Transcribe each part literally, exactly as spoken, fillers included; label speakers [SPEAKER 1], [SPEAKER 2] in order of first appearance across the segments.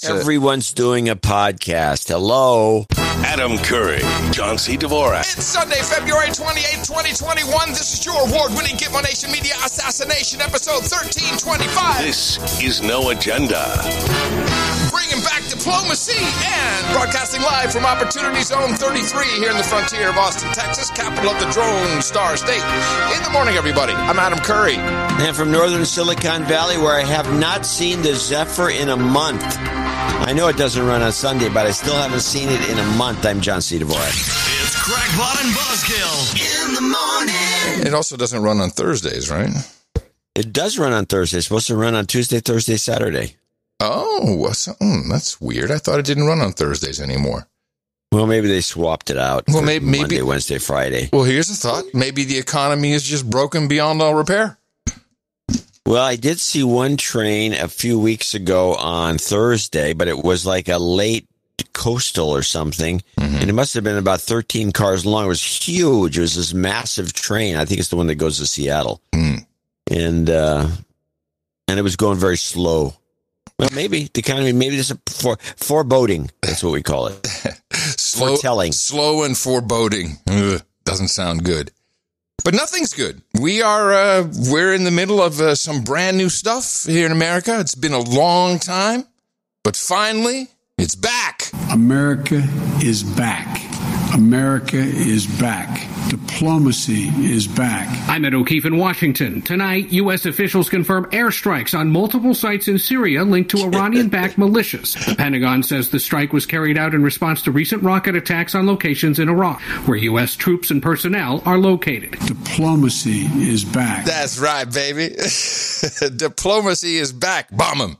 [SPEAKER 1] Everyone's doing a podcast. Hello.
[SPEAKER 2] Adam Curry, John C. Dvorak.
[SPEAKER 3] It's Sunday, February twenty-eighth, twenty twenty-one. This is your award-winning Gitmo Nation Media Assassination, episode thirteen twenty-five.
[SPEAKER 2] This is No Agenda.
[SPEAKER 3] Bringing back diplomacy and broadcasting live from Opportunity Zone thirty-three here in the frontier of Austin, Texas, capital of the Drone Star State. In the morning, everybody. I'm Adam Curry.
[SPEAKER 1] And from northern Silicon Valley, where I have not seen the Zephyr in a month. I know it doesn't run on Sunday, but I still haven't seen it in a month. I'm John C. Dvorak.
[SPEAKER 2] It's Crackpot and Buzzkill in the morning.
[SPEAKER 3] It also doesn't run on Thursdays, right?
[SPEAKER 1] It does run on Thursday. It's supposed to run on Tuesday, Thursday, Saturday.
[SPEAKER 3] Oh, that's weird. I thought it didn't run on Thursdays anymore.
[SPEAKER 1] Well, maybe they swapped it out.
[SPEAKER 3] Well, maybe, maybe
[SPEAKER 1] Monday, Wednesday, Friday.
[SPEAKER 3] Well, here's a thought. Maybe the economy is just broken beyond all repair.
[SPEAKER 1] Well, I did see one train a few weeks ago on Thursday, but it was like a late coastal or something, mm-hmm. and it must have been about thirteen cars long. It was huge. It was this massive train. I think it's the one that goes to Seattle, mm. and uh, and it was going very slow. Well, maybe the economy, maybe this is for, foreboding. That's what we call it.
[SPEAKER 3] slow,
[SPEAKER 1] Foretelling.
[SPEAKER 3] Slow and foreboding. Ugh, doesn't sound good. But nothing's good. We are, uh, we're in the middle of uh, some brand new stuff here in America. It's been a long time, but finally, it's back.
[SPEAKER 4] America is back. America is back. Diplomacy is back.
[SPEAKER 5] I'm Ed O'Keefe in Washington. Tonight, U S officials confirm airstrikes on multiple sites in Syria linked to Iranian-backed militias. The Pentagon says the strike was carried out in response to recent rocket attacks on locations in Iraq, where U S troops and personnel are located.
[SPEAKER 4] Diplomacy is back.
[SPEAKER 3] That's right, baby. Diplomacy is back. Bomb them.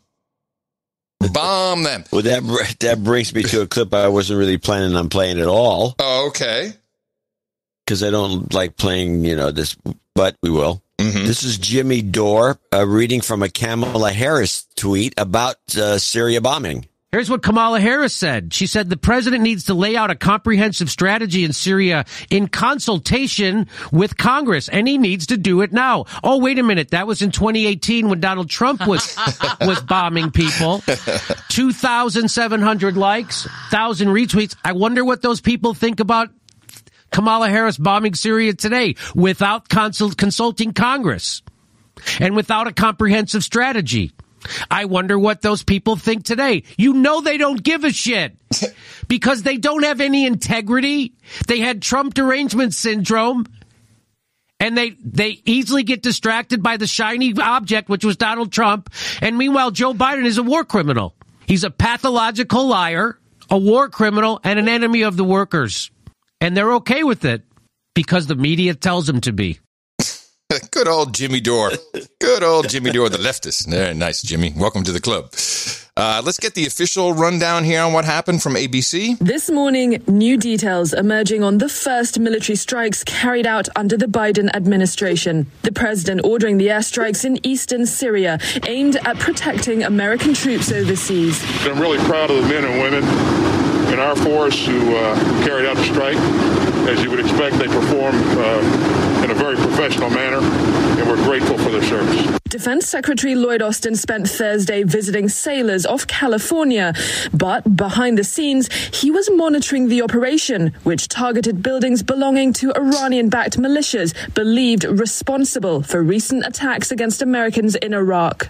[SPEAKER 3] Bomb them.
[SPEAKER 1] Well, that that brings me to a clip I wasn't really planning on playing at all.
[SPEAKER 3] Oh, okay.
[SPEAKER 1] Because I don't like playing, you know, this, but we will. Mm-hmm. This is Jimmy Dore uh, reading from a Kamala Harris tweet about uh, Syria bombing.
[SPEAKER 6] Here's what Kamala Harris said. She said the president needs to lay out a comprehensive strategy in Syria in consultation with Congress, and he needs to do it now. Oh, wait a minute. That was in twenty eighteen when Donald Trump was was bombing people. two thousand seven hundred likes, one thousand retweets. I wonder what those people think about Kamala Harris bombing Syria today without consult- consulting Congress and without a comprehensive strategy. I wonder what those people think today. You know they don't give a shit because they don't have any integrity. They had Trump derangement syndrome, and they they easily get distracted by the shiny object, which was Donald Trump. And meanwhile, Joe Biden is a war criminal. He's a pathological liar, a war criminal, and an enemy of the workers. And they're okay with it because the media tells them to be.
[SPEAKER 3] Good old Jimmy Dore. Good old Jimmy Dore, the leftist. Very nice, Jimmy. Welcome to the club. Uh, let's get the official rundown here on what happened from A B C.
[SPEAKER 7] This morning, new details emerging on the first military strikes carried out under the Biden administration. The president ordering the airstrikes in eastern Syria, aimed at protecting American troops overseas.
[SPEAKER 8] I'm really proud of the men and women in our force who uh, carried out the strike. As you would expect, they performed uh, in a very professional manner, and we're grateful for their service.
[SPEAKER 7] Defense Secretary Lloyd Austin spent Thursday visiting sailors off California, but behind the scenes, he was monitoring the operation, which targeted buildings belonging to Iranian-backed militias believed responsible for recent attacks against Americans in Iraq.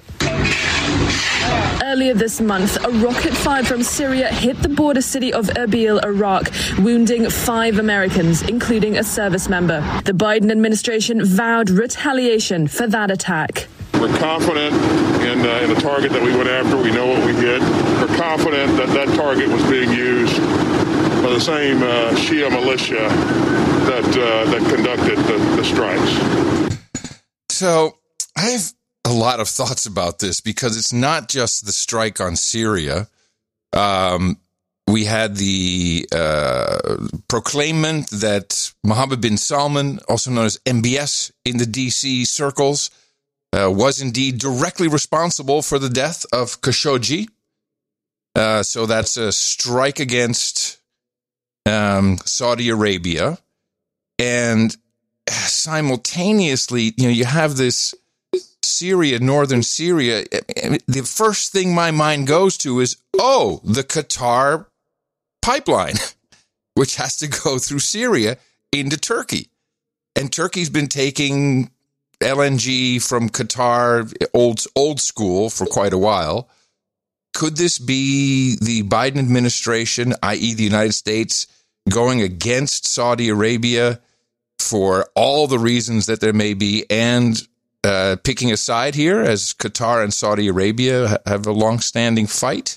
[SPEAKER 7] Earlier this month, a rocket fired from Syria hit the border city of Erbil, Iraq, wounding five Americans, including a service member. The Biden administration vowed retaliation for that attack.
[SPEAKER 8] We're confident in, uh, in the target that we went after. We know what we did. We're confident that that target was being used by the same uh, Shia militia that uh, that conducted the, the strikes.
[SPEAKER 3] So I have a lot of thoughts about this because it's not just the strike on Syria. Um, we had the uh, proclaimment that Mohammed bin Salman, also known as M B S in the D C circles, Uh, was indeed directly responsible for the death of Khashoggi. Uh, so that's a strike against um, Saudi Arabia. And simultaneously, you know, you have this Syria, northern Syria, the first thing my mind goes to is, oh, the Qatar pipeline, which has to go through Syria into Turkey. And Turkey's been taking L N G from Qatar, old old school, for quite a while. Could this be the Biden administration, that is the United States, going against Saudi Arabia for all the reasons that there may be, and uh, picking a side here as Qatar and Saudi Arabia have a long-standing fight?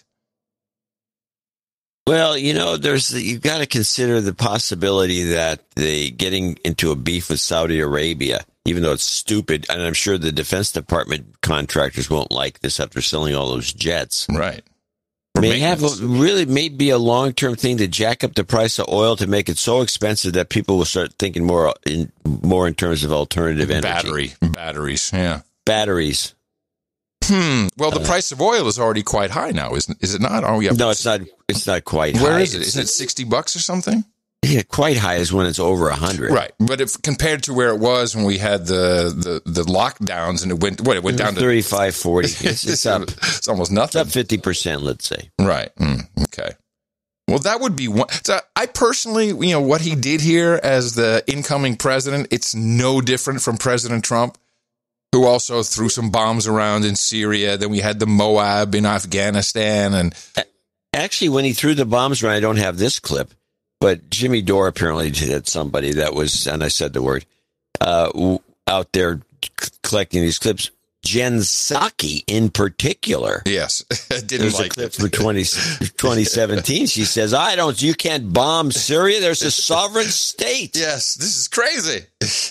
[SPEAKER 1] Well, you know, there's you've got to consider the possibility that they getting into a beef with Saudi Arabia, even though it's stupid, and I'm sure the Defense Department contractors won't like this after selling all those jets.
[SPEAKER 3] Right.
[SPEAKER 1] May have a, really may be a long-term thing to jack up the price of oil to make it so expensive that people will start thinking more in more in terms of alternative energy.
[SPEAKER 3] Battery, batteries, yeah,
[SPEAKER 1] batteries.
[SPEAKER 3] Hmm. Well, the uh, price of oil is already quite high now, isn't is it not? Oh, yeah.
[SPEAKER 1] No, it's not. It's not quite.
[SPEAKER 3] Where
[SPEAKER 1] high.
[SPEAKER 3] is it? Isn't it sixty bucks or something?
[SPEAKER 1] Yeah, quite high is when it's over a hundred.
[SPEAKER 3] Right, but if compared to where it was when we had the, the, the lockdowns and it went what it went down to
[SPEAKER 1] thirty-five, forty. It's, it's up.
[SPEAKER 3] It's almost nothing.
[SPEAKER 1] It's up fifty percent, let's say.
[SPEAKER 3] Right. Mm, okay. Well, that would be one. So I personally, you know, what he did here as the incoming president, it's no different from President Trump, who also threw some bombs around in Syria. Then we had the Moab in Afghanistan, and
[SPEAKER 1] actually, when he threw the bombs around, I don't have this clip. But Jimmy Dore apparently had somebody that was, and I said the word, uh, out there c- collecting these clips. Jen Psaki in particular.
[SPEAKER 3] Yes. Didn't
[SPEAKER 1] There's
[SPEAKER 3] like
[SPEAKER 1] a clip
[SPEAKER 3] it.
[SPEAKER 1] from twenty, twenty seventeen. She says, I don't, you can't bomb Syria. There's a sovereign state.
[SPEAKER 3] Yes. This is crazy.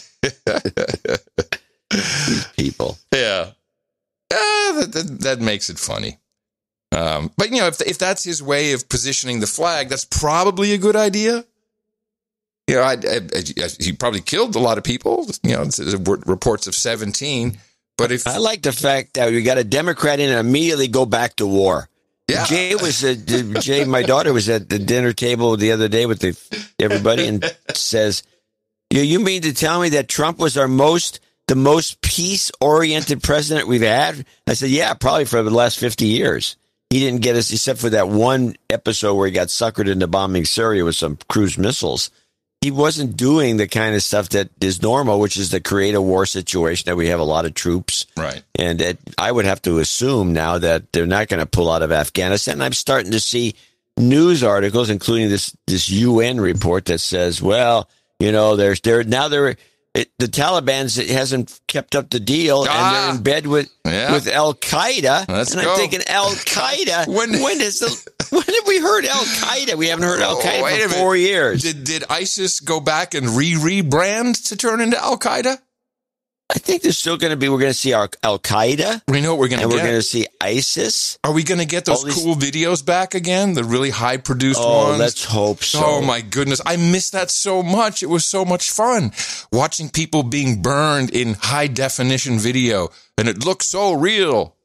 [SPEAKER 1] These people.
[SPEAKER 3] Yeah. Uh, that, that, that makes it funny. Um, but, you know, if if that's his way of positioning the flag, that's probably a good idea. You know, I, I, I, he probably killed a lot of people. You know, reports of seventeen. But if
[SPEAKER 1] I like the fact that we got a Democrat in and immediately go back to war.
[SPEAKER 3] Yeah.
[SPEAKER 1] Jay was uh, Jay. My daughter was at the dinner table the other day with the, everybody and says, "You you mean to tell me that Trump was our most the most peace oriented president we've had?" I said, "Yeah, probably for the last fifty years." He didn't get us, except for that one episode where he got suckered into bombing Syria with some cruise missiles. He wasn't doing the kind of stuff that is normal, which is to create a war situation that we have a lot of troops.
[SPEAKER 3] Right.
[SPEAKER 1] And it, I would have to assume now that they're not going to pull out of Afghanistan. I'm starting to see news articles, including this, this U N report that says, well, you know, there's there now they're It, the Taliban hasn't kept up the deal, ah, and they're in bed with
[SPEAKER 3] yeah.
[SPEAKER 1] with Al Qaeda.
[SPEAKER 3] Let's
[SPEAKER 1] and
[SPEAKER 3] go.
[SPEAKER 1] I'm thinking, Al Qaeda. when when is the when have we heard Al Qaeda? We haven't heard Al Qaeda
[SPEAKER 3] oh,
[SPEAKER 1] for four years.
[SPEAKER 3] Did did ISIS go back and re rebrand to turn into Al Qaeda?
[SPEAKER 1] I think there's still going to be. We're going to see our Al Qaeda.
[SPEAKER 3] We know what we're going to
[SPEAKER 1] get. And we're going to see ISIS.
[SPEAKER 3] Are we going to get those these... cool videos back again? The really high produced
[SPEAKER 1] oh,
[SPEAKER 3] ones?
[SPEAKER 1] Oh, let's hope so.
[SPEAKER 3] Oh, my goodness. I miss that so much. It was so much fun watching people being burned in high definition video. And it looked so real.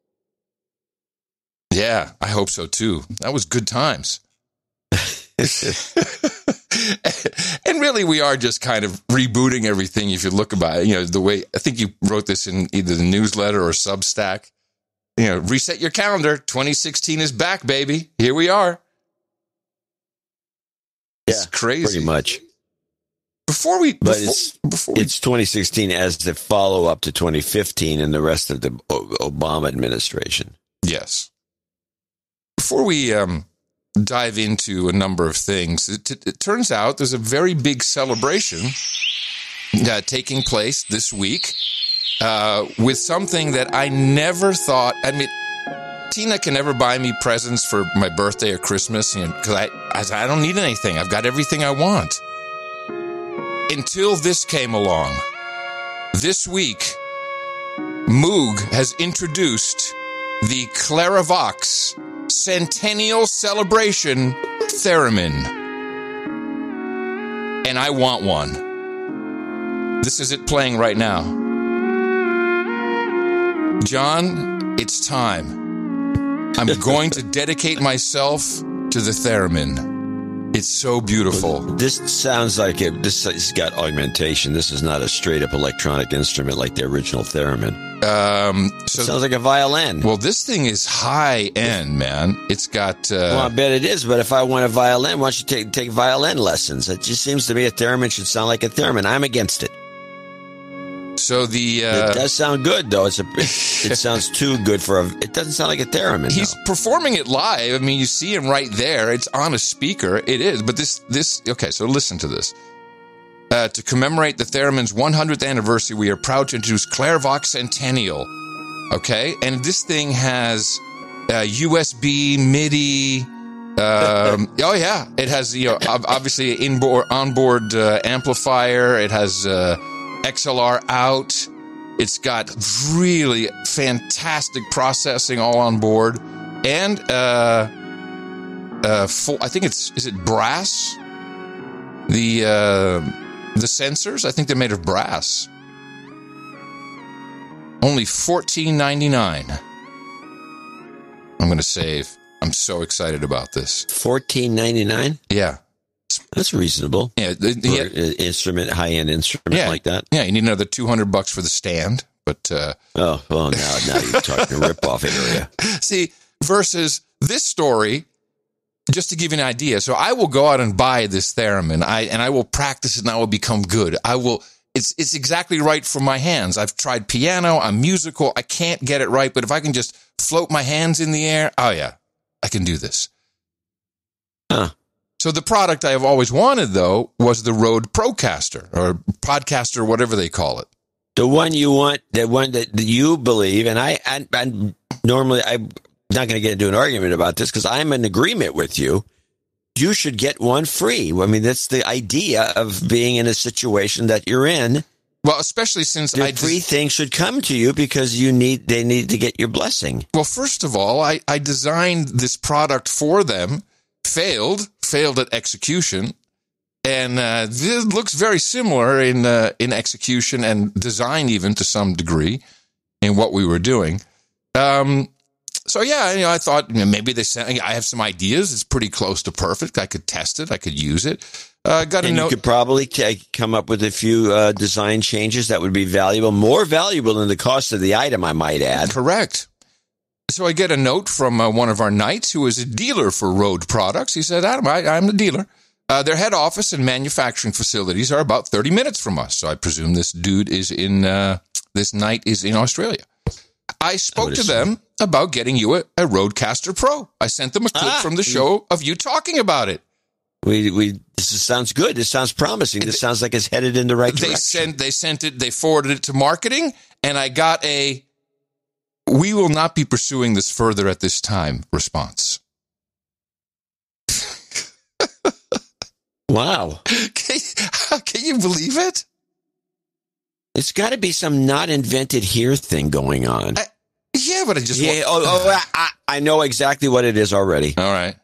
[SPEAKER 3] Yeah, I hope so, too. That was good times. And really, we are just kind of rebooting everything. If you look about it, you know, the way I think you wrote this in either the newsletter or Substack, you know, reset your calendar. twenty sixteen is back, baby. Here we are.
[SPEAKER 1] Yeah,
[SPEAKER 3] it's crazy.
[SPEAKER 1] Pretty much.
[SPEAKER 3] Before we,
[SPEAKER 1] but
[SPEAKER 3] before,
[SPEAKER 1] it's,
[SPEAKER 3] before we,
[SPEAKER 1] it's twenty sixteen as the follow up to twenty fifteen and the rest of the Obama administration.
[SPEAKER 3] Yes. Before we, um, dive into a number of things. It, it, it turns out there's a very big celebration uh, taking place this week uh, with something that I never thought. I mean, Tina can never buy me presents for my birthday or Christmas, you know, because I, I I don't need anything. I've got everything I want. Until this came along. This week, Moog has introduced the Clarivox Centennial Celebration Theremin. And I want one. This is it playing right now. John, it's time. I'm going to dedicate myself to the theremin. It's so beautiful.
[SPEAKER 1] This sounds like it. This has got augmentation. This is not a straight up electronic instrument like the original theremin.
[SPEAKER 3] Um, so
[SPEAKER 1] it sounds like a violin.
[SPEAKER 3] Well, this thing is high end, man. It's got. Uh,
[SPEAKER 1] well, I bet it is. But if I want a violin, why don't you take take violin lessons? It just seems to me a theremin should sound like a theremin. I'm against it.
[SPEAKER 3] So the uh,
[SPEAKER 1] it does sound good, though. It's a it sounds too good for a. It doesn't sound like a theremin.
[SPEAKER 3] He's
[SPEAKER 1] though.
[SPEAKER 3] performing it live. I mean, you see him right there. It's on a speaker. It is, but this this okay. So listen to this. Uh, to commemorate the theremin's one hundredth anniversary, we are proud to introduce Clairvox Centennial. Okay, and this thing has uh, U S B, MIDI. Um, oh yeah, it has you know obviously an inboard onboard uh, amplifier. It has. Uh, X L R out. It's got really fantastic processing all on board, and uh, uh, full. I think it's is it brass. The uh, the sensors. I think they're made of brass. Only fourteen ninety-nine. I'm going to save. I'm so excited about this.
[SPEAKER 1] fourteen ninety-nine.
[SPEAKER 3] Yeah.
[SPEAKER 1] That's reasonable.
[SPEAKER 3] Yeah, the, the
[SPEAKER 1] for an instrument, high-end instrument
[SPEAKER 3] yeah,
[SPEAKER 1] like that.
[SPEAKER 3] Yeah, you need another two hundred bucks for the stand, but uh,
[SPEAKER 1] oh, well, now now you're talking rip-off area.
[SPEAKER 3] See, versus this story, just to give you an idea. So I will go out and buy this theremin, I and I will practice it, and I will become good. I will. It's it's exactly right for my hands. I've tried piano. I'm musical. I can't get it right, but if I can just float my hands in the air, oh yeah, I can do this.
[SPEAKER 1] Huh.
[SPEAKER 3] So the product I have always wanted, though, was the Rode Procaster or Podcaster, whatever they call it.
[SPEAKER 1] The one you want, the one that you believe, and I, I, I normally, I'm not going to get into an argument about this because I'm in agreement with you. You should get one free. I mean, that's the idea of being in a situation that you're in.
[SPEAKER 3] Well, especially since
[SPEAKER 1] the
[SPEAKER 3] I
[SPEAKER 1] free des- thing should come to you because you need, they need to get your blessing.
[SPEAKER 3] Well, first of all, I, I designed this product for them. Failed, failed at execution, and uh, this looks very similar in uh, in execution and design, even to some degree, in what we were doing. Um, so yeah, you know, I thought you know, maybe they sent. I have some ideas. It's pretty close to perfect. I could test it. I could use it. Uh, got a
[SPEAKER 1] and
[SPEAKER 3] note.
[SPEAKER 1] You could probably t- come up with a few uh, design changes that would be valuable, more valuable than the cost of the item, I might add.
[SPEAKER 3] Correct. So I get a note from uh, one of our knights who is a dealer for Rode products. He said, Adam, I, I'm the dealer. Uh, their head office and manufacturing facilities are about thirty minutes from us. So I presume this dude is in, uh, this knight is in Australia. I spoke I to assume. them about getting you a, a Rodecaster Pro. I sent them a clip ah, from the show of you talking about it.
[SPEAKER 1] We, we, this is, sounds good. This sounds promising. This sounds like it's headed in the right
[SPEAKER 3] they
[SPEAKER 1] direction.
[SPEAKER 3] Sent, they sent it, they forwarded it to marketing, and I got a, we will not be pursuing this further at this time response.
[SPEAKER 1] Wow.
[SPEAKER 3] Can, can you believe it?
[SPEAKER 1] It's got to be some not invented here thing going on.
[SPEAKER 3] I, yeah, but I just...
[SPEAKER 1] Yeah,
[SPEAKER 3] want...
[SPEAKER 1] oh, oh I, I know exactly what it is already.
[SPEAKER 3] All right.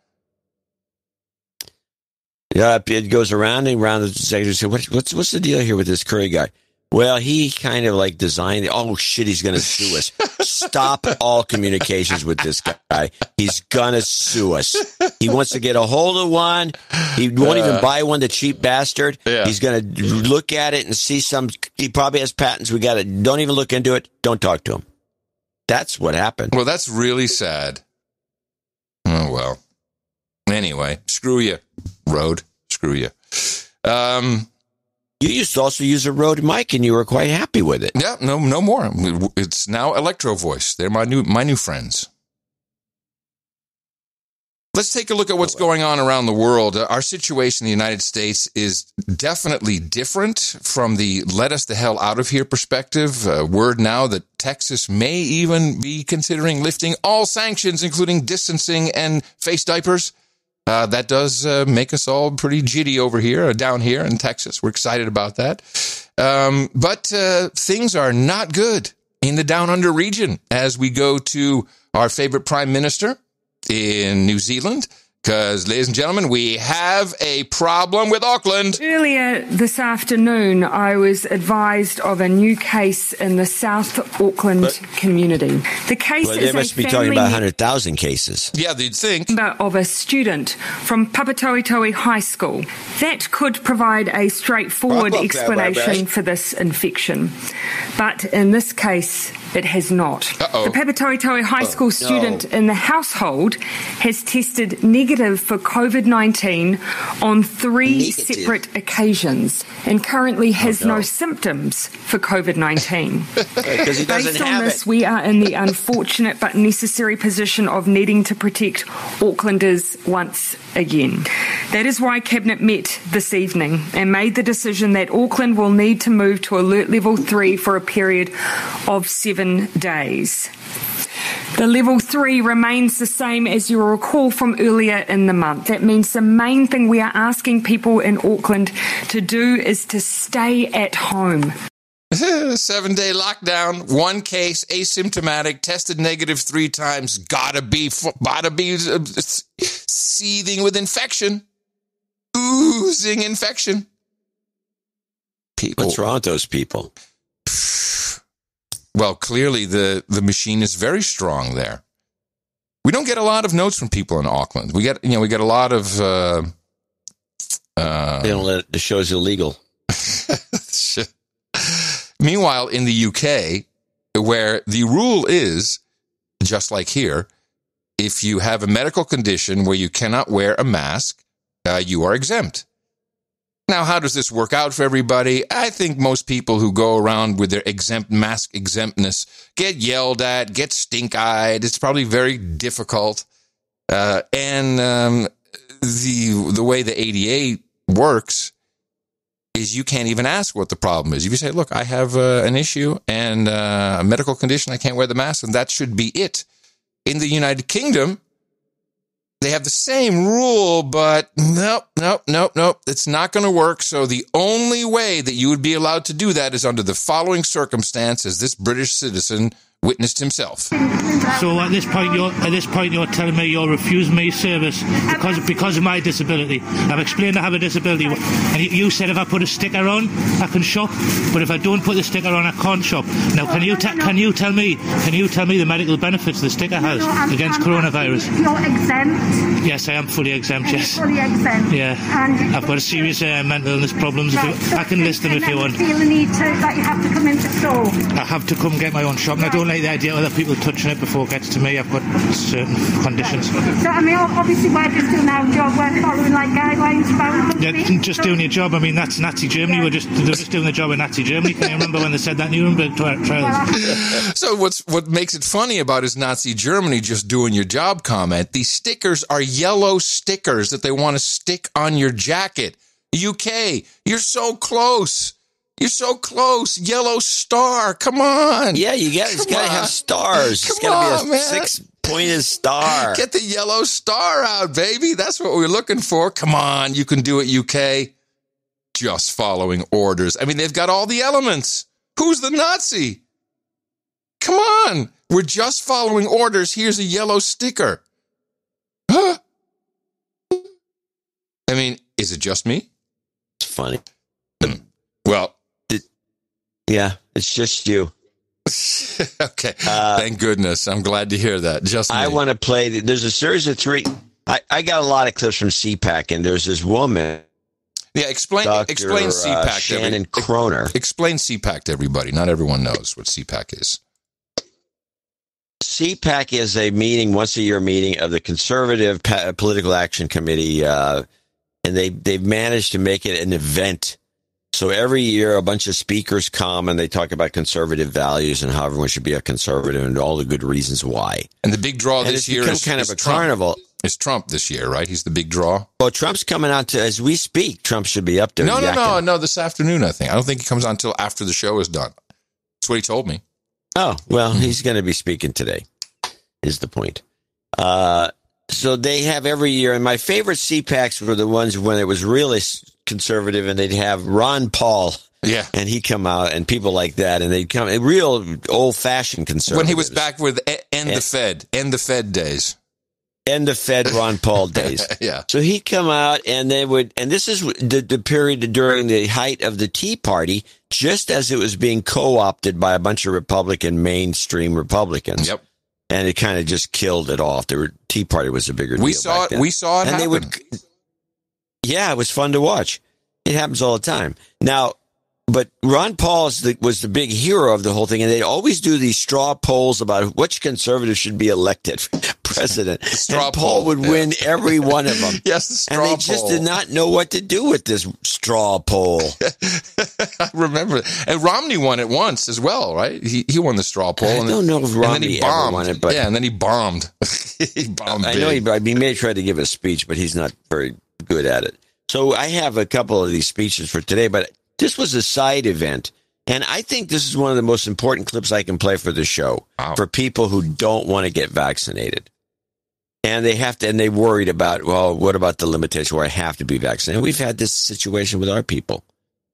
[SPEAKER 1] Yeah, it goes around and around. The executives say, what, what's, what's the deal here with this Curry guy? Well, he kind of like designed it. Oh, shit, he's going to sue us. Stop all communications with this guy. He's going to sue us. He wants to get a hold of one. He won't uh, even buy one, the cheap bastard.
[SPEAKER 3] Yeah.
[SPEAKER 1] He's going to look at it and see some. He probably has patents. We got to, don't even look into it. Don't talk to him. That's what happened.
[SPEAKER 3] Well, that's really sad. Oh, well. Anyway, screw you, Rode. Screw you. Um...
[SPEAKER 1] You used to also use a Rode mic, and you were quite happy with it.
[SPEAKER 3] Yeah, no, no more. It's now Electro Voice. They're my new, my new friends. Let's take a look at what's going on around the world. Our situation in the United States is definitely different from the "let us the hell out of here" perspective. Uh, word now that Texas may even be considering lifting all sanctions, including distancing and face diapers. Uh, that does uh, make us all pretty giddy over here, uh, down here in Texas. We're excited about that. Um, but uh, things are not good in the Down Under region as we go to our favorite prime minister in New Zealand, Because, ladies and gentlemen, we have a problem with Auckland.
[SPEAKER 9] Earlier this afternoon, I was advised of a new case in the South Auckland but, community. The case
[SPEAKER 1] well,
[SPEAKER 9] is
[SPEAKER 1] they must
[SPEAKER 9] a
[SPEAKER 1] be talking about one hundred thousand cases.
[SPEAKER 3] Yeah, they'd think.
[SPEAKER 9] Of a student from Papatoetoe High School. That could provide a straightforward
[SPEAKER 1] well,
[SPEAKER 9] explanation
[SPEAKER 1] well, well,
[SPEAKER 9] for this infection. But in this case, it has not.
[SPEAKER 3] Uh-oh.
[SPEAKER 9] The Papatoetoe High School
[SPEAKER 1] oh,
[SPEAKER 9] student
[SPEAKER 1] no.
[SPEAKER 9] in the household has tested negative for COVID nineteen on three
[SPEAKER 1] negative.
[SPEAKER 9] separate occasions and currently has
[SPEAKER 1] oh, no.
[SPEAKER 9] no symptoms for COVID nineteen.
[SPEAKER 1] Because he doesn't
[SPEAKER 9] Based
[SPEAKER 1] have
[SPEAKER 9] on this,
[SPEAKER 1] it.
[SPEAKER 9] we are in the unfortunate but necessary position of needing to protect Aucklanders once again. That is why Cabinet met this evening and made the decision that Auckland will need to move to alert level three for a period of seven days. The level three remains the same as you'll recall from earlier in the month. That means the main thing we are asking people in Auckland to do is to stay at home.
[SPEAKER 3] Seven-day lockdown, one case, asymptomatic, tested negative three times, gotta be, gotta be uh, seething with infection, oozing infection. People.
[SPEAKER 1] What's wrong with those people?
[SPEAKER 3] Well, clearly the, the machine is very strong there. We don't get a lot of notes from people in Auckland. We get, you know, we get a lot of. Uh, uh,
[SPEAKER 1] they don't let it, the show's illegal.
[SPEAKER 3] Meanwhile, in the U K, where the rule is, just like here, if you have a medical condition where you cannot wear a mask, uh, you are exempt. Now, how does this work out for everybody? I think most people who go around with their exempt mask exemptness get yelled at, get stink-eyed. It's probably very difficult. Uh, and um, the the way the A D A works is you can't even ask what the problem is. If you say, look, I have uh, an issue and uh, a medical condition, I can't wear the mask, and that should be it. In the United Kingdom, they have the same rule, but nope, nope, nope, nope. It's not going to work. So the only way that you would be allowed to do that is under the following circumstance, as this British citizen witnessed himself.
[SPEAKER 10] So at this point, you're at this point you're telling me you're refusing me service because because of my disability. I've explained I have a disability, and you said if I put a sticker on, I can shop, but if I don't put the sticker on, I can't shop. Now, can you ta- can you tell me can you tell me the medical benefits the sticker has against coronavirus?
[SPEAKER 11] You're exempt.
[SPEAKER 10] Yes, I am fully exempt. Yes,
[SPEAKER 11] fully exempt.
[SPEAKER 10] Yeah,
[SPEAKER 11] and
[SPEAKER 10] I've got a serious uh, mental illness problems. Right. If you, I can list them if you want.
[SPEAKER 11] Feel the need to that you have to come into store.
[SPEAKER 10] I have to come get my own shop, and I don't like the idea of other people touching it before it gets to me. I've got certain conditions.
[SPEAKER 11] So, I mean, obviously we're just doing our job. We're following, like, guidelines about
[SPEAKER 10] Yeah, just doing your job. I mean, that's Nazi Germany. Yeah. We're just, they're just doing the job in Nazi Germany. Can you remember when they said that in Nuremberg trials?
[SPEAKER 3] So what's what makes it funny about is Nazi Germany just doing your job comment. These stickers are yellow stickers that they want to stick on your jacket. U K, you're so close. You're so close. Yellow star. Come on.
[SPEAKER 1] Yeah, you got it's got to have stars.
[SPEAKER 3] Come
[SPEAKER 1] it's got to be a
[SPEAKER 3] man.
[SPEAKER 1] six-pointed star.
[SPEAKER 3] Get the yellow star out, baby. That's what we're looking for. Come on, you can do it, U K. Just following orders. I mean, they've got all the elements. Who's the Nazi? Come on. We're just following orders. Here's a yellow sticker. Huh? I mean, is it just me?
[SPEAKER 1] It's funny.
[SPEAKER 3] Well,
[SPEAKER 1] yeah, it's just you.
[SPEAKER 3] Okay.
[SPEAKER 1] Uh,
[SPEAKER 3] Thank goodness. I'm glad to hear that. Just me.
[SPEAKER 1] I want to play. The, there's a series of three. I, I got a lot of clips from C PAC, and there's this woman.
[SPEAKER 3] Yeah, explain
[SPEAKER 1] Doctor
[SPEAKER 3] explain C PAC.
[SPEAKER 1] Uh, Shannon
[SPEAKER 3] every,
[SPEAKER 1] Kroner.
[SPEAKER 3] Explain C PAC to everybody. Not everyone knows what C PAC is.
[SPEAKER 1] C PAC is a meeting, once a year meeting of the Conservative pa- Political Action Committee, uh, and they they've managed to make it an event. So every year, a bunch of speakers come and they talk about conservative values and how everyone should be a conservative and all the good reasons why.
[SPEAKER 3] And the big draw
[SPEAKER 1] and
[SPEAKER 3] this year is
[SPEAKER 1] kind
[SPEAKER 3] is
[SPEAKER 1] of a
[SPEAKER 3] Trump.
[SPEAKER 1] carnival.
[SPEAKER 3] It's Trump this year, right? He's the big draw.
[SPEAKER 1] Well, Trump's coming out to as we speak. Trump should be up there.
[SPEAKER 3] No, no,
[SPEAKER 1] yakking.
[SPEAKER 3] no, no. This afternoon, I think. I don't think he comes on until after the show is done. That's what he told me.
[SPEAKER 1] Oh well, he's going to be speaking today. Is the point? Uh, so they have every year, and my favorite C PACs were the ones when it was really conservative, and they'd have Ron Paul.
[SPEAKER 3] Yeah.
[SPEAKER 1] And he'd come out and people like that, and they'd come, real old-fashioned conservatives.
[SPEAKER 3] When he was back with End the Fed, End the Fed days.
[SPEAKER 1] and the Fed Ron Paul days.
[SPEAKER 3] Yeah.
[SPEAKER 1] So he'd come out and they would, and this is the, the period during the height of the Tea Party, just as it was being co-opted by a bunch of Republican, mainstream Republicans.
[SPEAKER 3] Yep.
[SPEAKER 1] And it kind of just killed it off. The Tea Party was a bigger deal.
[SPEAKER 3] We saw
[SPEAKER 1] back
[SPEAKER 3] it.
[SPEAKER 1] then.
[SPEAKER 3] We saw it
[SPEAKER 1] and
[SPEAKER 3] happen.
[SPEAKER 1] They would, yeah, it was fun to watch. It happens all the time. Now, but Ron Paul is the, was the big hero of the whole thing, and they'd always do these straw polls about which conservative should be elected president.
[SPEAKER 3] straw
[SPEAKER 1] and Paul
[SPEAKER 3] poll,
[SPEAKER 1] would
[SPEAKER 3] yeah.
[SPEAKER 1] win every one of them.
[SPEAKER 3] Yes, the straw
[SPEAKER 1] And they
[SPEAKER 3] poll.
[SPEAKER 1] just did not know what to do with this straw poll.
[SPEAKER 3] I remember. And Romney won it once as well, right? He he won the straw poll.
[SPEAKER 1] I
[SPEAKER 3] and
[SPEAKER 1] don't know if
[SPEAKER 3] and then
[SPEAKER 1] Romney
[SPEAKER 3] he
[SPEAKER 1] ever
[SPEAKER 3] bombed.
[SPEAKER 1] won it, but
[SPEAKER 3] yeah, and then he bombed. he bombed
[SPEAKER 1] I
[SPEAKER 3] big.
[SPEAKER 1] know he, I mean, he may try to give a speech, but he's not very good at it. So I have a couple of these speeches for today, but this was a side event. And I think this is one of the most important clips I can play for the show
[SPEAKER 3] Wow.
[SPEAKER 1] for people who don't want to get vaccinated. And they have to, and they worried about, well, what about the limitation where I have to be vaccinated? We've had this situation with our people.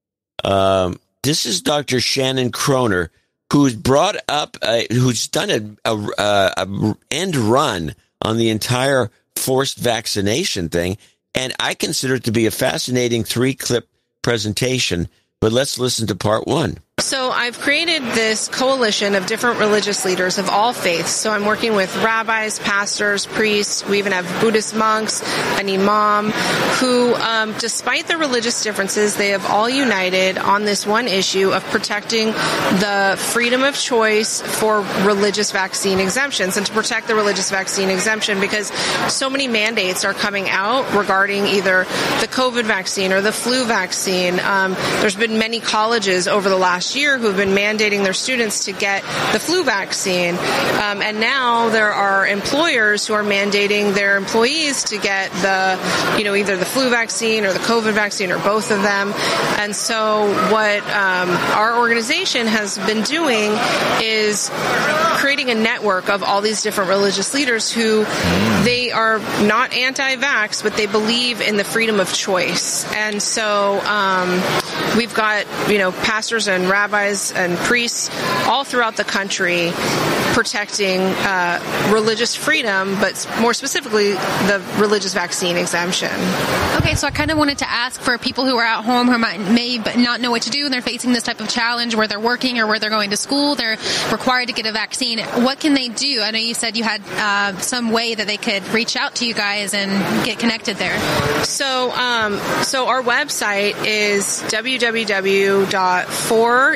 [SPEAKER 1] Um, this is Doctor Shannon Kroner, who's brought up, a, who's done a, a, a end run on the entire forced vaccination thing. And I consider it to be a fascinating three clip presentation. But let's listen to part one.
[SPEAKER 12] So I've created this coalition of different religious leaders of all faiths. So I'm working with rabbis, pastors, priests. We even have Buddhist monks, an imam, who, um, despite their religious differences, they have all united on this one issue of protecting the freedom of choice for religious vaccine exemptions and to protect the religious vaccine exemption, because so many mandates are coming out regarding either the COVID vaccine or the flu vaccine. Um, there's been many colleges over the last year who've been mandating their students to get the flu vaccine. Um, and now there are employers who are mandating their employees to get the, you know, either the flu vaccine or the COVID vaccine or both of them. And so what um, our organization has been doing is creating a network of all these different religious leaders who they are not anti-vax, but they believe in the freedom of choice. And so um, we've got, you know, pastors and rabbis and priests all throughout the country protecting uh, religious freedom, but more specifically, the religious vaccine exemption.
[SPEAKER 13] Okay, so I kind of wanted to ask for people who are at home who might, may not know what to do and they're facing this type of challenge where they're working or where they're going to school, they're required to get a vaccine. What can they do? I know you said you had uh, some way that they could reach out to you guys and get connected there.
[SPEAKER 12] So, um, so our website is w w w dot for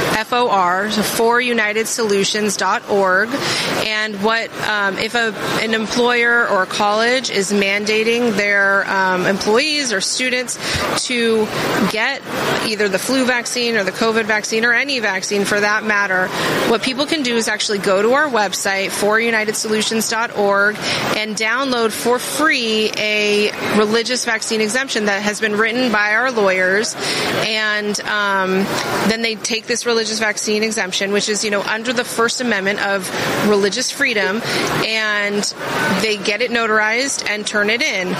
[SPEAKER 12] for so for united solutions dot org, and what um, if a an employer or a college is mandating their um, employees or students to get either the flu vaccine or the COVID vaccine or any vaccine for that matter, what people can do is actually go to our website for united solutions dot org and download for free a religious vaccine exemption that has been written by our lawyers, and um, then they take this religious vaccine exemption, which is, you know, under the First Amendment of religious freedom, and they get it notarized and turn it in.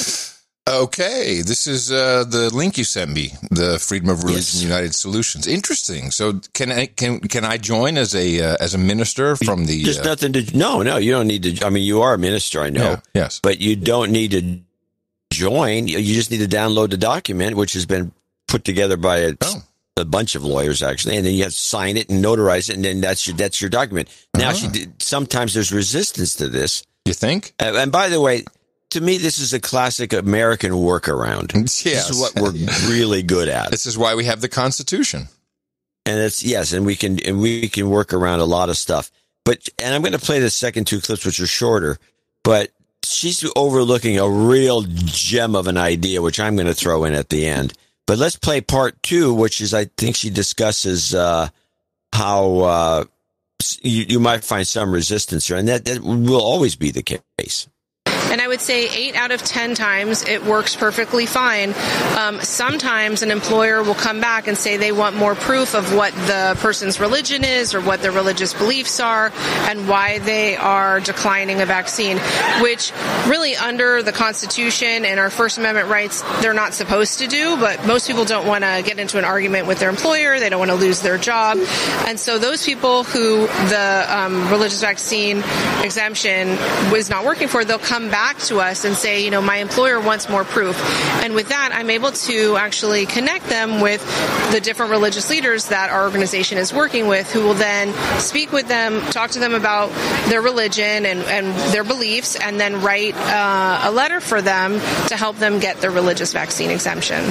[SPEAKER 3] Okay, this is uh, the link you sent me, the Freedom of Religion
[SPEAKER 1] Yes.
[SPEAKER 3] United Solutions. Interesting. So, can I can can I join as a uh, as a minister from the?
[SPEAKER 1] There's
[SPEAKER 3] Uh,
[SPEAKER 1] nothing to, no, no, you don't need to. I mean, you are a minister, I know.
[SPEAKER 3] Yeah, yes.
[SPEAKER 1] But you don't need to join. You just need to download the document, which has been put together by a,
[SPEAKER 3] Oh.
[SPEAKER 1] a bunch of lawyers, actually, and then you have to sign it and notarize it, and then that's your that's your document. Now,
[SPEAKER 3] Ah.
[SPEAKER 1] she did, sometimes there's resistance to this.
[SPEAKER 3] You think?
[SPEAKER 1] Uh, and by the way, to me, this is a classic American workaround.
[SPEAKER 3] Yes.
[SPEAKER 1] This is what we're really good at.
[SPEAKER 3] This is why we have the Constitution.
[SPEAKER 1] And it's, yes, and we can, and we can work around a lot of stuff. But, and I'm going to play the second two clips, which are shorter, but she's overlooking a real gem of an idea, which I'm going to throw in at the end. But let's play part two, which is, I think she discusses, uh, how, uh, you, you might find some resistance here, and that, that will always be the case.
[SPEAKER 12] And I would say eight out of ten times it works perfectly fine. Um, sometimes an employer will come back and say they want more proof of what the person's religion is or what their religious beliefs are and why they are declining a vaccine, which really under the Constitution and our First Amendment rights, they're not supposed to do, but most people don't want to get into an argument with their employer. They don't want to lose their job. And so those people who the um, religious vaccine exemption was not working for, they'll come back to us and say, you know, my employer wants more proof. And with that, I'm able to actually connect them with the different religious leaders that our organization is working with, who will then speak with them, talk to them about their religion and, and their beliefs, and then write uh, a letter for them to help them get their religious vaccine exemption.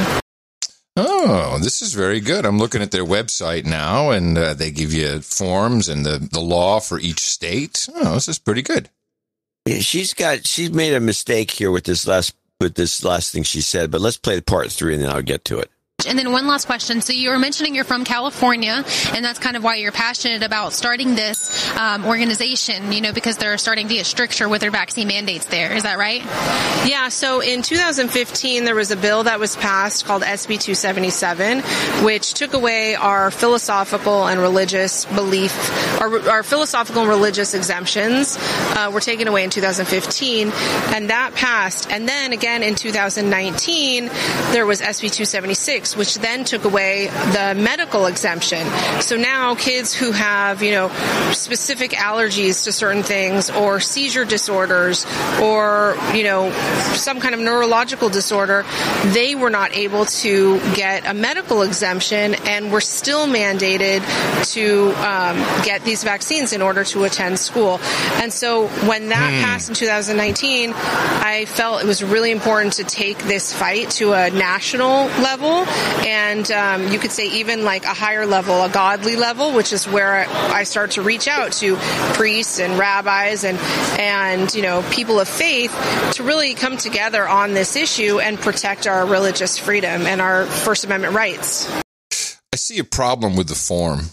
[SPEAKER 3] Oh, this is very good. I'm looking at their website now, and uh, they give you forms and the, the law for each state. Oh, this is pretty good.
[SPEAKER 1] Yeah, she's got she's made a mistake here with this last with this last thing she said, but let's play part three and then I'll get to it.
[SPEAKER 13] And then one last question. So you were mentioning you're from California, and that's kind of why you're passionate about starting this um, organization, you know, because they're starting to get stricter with their vaccine mandates there. Is that right?
[SPEAKER 12] Yeah. So in two thousand fifteen, there was a bill that was passed called S B two seventy-seven, which took away our philosophical and religious belief, our, our philosophical and religious exemptions uh, were taken away in two thousand fifteen, and that passed. And then again in two thousand nineteen, there was S B two seventy-six, which then took away the medical exemption. So now kids who have, you know, specific allergies to certain things or seizure disorders or, you know, some kind of neurological disorder, they were not able to get a medical exemption and were still mandated to um, get these vaccines in order to attend school. And so when that hmm. passed in two thousand nineteen, I felt it was really important to take this fight to a national level. And um, you could say even like a higher level, a godly level, which is where I start to reach out to priests and rabbis and, and you know, people of faith to really come together on this issue and protect our religious freedom and our First Amendment rights.
[SPEAKER 3] I see a problem with the form.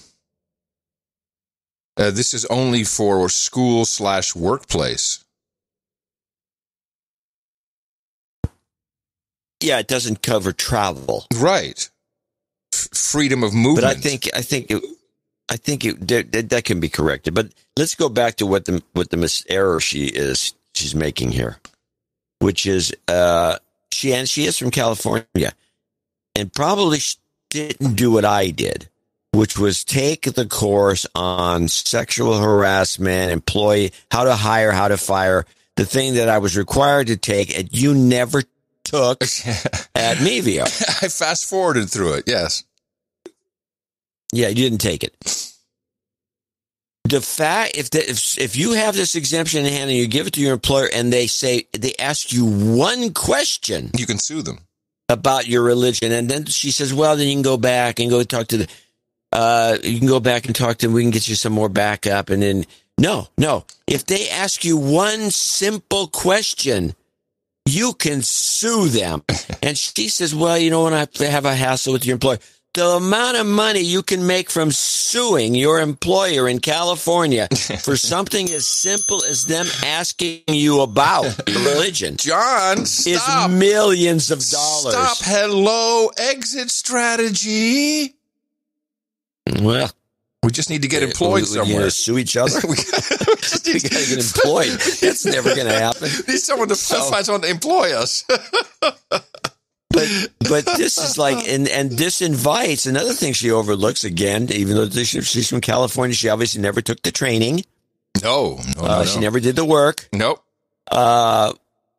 [SPEAKER 3] Uh, this is only for school slash workplace.
[SPEAKER 1] Yeah, it doesn't cover travel.
[SPEAKER 3] Right. F- freedom of movement.
[SPEAKER 1] But I think I think it, I think it, that, that can be corrected. But let's go back to what the what the mis- error she is she's making here, which is uh, she and she is from California, and probably didn't do what I did, which was take the course on sexual harassment, employee, how to hire, how to fire, the thing that I was required to take, and you never took at Mevio.
[SPEAKER 3] I fast forwarded through it. Yes.
[SPEAKER 1] Yeah, you didn't take it. The fact, if, the, if if you have this exemption in hand and you give it to your employer and they say, they ask you one question.
[SPEAKER 3] You can sue them.
[SPEAKER 1] About your religion. And then she says, well, then you can go back and go talk to the, uh, you can go back and talk to them. We can get you some more backup. And then, no, no. If they ask you one simple question, you can sue them. And she says, well, you know, when I have a hassle with your employer, the amount of money you can make from suing your employer in California for something as simple as them asking you about religion,
[SPEAKER 3] John, stop.
[SPEAKER 1] is millions of dollars.
[SPEAKER 3] Stop. Hello, exit strategy.
[SPEAKER 1] Well,
[SPEAKER 3] we just need to get employed
[SPEAKER 1] we,
[SPEAKER 3] somewhere.
[SPEAKER 1] We sue each other. we got to get employed. That's never going to happen.
[SPEAKER 3] Need someone to so, find someone to employ us.
[SPEAKER 1] But but this is like, and, and this invites, another thing she overlooks again, even though this, she's from California, she obviously never took the training.
[SPEAKER 3] No, no,
[SPEAKER 1] uh,
[SPEAKER 3] no.
[SPEAKER 1] She never did the work.
[SPEAKER 3] Nope.
[SPEAKER 1] Uh,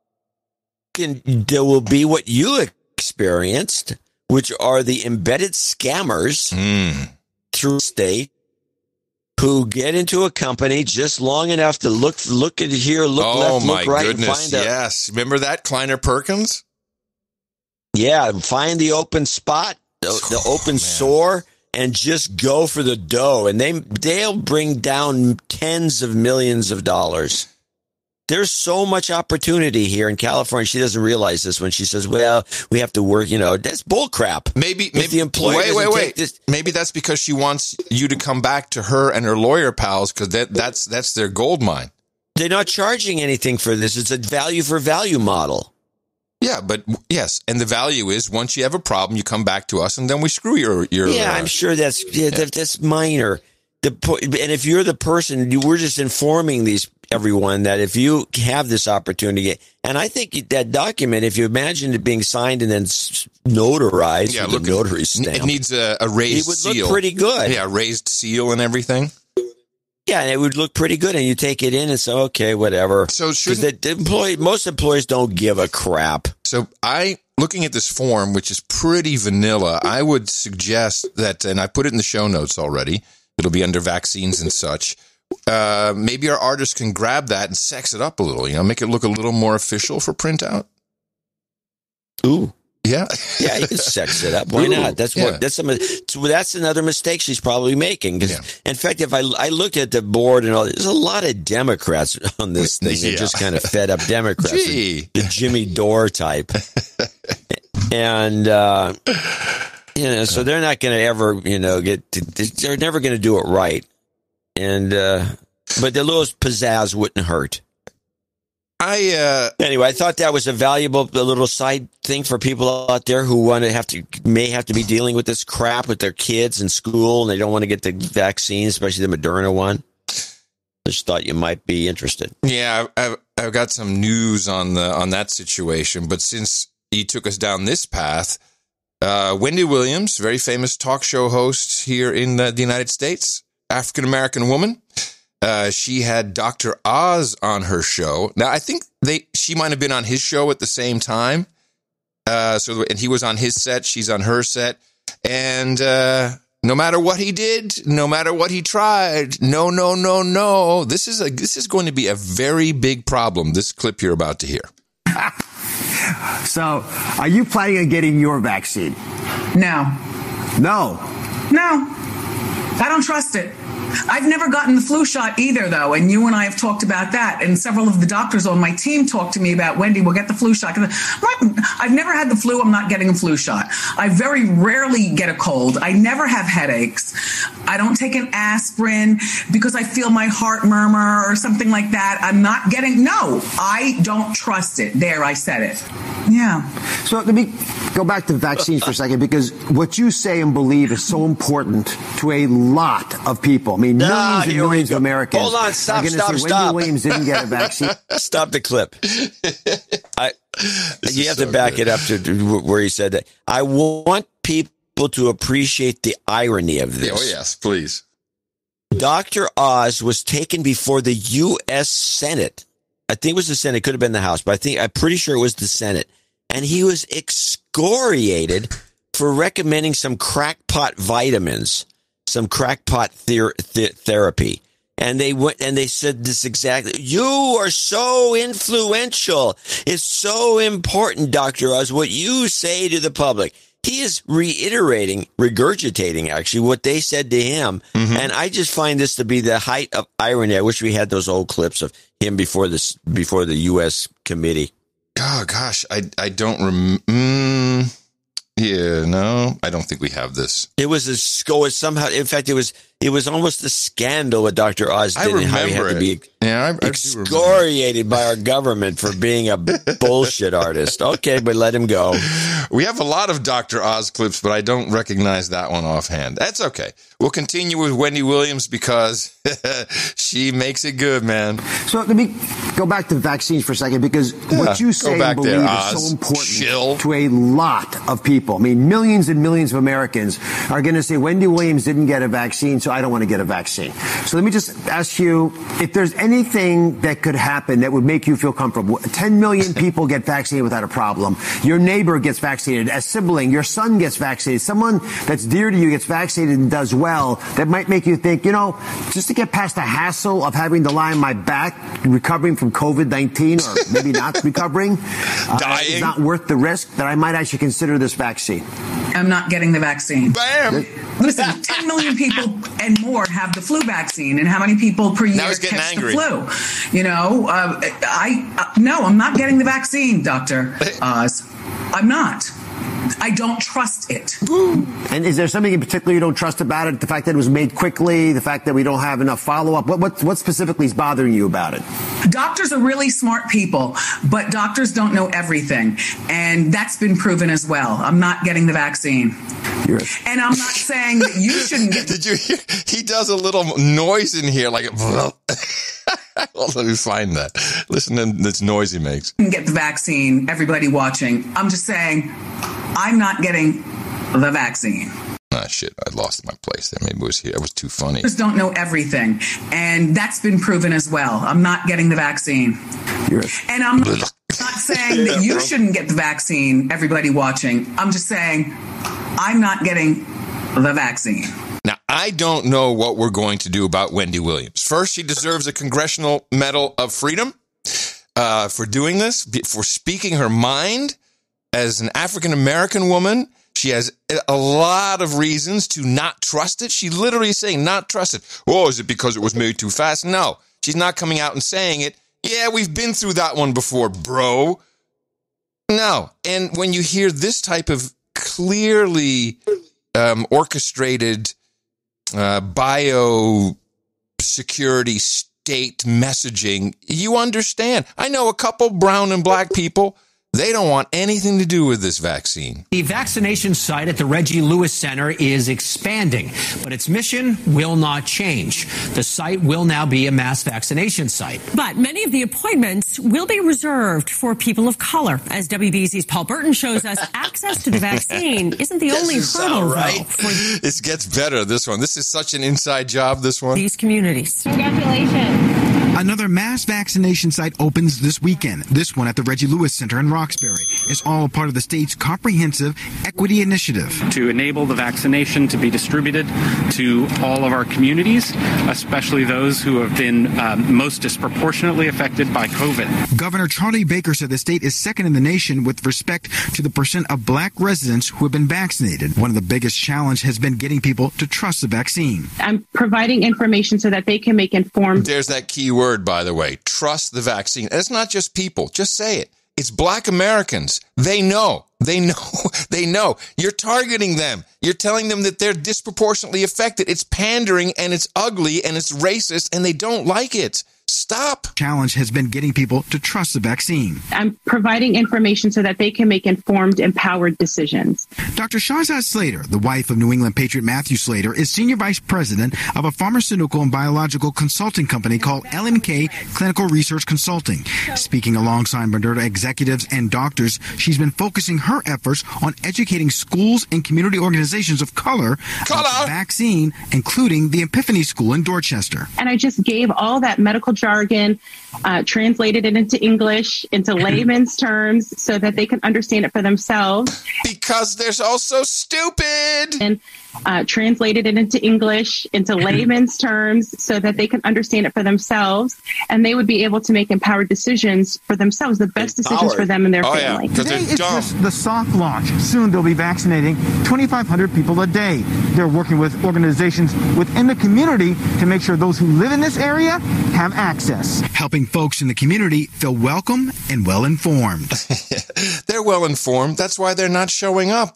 [SPEAKER 1] and there will be what you experienced, which are the embedded scammers
[SPEAKER 3] mm.
[SPEAKER 1] through state who get into a company just long enough to look look at here, look
[SPEAKER 3] oh,
[SPEAKER 1] left, look right,
[SPEAKER 3] goodness.
[SPEAKER 1] and find out.
[SPEAKER 3] Yes, remember that Kleiner Perkins?
[SPEAKER 1] Yeah, find the open spot, the, the
[SPEAKER 3] oh,
[SPEAKER 1] open
[SPEAKER 3] man.
[SPEAKER 1] sore, and just go for the dough. And they, they'll bring down tens of millions of dollars. There's so much opportunity here in California. She doesn't realize this when she says, well, we have to work, you know, that's bull crap.
[SPEAKER 3] Maybe, maybe
[SPEAKER 1] the employer
[SPEAKER 3] wait, wait, wait.
[SPEAKER 1] This-
[SPEAKER 3] maybe that's because she wants you to come back to her and her lawyer pals because that, that's, that's their gold mine.
[SPEAKER 1] they're not charging anything for this. It's a value for value model.
[SPEAKER 3] Yeah, but yes, and the value is once you have a problem, you come back to us, and then we screw your your.
[SPEAKER 1] Yeah,
[SPEAKER 3] uh,
[SPEAKER 1] I'm sure that's yeah, that, that's minor. The and if you're the person, you, we're just informing these everyone that if you have this opportunity, and I think that document, if you imagine it being signed and then notarized,
[SPEAKER 3] yeah,
[SPEAKER 1] with
[SPEAKER 3] look,
[SPEAKER 1] a notary stamp,
[SPEAKER 3] it needs a, a raised
[SPEAKER 1] it would
[SPEAKER 3] seal.
[SPEAKER 1] look pretty good.
[SPEAKER 3] Yeah, raised seal and everything.
[SPEAKER 1] Yeah, and it would look pretty good, and you take it in and say, okay, whatever.
[SPEAKER 3] So should
[SPEAKER 1] the, the employee, most employees don't give a crap.
[SPEAKER 3] So I, looking at this form, which is pretty vanilla, I would suggest that, and I put it in the show notes already. It'll be under vaccines and such. Uh, maybe our artists can grab that and sex it up a little. You know, make it look a little more official for printout.
[SPEAKER 1] Ooh.
[SPEAKER 3] Yeah,
[SPEAKER 1] yeah, you can sex it up. Why
[SPEAKER 3] Ooh,
[SPEAKER 1] not? That's
[SPEAKER 3] yeah.
[SPEAKER 1] what. That's a. So that's another mistake she's probably making. Because, yeah. in fact, if I I looked at the board and all, there's a lot of Democrats on this thing. They're
[SPEAKER 3] yeah.
[SPEAKER 1] just kind of fed up Democrats,
[SPEAKER 3] Gee.
[SPEAKER 1] the Jimmy Dore type, and uh, you know, so they're not going to ever, you know, get. To, they're never going to do it right, and uh, but the little pizzazz wouldn't hurt.
[SPEAKER 3] I uh,
[SPEAKER 1] anyway, I thought that was a valuable a little side thing for people out there who want to have to may have to be dealing with this crap with their kids in school, and they don't want to get the vaccine, especially the Moderna one. Just thought you might be interested.
[SPEAKER 3] Yeah, I've I've got some news on the on that situation, but since he took us down this path, uh, Wendy Williams, very famous talk show host here in the, the United States, African American woman. Uh, she had Doctor Oz on her show. Now, I think they she might have been on his show at the same time. Uh, so, and he was on his set, she's on her set, and uh, no matter what he did, no matter what he tried, no, no, no, no. This is a this is going to be a very big problem. This clip you're about to hear.
[SPEAKER 14] So, are you planning on getting your vaccine?
[SPEAKER 15] No.
[SPEAKER 14] No.
[SPEAKER 15] No. I don't trust it. I've never gotten the flu shot either, though, and you and I have talked about that, and several of the doctors on my team talked to me about, Wendy, we'll get the flu shot. I've never had the flu. I'm not getting a flu shot. I very rarely get a cold. I never have headaches. I don't take an aspirin because I feel my heart murmur or something like that. I'm not getting, no, I don't trust it. There, I said it. Yeah.
[SPEAKER 14] So let me go back to vaccines for a second, because what you say and believe is so important to a lot of people. I mean, millions
[SPEAKER 1] ah,
[SPEAKER 14] and millions of Americans
[SPEAKER 1] Hold on, stop,
[SPEAKER 14] are going to
[SPEAKER 1] stop,
[SPEAKER 14] say
[SPEAKER 1] stop.
[SPEAKER 14] Wendy Williams didn't get a vaccine.
[SPEAKER 1] Stop the clip. I, you have so to back good. it up to where he said that. I want people to appreciate the irony of this.
[SPEAKER 3] Oh, yes, please.
[SPEAKER 1] Doctor Oz was taken before the U S Senate. I think it was the Senate. It could have been the House, but I think I'm pretty sure it was the Senate. And he was excoriated for recommending some crackpot vitamins, some crackpot ther- th- therapy. And they went and they said this exactly. You are so influential. It's so important, Doctor Oz, what you say to the public. He is reiterating, regurgitating, actually, what they said to him. Mm-hmm. And I just find this to be the height of irony. I wish we had those old clips of him before this, before the U S committee.
[SPEAKER 3] Oh, gosh, I, I don't remember. Mm, yeah, no, I don't think we have this.
[SPEAKER 1] It was a score somehow. In fact, it was it was almost a scandal what Doctor Oz did and how he had
[SPEAKER 3] it.
[SPEAKER 1] to be
[SPEAKER 3] yeah, I, I
[SPEAKER 1] excoriated by our government for being a bullshit artist. Okay, but let him go.
[SPEAKER 3] We have a lot of Doctor Oz clips, but I don't recognize that one offhand. That's okay. We'll continue with Wendy Williams because she makes it good, man.
[SPEAKER 14] So let me go back to vaccines for a second, because yeah, what you say and believe there, is so important
[SPEAKER 3] Chill.
[SPEAKER 14] to a lot of people. I mean, millions and millions of Americans are going to say Wendy Williams didn't get a vaccine, so I don't want to get a vaccine. So let me just ask you, if there's anything that could happen that would make you feel comfortable. ten million people get vaccinated without a problem. Your neighbor gets vaccinated, a sibling, your son gets vaccinated, someone that's dear to you gets vaccinated and does well. That might make you think, you know, just to get past the hassle of having to lie on my back, recovering from COVID nineteen, or maybe not recovering, uh, it's not worth the risk, that I might actually consider this vaccine.
[SPEAKER 15] I'm not getting the vaccine.
[SPEAKER 3] Bam!
[SPEAKER 15] Listen, ten million people and more have the flu vaccine, and how many people per year catch
[SPEAKER 3] angry.
[SPEAKER 15] the flu? You know, uh, I uh, no, I'm not getting the vaccine, Doctor Oz. I'm not. I don't trust it.
[SPEAKER 14] And is there something in particular you don't trust about it? The fact that it was made quickly, the fact that we don't have enough follow-up? What, what, what specifically is bothering you about it?
[SPEAKER 15] Doctors are really smart people, but doctors don't know everything. And that's been proven as well. I'm not getting the vaccine.
[SPEAKER 14] You're
[SPEAKER 15] and I'm not saying that you shouldn't get.
[SPEAKER 3] Did you hear? He does a little noise in here, like. Well, let me find that. Listen to this noise he makes.
[SPEAKER 15] Get the vaccine, everybody watching. I'm just saying, I'm not getting the vaccine.
[SPEAKER 3] Ah, shit, I lost my place there. Maybe it was here. It was too funny.
[SPEAKER 15] Doctors don't know everything, and that's been proven as well. I'm not getting the vaccine.
[SPEAKER 14] You're
[SPEAKER 15] and I'm not saying that you shouldn't get the vaccine, everybody watching. I'm just saying, I'm not getting the vaccine.
[SPEAKER 3] Now, I don't know what we're going to do about Wendy Williams. First, she deserves a Congressional Medal of Freedom uh, for doing this, for speaking her mind as an African-American woman. She has a lot of reasons to not trust it. She literally is saying not trust it. Oh, is it because it was made too fast? No, she's not coming out and saying it. Yeah, we've been through that one before, bro. No. And when you hear this type of clearly um, orchestrated Uh, bio security state messaging, you understand. I know a couple brown and black people, they don't want anything to do with this vaccine.
[SPEAKER 16] The vaccination site at the Reggie Lewis Center is expanding, but its mission will not change. The site will now be a mass vaccination site.
[SPEAKER 17] But many of the appointments will be reserved for people of color. As W B Z's Paul Burton shows us, access to the vaccine isn't the only hurdle,
[SPEAKER 3] right?
[SPEAKER 17] though, for
[SPEAKER 3] This gets better, this one. This is such an inside job, this one.
[SPEAKER 17] these communities.
[SPEAKER 18] Congratulations. Another mass vaccination site opens this weekend. This one at the Reggie Lewis Center in Roxbury. It's all part of the state's comprehensive equity initiative.
[SPEAKER 19] To enable the vaccination to be distributed to all of our communities, especially those who have been um, most disproportionately affected by COVID.
[SPEAKER 18] Governor Charlie Baker said the state is second in the nation with respect to the percent of black residents who have been vaccinated. One of the biggest challenges has been getting people to trust the vaccine.
[SPEAKER 20] I'm providing information so that they can make informed.
[SPEAKER 3] There's that key word. By the way, trust the vaccine. And it's not just people. Just say it. It's black Americans. They know. They know. They know. You're targeting them. You're telling them that they're disproportionately affected. It's pandering and it's ugly and it's racist and they don't like it. Stop.
[SPEAKER 18] Challenge has been getting people to trust the vaccine.
[SPEAKER 20] I'm providing information so that they can make informed, empowered decisions.
[SPEAKER 18] Doctor Shahzad Slater, the wife of New England Patriot Matthew Slater, is senior vice president of a pharmaceutical and biological consulting company called L M K Clinical Research Consulting. Speaking alongside Moderna executives and doctors, she's been focusing her efforts on educating schools and community organizations of color
[SPEAKER 3] color.
[SPEAKER 18] about the vaccine, including the Epiphany School in Dorchester.
[SPEAKER 20] And I just gave all that medical jargon, uh, translated it into English, into layman's terms, so that they can understand it for themselves.
[SPEAKER 3] Because they're all so stupid.
[SPEAKER 20] And uh, translated it into English, into layman's terms, so that they can understand it for themselves, and they would be able to make empowered decisions for themselves, the best decisions for them and their
[SPEAKER 3] oh,
[SPEAKER 20] family.
[SPEAKER 3] Yeah,
[SPEAKER 18] Today is just the soft launch. Soon they'll be vaccinating twenty-five hundred people a day. They're working with organizations within the community to make sure those who live in this area have access, helping folks in the community feel welcome and well informed.
[SPEAKER 3] They're well informed. That's why they're not showing up.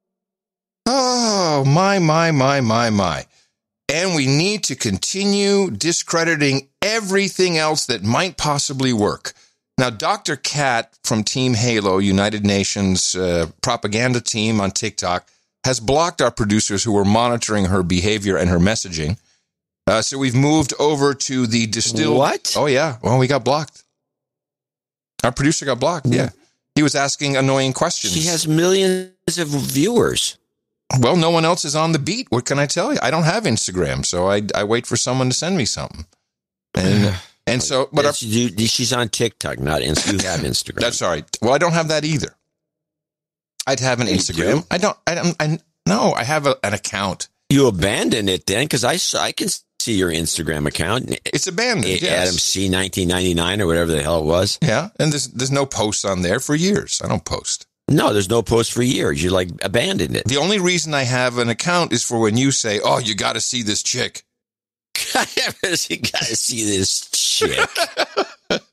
[SPEAKER 3] Oh, my, my, my, my, my. And we need to continue discrediting everything else that might possibly work. Now, Doctor Kat from Team Halo, United Nations uh, propaganda team on TikTok, has blocked our producers who were monitoring her behavior and her messaging. Uh, so we've moved over to the distilled.
[SPEAKER 1] What?
[SPEAKER 3] Oh, yeah. Well, we got blocked. Our producer got blocked. Yeah. He was asking annoying questions.
[SPEAKER 1] She has millions of viewers.
[SPEAKER 3] Well, no one else is on the beat. What can I tell you? I don't have Instagram, so I I wait for someone to send me something. And and so, but our,
[SPEAKER 1] you, she's on TikTok, not Instagram. You have Instagram.
[SPEAKER 3] That's all right. Well, I don't have that either. I'd have an Instagram. I don't. I don't. I no. I have a, an account.
[SPEAKER 1] You abandoned it then, because I saw, I can see your Instagram account.
[SPEAKER 3] It's abandoned. Yes.
[SPEAKER 1] Adam C nineteen ninety-nine or whatever the hell it was.
[SPEAKER 3] Yeah, and there's there's no posts on there for years. I don't post.
[SPEAKER 1] No, there's no post for years. You like abandoned it.
[SPEAKER 3] The only reason I have an account is for when you say, "Oh, you got to see this chick."
[SPEAKER 1] I got to see this chick.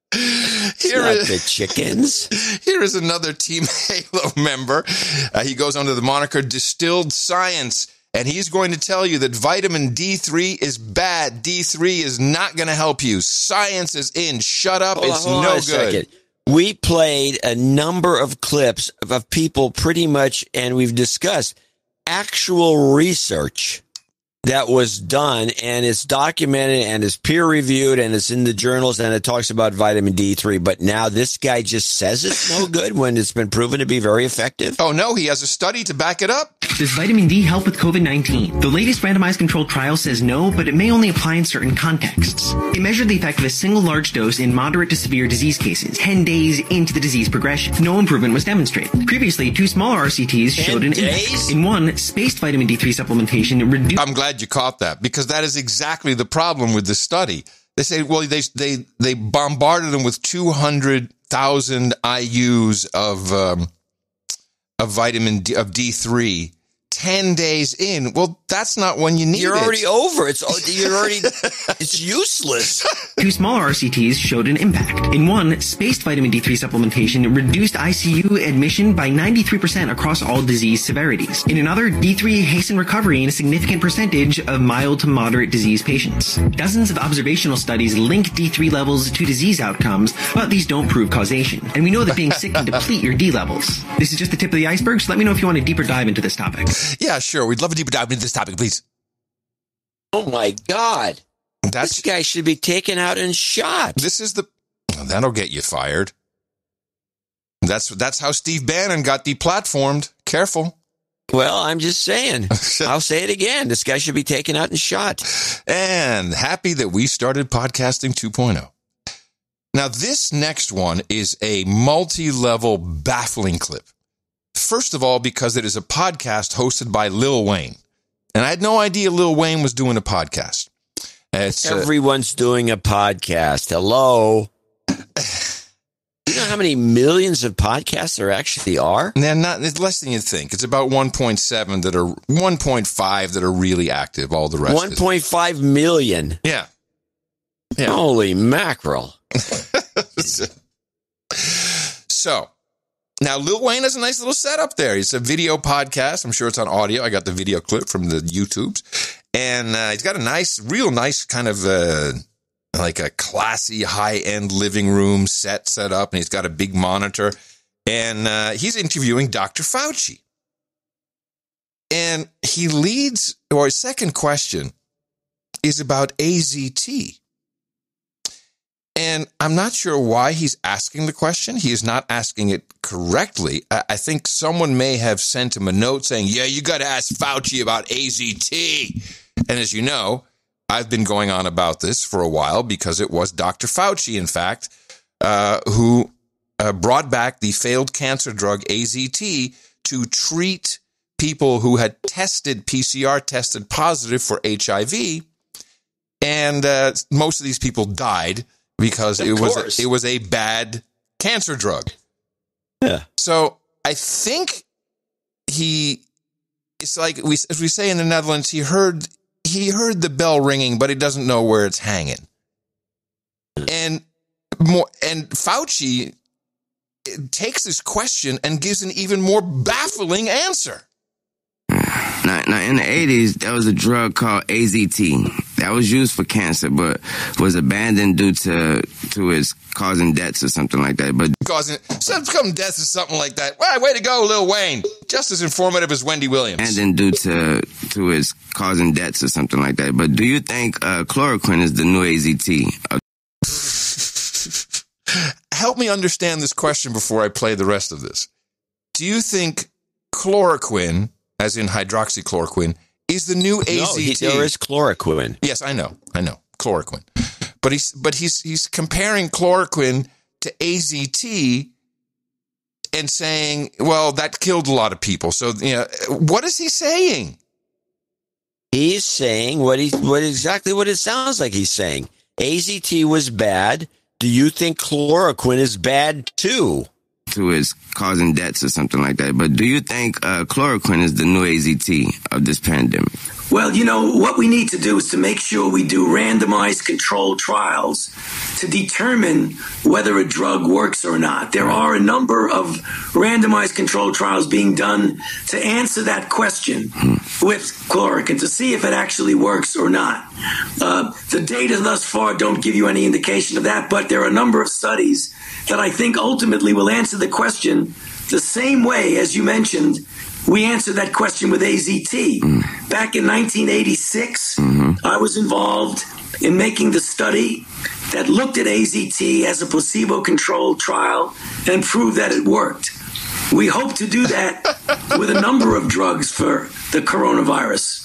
[SPEAKER 3] Here
[SPEAKER 1] not
[SPEAKER 3] is,
[SPEAKER 1] the chickens.
[SPEAKER 3] Here is another Team Halo member. Uh, he goes under the moniker Distilled Science, and he's going to tell you that vitamin D three is bad. D three is not going to help you. Science is in. Shut up.
[SPEAKER 1] Hold
[SPEAKER 3] it's
[SPEAKER 1] on, hold
[SPEAKER 3] no
[SPEAKER 1] on a
[SPEAKER 3] good.
[SPEAKER 1] second. We played a number of clips of people pretty much, and we've discussed actual research that was done, and it's documented and it's peer reviewed and it's in the journals and it talks about vitamin D three. But now this guy just says it's no good when it's been proven to be very effective.
[SPEAKER 3] Oh no, he has a study to back it up.
[SPEAKER 21] Does vitamin D help with COVID nineteen? The latest randomized controlled trial says no, but it may only apply in certain contexts. It measured the effect of a single large dose in moderate to severe disease cases, ten days into the disease progression. No improvement was demonstrated. Previously, two smaller R C Ts showed an impact. In one, spaced vitamin D three supplementation reduced...
[SPEAKER 3] I'm glad you caught that, because that is exactly the problem with this study. They say, well, they they they bombarded them with two hundred thousand I U's of um, of vitamin D, of D three. Ten days in. Well, that's not when you need
[SPEAKER 1] You're
[SPEAKER 3] it.
[SPEAKER 1] You're already over. It's you're already. It's useless.
[SPEAKER 21] Two smaller R C Ts showed an impact. In one, spaced vitamin D three supplementation reduced I C U admission by ninety-three percent across all disease severities. In another, D three hastened recovery in a significant percentage of mild to moderate disease patients. Dozens of observational studies link D three levels to disease outcomes, but these don't prove causation. And we know that being sick can deplete your D levels. This is just the tip of the iceberg, so let me know if you want a deeper dive into this topic.
[SPEAKER 3] Yeah, sure. We'd love a deeper dive into this topic, please.
[SPEAKER 1] Oh, my God.
[SPEAKER 3] That's,
[SPEAKER 1] this guy should be taken out and shot.
[SPEAKER 3] This is the... That'll get you fired. That's that's how Steve Bannon got deplatformed. Careful.
[SPEAKER 1] Well, I'm just saying. I'll say it again. This guy should be taken out and shot.
[SPEAKER 3] And happy that we started podcasting two point oh. Now, this next one is a multi-level baffling clip. First of all, because it is a podcast hosted by Lil Wayne. And I had no idea Lil Wayne was doing a podcast. It's,
[SPEAKER 1] Everyone's uh, doing a podcast. Hello. You know how many millions of podcasts there actually are?
[SPEAKER 3] They're not, it's less than you think. It's about one point seven that are, one point five that are really active. All the rest
[SPEAKER 1] one point five million.
[SPEAKER 3] Yeah.
[SPEAKER 1] yeah. Holy mackerel.
[SPEAKER 3] So, now Lil Wayne has a nice little setup there. It's a video podcast. I'm sure it's on audio. I got the video clip from the YouTubes. And uh, he's got a nice, real nice kind of uh, like a classy high-end living room set set up. And he's got a big monitor. And uh, he's interviewing Doctor Fauci. And he leads, or his second question is about A Z T. And I'm not sure why he's asking the question. He is not asking it correctly. I think someone may have sent him a note saying, yeah, you got to ask Fauci about A Z T. And as you know, I've been going on about this for a while because it was Doctor Fauci, in fact, uh, who uh, brought back the failed cancer drug A Z T to treat people who had tested, P C R tested positive for H I V. And uh, most of these people died because it was a, it was a bad cancer drug.
[SPEAKER 1] Yeah.
[SPEAKER 3] So I think he, it's like we as we say in the Netherlands, he heard he heard the bell ringing, but he doesn't know where it's hanging. And more and Fauci takes this question and gives an even more baffling answer.
[SPEAKER 22] Now, now, in the eighties, there was a drug called A Z T that was used for cancer, but was abandoned due to to its causing deaths or something like that. But
[SPEAKER 3] causing some deaths or something like that. Well, way to go, Lil Wayne! Just as informative as Wendy Williams.
[SPEAKER 22] Abandoned due to to its causing deaths or something like that. But do you think uh, chloroquine is the new A Z T?
[SPEAKER 3] Help me understand this question before I play the rest of this. Do you think chloroquine, as in hydroxychloroquine, is the new A Z T?
[SPEAKER 1] No, there is chloroquine.
[SPEAKER 3] Yes, I know. I know. Chloroquine. But he's but he's he's comparing chloroquine to A Z T and saying, well, that killed a lot of people. So, you know, what is he saying?
[SPEAKER 1] He's saying what he what exactly what it sounds like he's saying. A Z T was bad. Do you think chloroquine is bad too?
[SPEAKER 22] To its causing deaths or something like that. But do you think uh, chloroquine is the new A Z T of this pandemic?
[SPEAKER 2] Well, you know, what we need to do is to make sure we do randomized controlled trials to determine whether a drug works or not. There are a number of randomized controlled trials being done to answer that question with chloroquine, to see if it actually works or not. Uh, the data thus far don't give you any indication of that, but there are a number of studies that I think ultimately will answer the question the same way, as you mentioned, we answered that question with A Z T. Mm. Back in nineteen eighty-six, mm-hmm. I was involved in making the study that looked at A Z T as a placebo-controlled trial and proved that it worked. We hope to do that with a number of drugs for the coronavirus.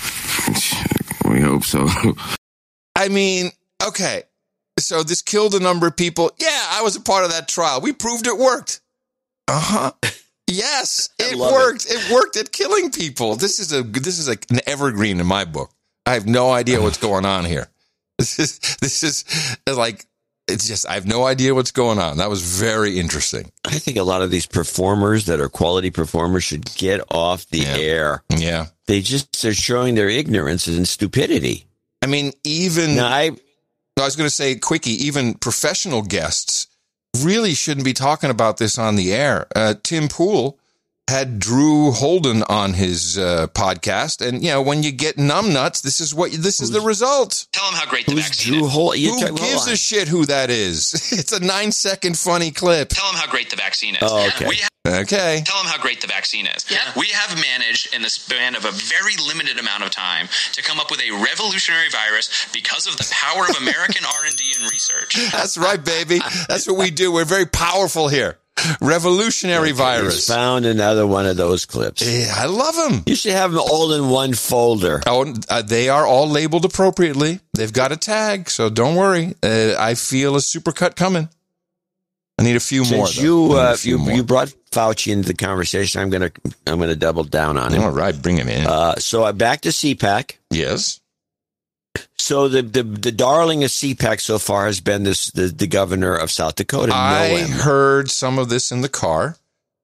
[SPEAKER 22] We hope so.
[SPEAKER 3] I mean, okay, so this killed a number of people. Yeah, I was a part of that trial. We proved it worked. Uh-huh. Yes, it worked. It. it worked at killing people. This is a this is like an evergreen in my book. I have no idea what's going on here. This is this is like it's just I have no idea what's going on. That was very interesting.
[SPEAKER 1] I think a lot of these performers that are quality performers should get off the
[SPEAKER 3] yeah.
[SPEAKER 1] air.
[SPEAKER 3] Yeah,
[SPEAKER 1] they just are showing their ignorance and stupidity.
[SPEAKER 3] I mean, even
[SPEAKER 1] now, I
[SPEAKER 3] I was going to say, Quickie, even professional guests really shouldn't be talking about this on the air. Uh, Tim Pool had Drew Holden on his uh, podcast, and you know when you get numbnuts, this is what this is the result.
[SPEAKER 5] Tell him how great the
[SPEAKER 1] Who's
[SPEAKER 5] vaccine
[SPEAKER 1] Drew
[SPEAKER 5] is.
[SPEAKER 1] Hol-
[SPEAKER 3] Who
[SPEAKER 1] talk-
[SPEAKER 3] gives a shit who that is? It's a nine second funny clip.
[SPEAKER 5] Tell him how great the vaccine is.
[SPEAKER 1] Oh, okay.
[SPEAKER 5] We ha-
[SPEAKER 3] okay.
[SPEAKER 5] Tell him how great the vaccine is. Yeah. We have managed in the span of a very limited amount of time to come up with a revolutionary virus because of the power of American R and D and research.
[SPEAKER 3] That's right, baby. That's what we do. We're very powerful here. Revolutionary okay, virus.
[SPEAKER 1] Found another one of those clips.
[SPEAKER 3] Yeah, I love them.
[SPEAKER 1] You should have them all in one folder.
[SPEAKER 3] Oh, uh, they are all labeled appropriately. They've got a tag, so don't worry. Uh, I feel a supercut coming. I need a few
[SPEAKER 1] Since
[SPEAKER 3] more.
[SPEAKER 1] Though. You uh,
[SPEAKER 3] you
[SPEAKER 1] more. you brought Fauci into the conversation. I'm gonna I'm gonna double down on him.
[SPEAKER 3] All right, bring him in.
[SPEAKER 1] Uh, so I'm back to C PAC.
[SPEAKER 3] Yes.
[SPEAKER 1] So the, the the darling of C PAC so far has been this the, the governor of South Dakota.
[SPEAKER 3] I
[SPEAKER 1] Noem.
[SPEAKER 3] heard some of this in the car,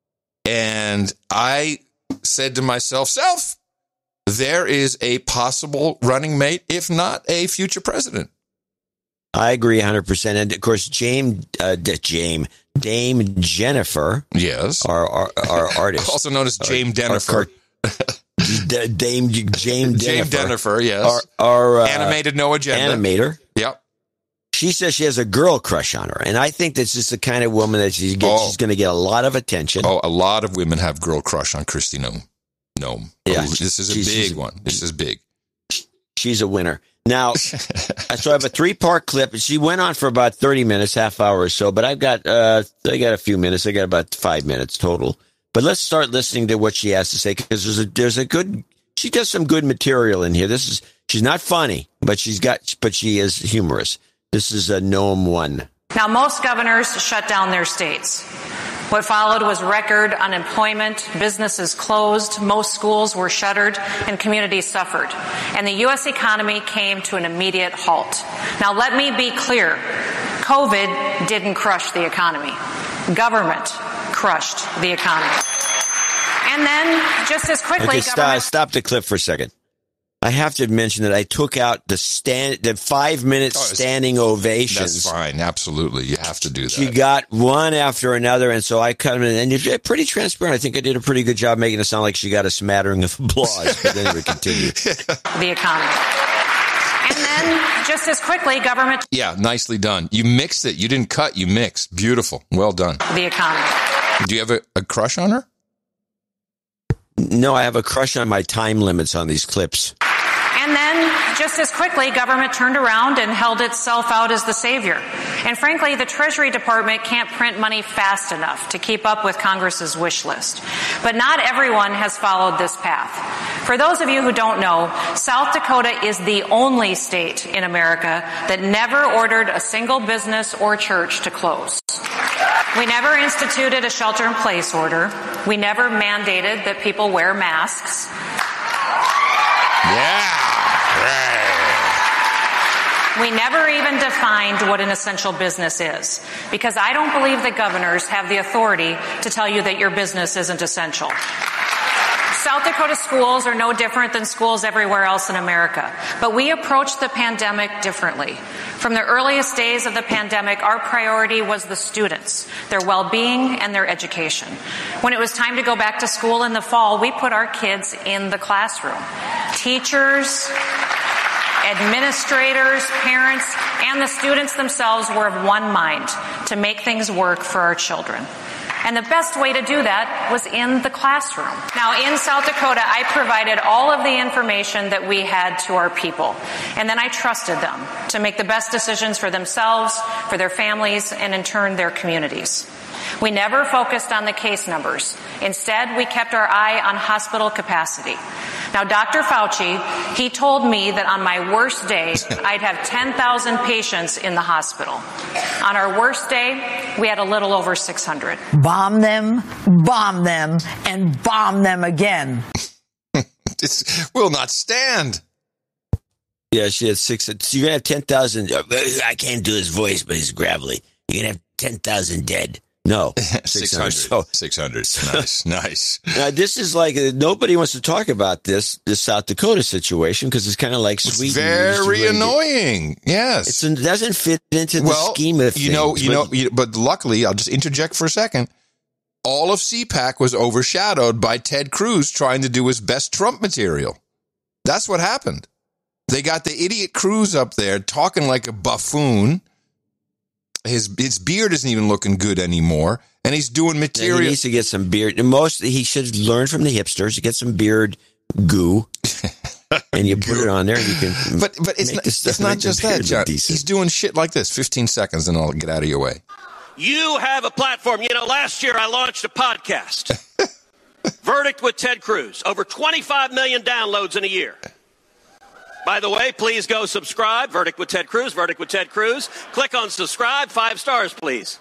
[SPEAKER 3] and I said to myself, "Self, there is a possible running mate, if not a future president."
[SPEAKER 1] I agree one hundred percent. And of course, James, uh, James, Dame Jennifer,
[SPEAKER 3] yes,
[SPEAKER 1] our our, our artist,
[SPEAKER 3] also known as James Jennifer.
[SPEAKER 1] D- Dame Jane
[SPEAKER 3] Jane Dennifer, yes.
[SPEAKER 1] Our, our uh,
[SPEAKER 3] animated no agenda.
[SPEAKER 1] Animator.
[SPEAKER 3] Yep.
[SPEAKER 1] She says she has a girl crush on her. And I think this is the kind of woman that she's,
[SPEAKER 3] oh.
[SPEAKER 1] she's going to get a lot of attention.
[SPEAKER 3] Oh, a lot of women have girl crush on Kristi Noem. Noem.
[SPEAKER 1] Yeah,
[SPEAKER 3] oh, this is a
[SPEAKER 1] she's,
[SPEAKER 3] big
[SPEAKER 1] she's,
[SPEAKER 3] one. This is big.
[SPEAKER 1] She's a winner. Now, so I have a three-part clip. She went on for about thirty minutes, half hour or so. But I've got, uh, I got a few minutes. I got about five minutes total. But let's start listening to what she has to say because there's a, there's a good... She does some good material in here. This is she's not funny, but she's got but she is humorous. This is a Noem one.
[SPEAKER 23] Now, most governors shut down their states. What followed was record unemployment, businesses closed, most schools were shuttered, and communities suffered. And the U S economy came to an immediate halt. Now, let me be clear. COVID didn't crush the economy. Government crushed the economy. And then, just as quickly,
[SPEAKER 1] okay, stop,
[SPEAKER 23] government...
[SPEAKER 1] stop the clip for a second. I have to mention that I took out the stand, the five-minute
[SPEAKER 3] oh,
[SPEAKER 1] standing ovations.
[SPEAKER 3] That's fine, absolutely. You have to do that.
[SPEAKER 1] She got one after another, and so I cut them in. And you're pretty transparent. I think I did a pretty good job making it sound like she got a smattering of applause. But then we continue.
[SPEAKER 23] The economy. And then, just as quickly, government...
[SPEAKER 3] Yeah, nicely done. You mixed it. You didn't cut. You mixed. Beautiful. Well done.
[SPEAKER 23] The economy.
[SPEAKER 3] Do you have a, a crush on her?
[SPEAKER 1] No, I have a crush on my time limits on these clips.
[SPEAKER 23] And then, just as quickly, government turned around and held itself out as the savior. And frankly, the Treasury Department can't print money fast enough to keep up with Congress's wish list. But not everyone has followed this path. For those of you who don't know, South Dakota is the only state in America that never ordered a single business or church to close. We never instituted a shelter-in-place order. We never mandated that people wear masks.
[SPEAKER 3] Yeah.
[SPEAKER 23] We never even defined what an essential business is, because I don't believe that governors have the authority to tell you that your business isn't essential. South Dakota schools are no different than schools everywhere else in America, but we approached the pandemic differently. From the earliest days of the pandemic, our priority was the students, their well-being, and their education. When it was time to go back to school in the fall, we put our kids in the classroom. Teachers, administrators, parents, and the students themselves were of one mind to make things work for our children. And the best way to do that was in the classroom. Now, in South Dakota, I provided all of the information that we had to our people. And then I trusted them to make the best decisions for themselves, for their families, and in turn, their communities. We never focused on the case numbers. Instead, we kept our eye on hospital capacity. Now, Doctor Fauci, he told me that on my worst day, I'd have ten thousand patients in the hospital. On our worst day, we had a little over six hundred.
[SPEAKER 4] Bomb them, bomb them, and bomb them again.
[SPEAKER 3] This will not stand.
[SPEAKER 1] Yeah, she had six. So you're going to have ten thousand. I can't do his voice, but he's gravelly. You're going to have ten thousand dead. No,
[SPEAKER 3] six hundred. So, six hundred. Nice, nice.
[SPEAKER 1] Now, this is like, uh, nobody wants to talk about this, this South Dakota situation because it's kind of like sweet.
[SPEAKER 3] It's very annoying. Yes.
[SPEAKER 1] It's, it doesn't fit into the
[SPEAKER 3] well,
[SPEAKER 1] scheme of things.
[SPEAKER 3] You know, you
[SPEAKER 1] but,
[SPEAKER 3] know, you, but luckily, I'll just interject for a second. All of C PAC was overshadowed by Ted Cruz trying to do his best Trump material. That's what happened. They got the idiot Cruz up there talking like a buffoon. His his beard isn't even looking good anymore, and he's doing material.
[SPEAKER 1] Yeah, he needs to get some beard. Most he should learn from the hipsters. You get some beard goo, and you put it on there. And you can.
[SPEAKER 3] But but it's not, it's not just that, John. He's doing shit like this. Fifteen seconds, and I'll get out of your way.
[SPEAKER 6] You have a platform. You know, last year I launched a podcast, Verdict with Ted Cruz. Over twenty-five million downloads in a year. By the way, please go subscribe. Verdict with Ted Cruz. Verdict with Ted Cruz. Click on subscribe. Five stars, please.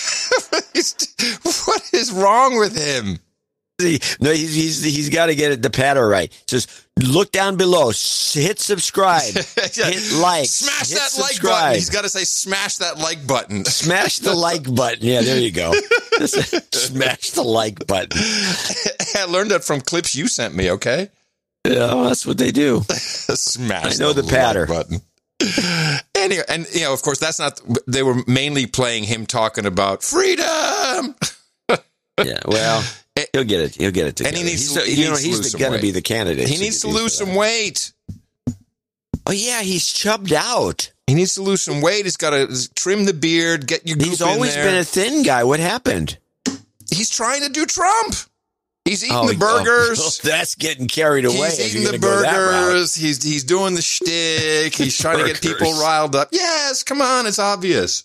[SPEAKER 3] What is wrong with him?
[SPEAKER 1] No, he's he's he's got to get it the patter right. Just look down below, hit subscribe, hit like,
[SPEAKER 3] smash
[SPEAKER 1] hit
[SPEAKER 3] that
[SPEAKER 1] subscribe.
[SPEAKER 3] like button. He's got to say smash that like button.
[SPEAKER 1] Smash the like button. Yeah, there you go. Smash the like button.
[SPEAKER 3] I learned that from clips you sent me. Okay.
[SPEAKER 1] Yeah, well, that's what they do.
[SPEAKER 3] Smash.
[SPEAKER 1] I know the, the patter
[SPEAKER 3] like button. Anyway, and you know, of course, that's not. They were mainly playing him talking about freedom.
[SPEAKER 1] Yeah, well, he'll get it. He'll get it together.
[SPEAKER 3] And he needs,
[SPEAKER 1] he's,
[SPEAKER 3] he
[SPEAKER 1] you
[SPEAKER 3] needs
[SPEAKER 1] know,
[SPEAKER 3] to
[SPEAKER 1] he's
[SPEAKER 3] lose some
[SPEAKER 1] going to
[SPEAKER 3] weight.
[SPEAKER 1] be the candidate.
[SPEAKER 3] He needs to lose some weight.
[SPEAKER 1] Oh yeah, he's chubbed out.
[SPEAKER 3] He needs to lose some weight. He's got to trim the beard, get your goop
[SPEAKER 1] He's
[SPEAKER 3] in
[SPEAKER 1] always
[SPEAKER 3] there.
[SPEAKER 1] been a thin guy. What happened?
[SPEAKER 3] He's trying to do Trump. He's eating
[SPEAKER 1] oh,
[SPEAKER 3] the burgers.
[SPEAKER 1] Oh, that's getting carried away.
[SPEAKER 3] He's eating the burgers. He's he's doing the shtick. He's trying burgers. to get people riled up. Yes, come on, it's obvious.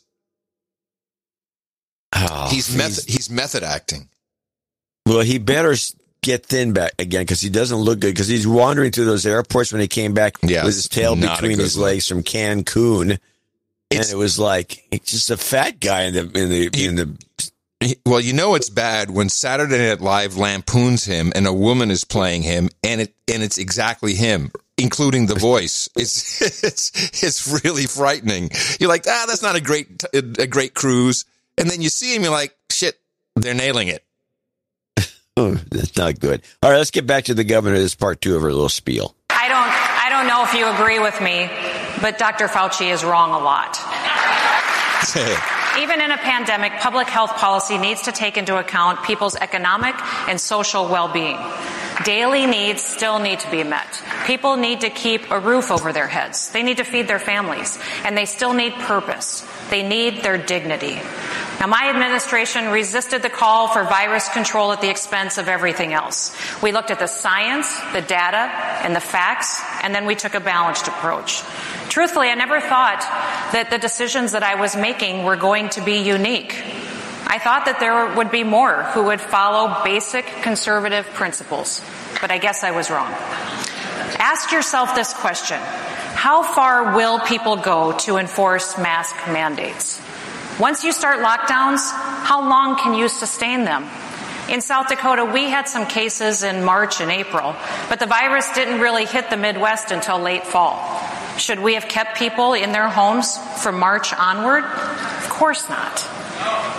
[SPEAKER 1] Oh,
[SPEAKER 3] he's method. He's method acting.
[SPEAKER 1] Well, he better get thin back again because he doesn't look good. Because he's wandering through those airports when he came back
[SPEAKER 3] yes,
[SPEAKER 1] with his tail between his
[SPEAKER 3] look.
[SPEAKER 1] legs from Cancun,
[SPEAKER 3] It's,
[SPEAKER 1] and it was like it's just a fat guy in the in the
[SPEAKER 3] he,
[SPEAKER 1] in the.
[SPEAKER 3] Well, you know it's bad when Saturday Night Live lampoons him and a woman is playing him, and it and it's exactly him, including the voice. It's it's it's really frightening. You're like, ah, that's not a great a great Cruz, and then you see him, you're like, shit, they're nailing it.
[SPEAKER 1] Oh, that's not good. All right, let's get back to the governor. This is part two of her little spiel.
[SPEAKER 23] I don't I don't know if you agree with me, but Doctor Fauci is wrong a lot. Even in a pandemic, public health policy needs to take into account people's economic and social well-being. Daily needs still need to be met. People need to keep a roof over their heads. They need to feed their families, and they still need purpose. They need their dignity. Now, my administration resisted the call for virus control at the expense of everything else. We looked at the science, the data, and the facts, and then we took a balanced approach. Truthfully, I never thought that the decisions that I was making were going to be unique. I thought that there would be more who would follow basic conservative principles, but I guess I was wrong. Ask yourself this question: how far will people go to enforce mask mandates? Once you start lockdowns, how long can you sustain them? In South Dakota, we had some cases in March and April, but the virus didn't really hit the Midwest until late fall. Should we have kept people in their homes from March onward? Of course not.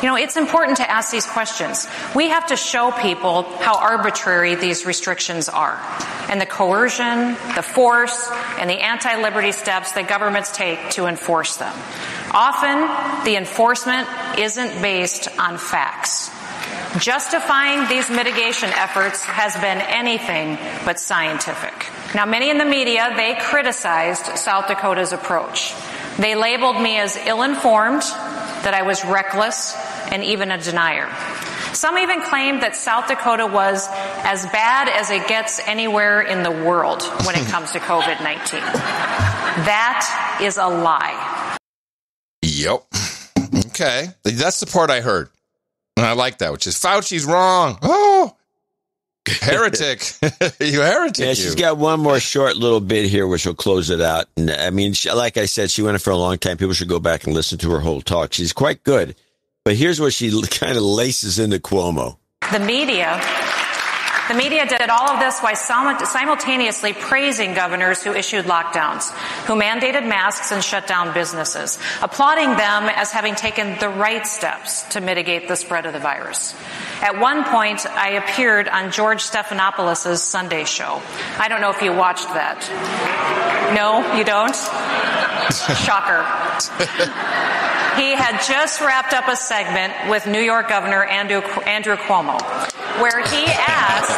[SPEAKER 23] You know, it's important to ask these questions. We have to show people how arbitrary these restrictions are, and the coercion, the force, and the anti-liberty steps that governments take to enforce them. Often, the enforcement isn't based on facts. Justifying these mitigation efforts has been anything but scientific. Now, many in the media, they criticized South Dakota's approach. They labeled me as ill-informed, that I was reckless, and even a denier. Some even claimed that South Dakota was as bad as it gets anywhere in the world when it comes to COVID nineteen. That is a lie.
[SPEAKER 3] Yep. Okay. That's the part I heard. And I like that, which is Fauci's wrong. Oh, heretic. You heretic.
[SPEAKER 1] Yeah,
[SPEAKER 3] you.
[SPEAKER 1] she's got one more short little bit here, which will close it out. And I mean, she, like I said, she went for a long time. People should go back and listen to her whole talk. She's quite good. But here's what she kind of laces into Cuomo.
[SPEAKER 23] The media, the media did all of this while simultaneously praising governors who issued lockdowns, who mandated masks and shut down businesses, applauding them as having taken the right steps to mitigate the spread of the virus. At one point, I appeared on George Stephanopoulos' Sunday show. I don't know if you watched that. No, you don't? Shocker. He had just wrapped up a segment with New York Governor Andrew, Andrew Cuomo, where he asked,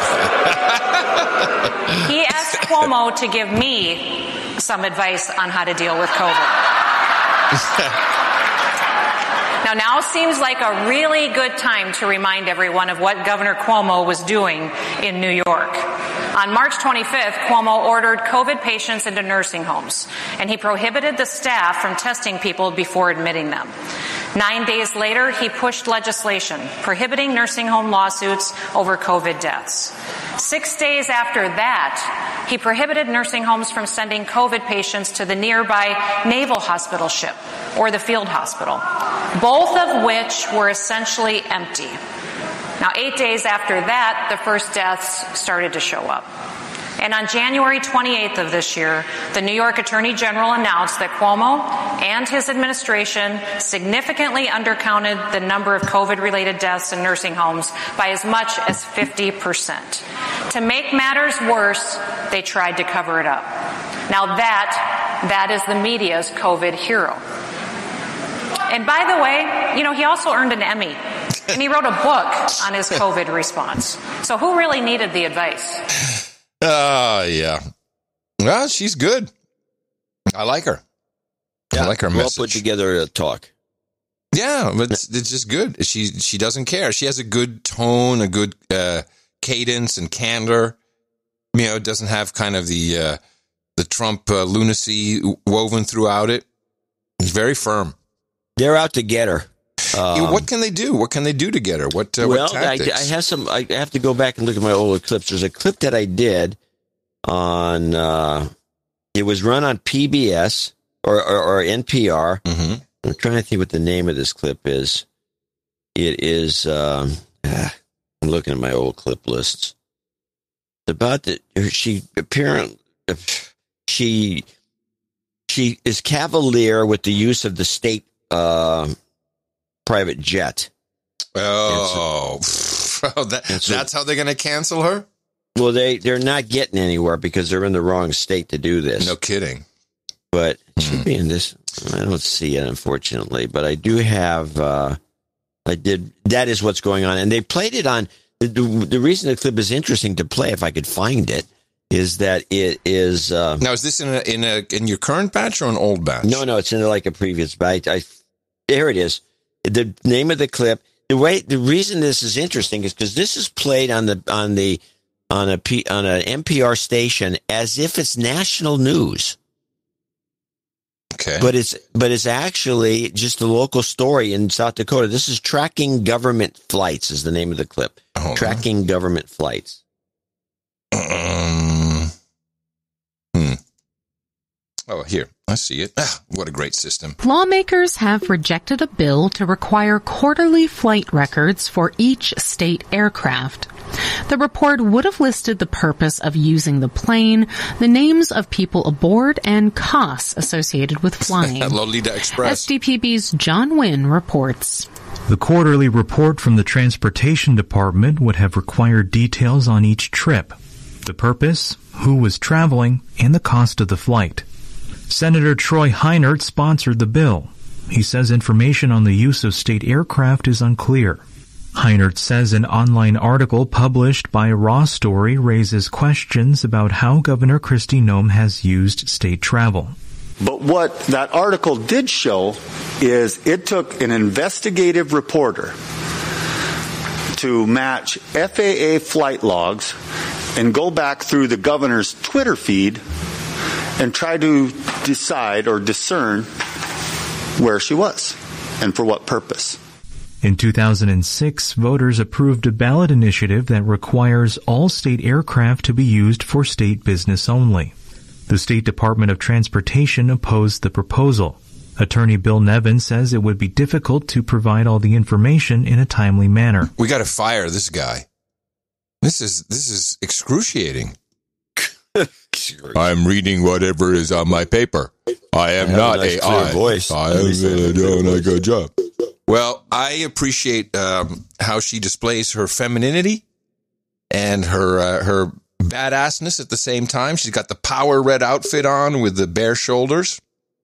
[SPEAKER 23] he asked Cuomo to give me some advice on how to deal with COVID. Now, now seems like a really good time to remind everyone of what Governor Cuomo was doing in New York. On March twenty-fifth, Cuomo ordered COVID patients into nursing homes, and he prohibited the staff from testing people before admitting them. Nine days later, he pushed legislation prohibiting nursing home lawsuits over COVID deaths. Six days after that, he prohibited nursing homes from sending COVID patients to the nearby Naval Hospital ship or the field hospital, both of which were essentially empty. Now, eight days after that, the first deaths started to show up. And on January twenty-eighth of this year, the New York Attorney General announced that Cuomo and his administration significantly undercounted the number of COVID-related deaths in nursing homes by as much as fifty percent. To make matters worse, they tried to cover it up. Now that, that is the media's COVID hero. And by the way, you know, he also earned an Emmy. And he wrote a book on his COVID response. So who really needed the advice?
[SPEAKER 3] Oh, uh, yeah. Well, she's good. I like her.
[SPEAKER 1] Yeah,
[SPEAKER 3] I like her
[SPEAKER 1] well
[SPEAKER 3] message.
[SPEAKER 1] Well put together a talk.
[SPEAKER 3] Yeah, but it's, it's just good. She she doesn't care. She has a good tone, a good uh, cadence and candor. You know, it doesn't have kind of the uh, the Trump uh, lunacy woven throughout it. It's very firm.
[SPEAKER 1] They're out to get her. Um,
[SPEAKER 3] what can they do? What can they do to get her? What, uh,
[SPEAKER 1] well,
[SPEAKER 3] what tactics?
[SPEAKER 1] I, I have some. I have to go back and look at my old clips. There's a clip that I did on. Uh, it was run on P B S or, or, or N P R.
[SPEAKER 3] Mm-hmm.
[SPEAKER 1] I'm trying to think what the name of this clip is. It is. Um, ah, I'm looking at my old clip lists. It's about the she apparently she she is cavalier with the use of the state. Uh, private jet.
[SPEAKER 3] Oh, so, that, so, that's how they're going to cancel her?
[SPEAKER 1] Well, they, they're not getting anywhere because they're in the wrong state to do this.
[SPEAKER 3] No kidding.
[SPEAKER 1] But it should be in this. I don't see it, unfortunately, but I do have, uh, I did, that is what's going on. And they played it on, the, the reason the clip is interesting to play, if I could find it, is that it is. Uh,
[SPEAKER 3] now, is this in a, in a, in your current batch or an old batch?
[SPEAKER 1] No, no, it's in like a previous batch. I, there it is. The name of the clip. The way the reason this is interesting is because this is played on the on the on a P, on an N P R station as if it's national news.
[SPEAKER 3] Okay,
[SPEAKER 1] but it's but it's actually just a local story in South Dakota. This is Tracking Government Flights is the name of the clip.
[SPEAKER 3] Hold
[SPEAKER 1] Tracking on. Government Flights.
[SPEAKER 3] Um. Hmm. Oh, here. I see it. Ah, what a great system.
[SPEAKER 7] Lawmakers have rejected a bill to require quarterly flight records for each state aircraft. The report would have listed the purpose of using the plane, the names of people aboard, and costs associated with flying.
[SPEAKER 3] Lolita Express.
[SPEAKER 7] S D P B's John Wynn reports.
[SPEAKER 8] The quarterly report from the Transportation Department would have required details on each trip, the purpose, who was traveling, and the cost of the flight. Senator Troy Heinert sponsored the bill. He says information on the use of state aircraft is unclear. Heinert says an online article published by Raw Story raises questions about how Governor Kristi Noem has used state travel.
[SPEAKER 9] But what that article did show is it took an investigative reporter to match F A A flight logs and go back through the governor's Twitter feed and try to decide or discern where she was and for what purpose.
[SPEAKER 8] In two thousand six, voters approved a ballot initiative that requires all state aircraft to be used for state business only. The State Department of Transportation opposed the proposal. Attorney Bill Nevin says it would be difficult to provide all the information in a timely manner.
[SPEAKER 3] We got to fire this guy. This is this is excruciating. I'm reading whatever is on my paper. I am I not a nice A I.
[SPEAKER 1] Voice.
[SPEAKER 3] I am uh, doing a good job. Well, I appreciate um, how she displays her femininity and her uh, her badassness at the same time. She's got the power red outfit on with the bare shoulders.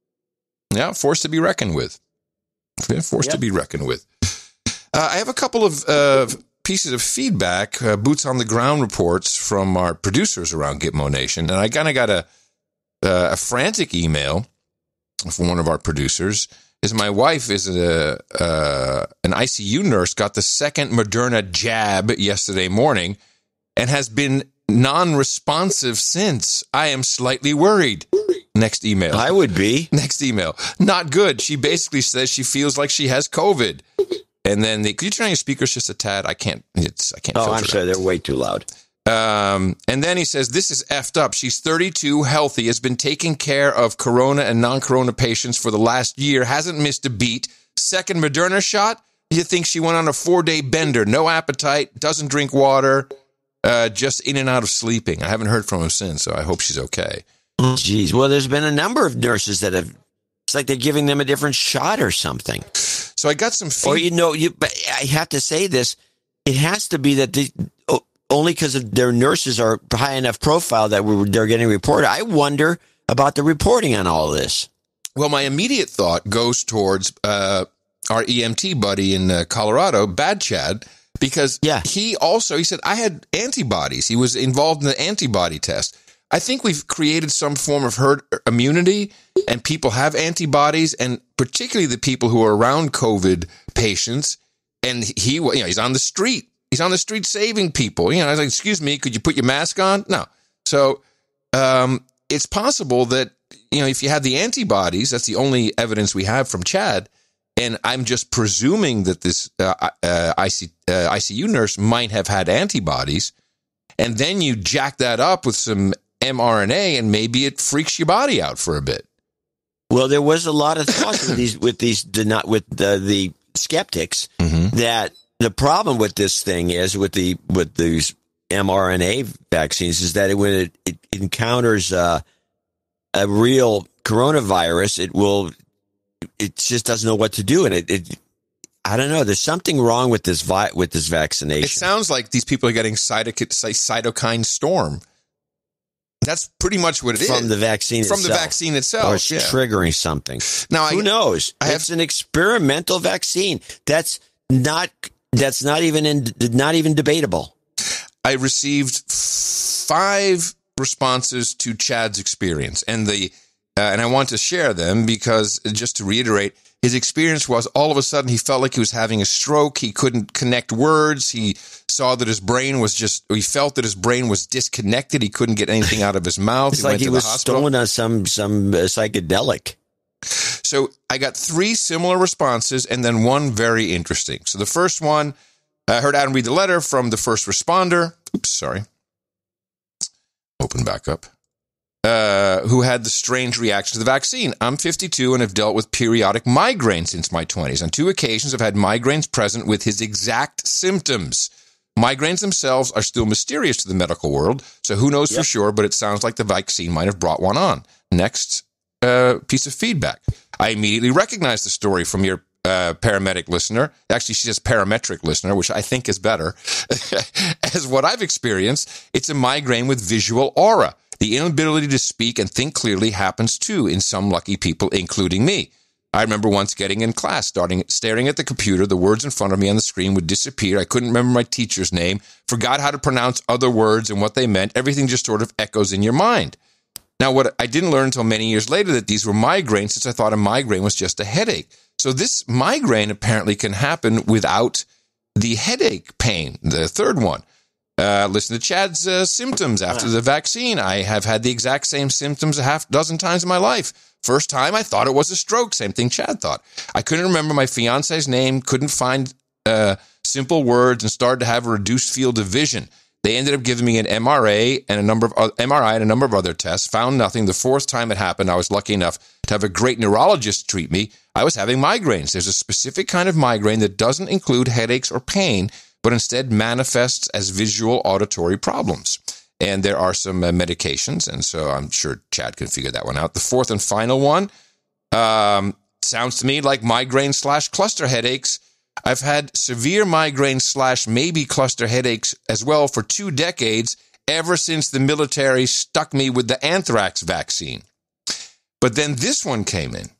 [SPEAKER 3] Yeah, forced to be reckoned with. Forced yep. to be reckoned with. Uh, I have a couple of uh, pieces of feedback, uh, boots on the ground reports from our producers around Gitmo Nation, and I kind of got a uh, a frantic email from one of our producers. Is my wife is a uh, an I C U nurse, got the second Moderna jab yesterday morning, and has been non-responsive since. I am slightly worried. Next email.
[SPEAKER 1] I would be.
[SPEAKER 3] Next email. Not good. She basically says she feels like she has COVID. And then, they, could you turn on your speakers just a tad? I can't, it's, I can't
[SPEAKER 1] Oh,
[SPEAKER 3] filter
[SPEAKER 1] I'm sorry.
[SPEAKER 3] it.
[SPEAKER 1] They're way too loud.
[SPEAKER 3] Um, and then he says, this is effed up. She's thirty-two, healthy, has been taking care of corona and non-corona patients for the last year, hasn't missed a beat. Second Moderna shot? You think she went on a four-day bender, no appetite, doesn't drink water, uh, just in and out of sleeping. I haven't heard from him since, so I hope she's okay.
[SPEAKER 1] Jeez. Well, there's been a number of nurses that have, it's like they're giving them a different shot or something.
[SPEAKER 3] So I got some feedback.
[SPEAKER 1] Or, you know, you, but I have to say this, it has to be that the, oh, only because of their nurses are high enough profile that we're, they're getting reported. I wonder about the reporting on all of this.
[SPEAKER 3] Well, my immediate thought goes towards uh, our E M T buddy in uh, Colorado, Bad Chad, because yeah. he also, he said, I had antibodies. He was involved in the antibody test. I think we've created some form of herd immunity, and people have antibodies, and particularly the people who are around COVID patients. And he, you know, he's on the street. He's on the street saving people. You know, I was like, excuse me, could you put your mask on? No. So um, it's possible that, you know, if you have the antibodies, that's the only evidence we have from Chad. And I'm just presuming that this uh, uh, I C, uh, I C U nurse might have had antibodies. And then you jack that up with some mRNA, and maybe it freaks your body out for a bit.
[SPEAKER 1] Well, there was a lot of talk with these with these not with the, the skeptics mm-hmm. that the problem with this thing is with the with these mRNA vaccines is that it, when it, it encounters uh, a real coronavirus, it will it just doesn't know what to do, and it, it I don't know. There's something wrong with this vi- with this vaccination.
[SPEAKER 3] It sounds like these people are getting cytok- cytokine storm. That's pretty much what it
[SPEAKER 1] from
[SPEAKER 3] is.
[SPEAKER 1] From the vaccine
[SPEAKER 3] From
[SPEAKER 1] itself.
[SPEAKER 3] the vaccine itself.
[SPEAKER 1] Or it's
[SPEAKER 3] yeah.
[SPEAKER 1] triggering something.
[SPEAKER 3] Now,
[SPEAKER 1] Who
[SPEAKER 3] I,
[SPEAKER 1] knows?
[SPEAKER 3] I have,
[SPEAKER 1] it's an experimental vaccine. That's not that's not even in, not even debatable.
[SPEAKER 3] I received five responses to Chad's experience, and the uh, and I want to share them because, just to reiterate, his experience was all of a sudden he felt like he was having a stroke. He couldn't connect words. He saw that his brain was just, he felt that his brain was disconnected. He couldn't get anything out of his mouth.
[SPEAKER 1] It's
[SPEAKER 3] he
[SPEAKER 1] like
[SPEAKER 3] went
[SPEAKER 1] he
[SPEAKER 3] to
[SPEAKER 1] was
[SPEAKER 3] the hospital.
[SPEAKER 1] stolen on some, some uh, psychedelic.
[SPEAKER 3] So I got three similar responses and then one very interesting. So the first one, I heard Adam read the letter from the first responder. Oops, sorry. Open back up. Uh, who had the strange reaction to the vaccine. I'm fifty-two and have dealt with periodic migraine since my twenties. On two occasions, I've had migraines present with his exact symptoms. Migraines themselves are still mysterious to the medical world, so who knows
[SPEAKER 1] Yep.
[SPEAKER 3] for sure, but it sounds like the vaccine might have brought one on. Next uh, piece of feedback. I immediately recognized the story from your uh, paramedic listener. Actually, she says parametric listener, which I think is better. As what I've experienced, it's a migraine with visual aura. The inability to speak and think clearly happens too in some lucky people, including me. I remember once getting in class, starting staring at the computer, the words in front of me on the screen would disappear. I couldn't remember my teacher's name, forgot how to pronounce other words and what they meant. Everything just sort of echoes in your mind. Now, what I didn't learn until many years later that these were migraines, since I thought a migraine was just a headache. So this migraine apparently can happen without the headache pain, the third one. Uh, listen to Chad's uh, symptoms after the vaccine. I have had the exact same symptoms a half dozen times in my life. First time, I thought it was a stroke. Same thing Chad thought. I couldn't remember my fiance's name, couldn't find uh, simple words, and started to have a reduced field of vision. They ended up giving me an M R I and a number of uh, M R I and a number of other tests. Found nothing. The fourth time it happened, I was lucky enough to have a great neurologist treat me. I was having migraines. There's a specific kind of migraine that doesn't include headaches or pain, but instead manifests as visual auditory problems. And there are some uh, medications, and so I'm sure Chad can figure that one out. The fourth and final one um, sounds to me like migraine slash cluster headaches. I've had severe migraine slash maybe cluster headaches as well for two decades, ever since the military stuck me with the anthrax vaccine. But then this one came in.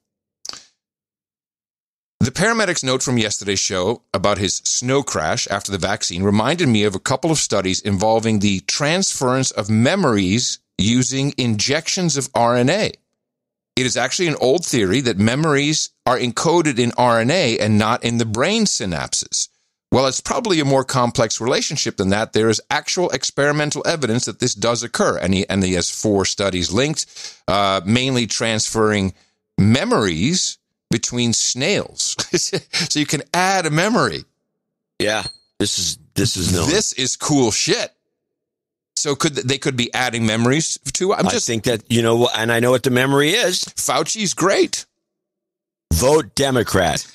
[SPEAKER 3] The paramedic's note from yesterday's show about his snow crash after the vaccine reminded me of a couple of studies involving the transference of memories using injections of R N A. It is actually an old theory that memories are encoded in R N A and not in the brain synapses. Well, it's probably a more complex relationship than that. There is actual experimental evidence that this does occur, and he, and he has four studies linked, uh, mainly transferring memories between snails. So you can add a memory.
[SPEAKER 1] Yeah, this is this is known.
[SPEAKER 3] This is cool shit. So could they could be adding memories to? I'm just
[SPEAKER 1] I think that, you know, and I know what the memory is.
[SPEAKER 3] Fauci's great.
[SPEAKER 1] Vote Democrat.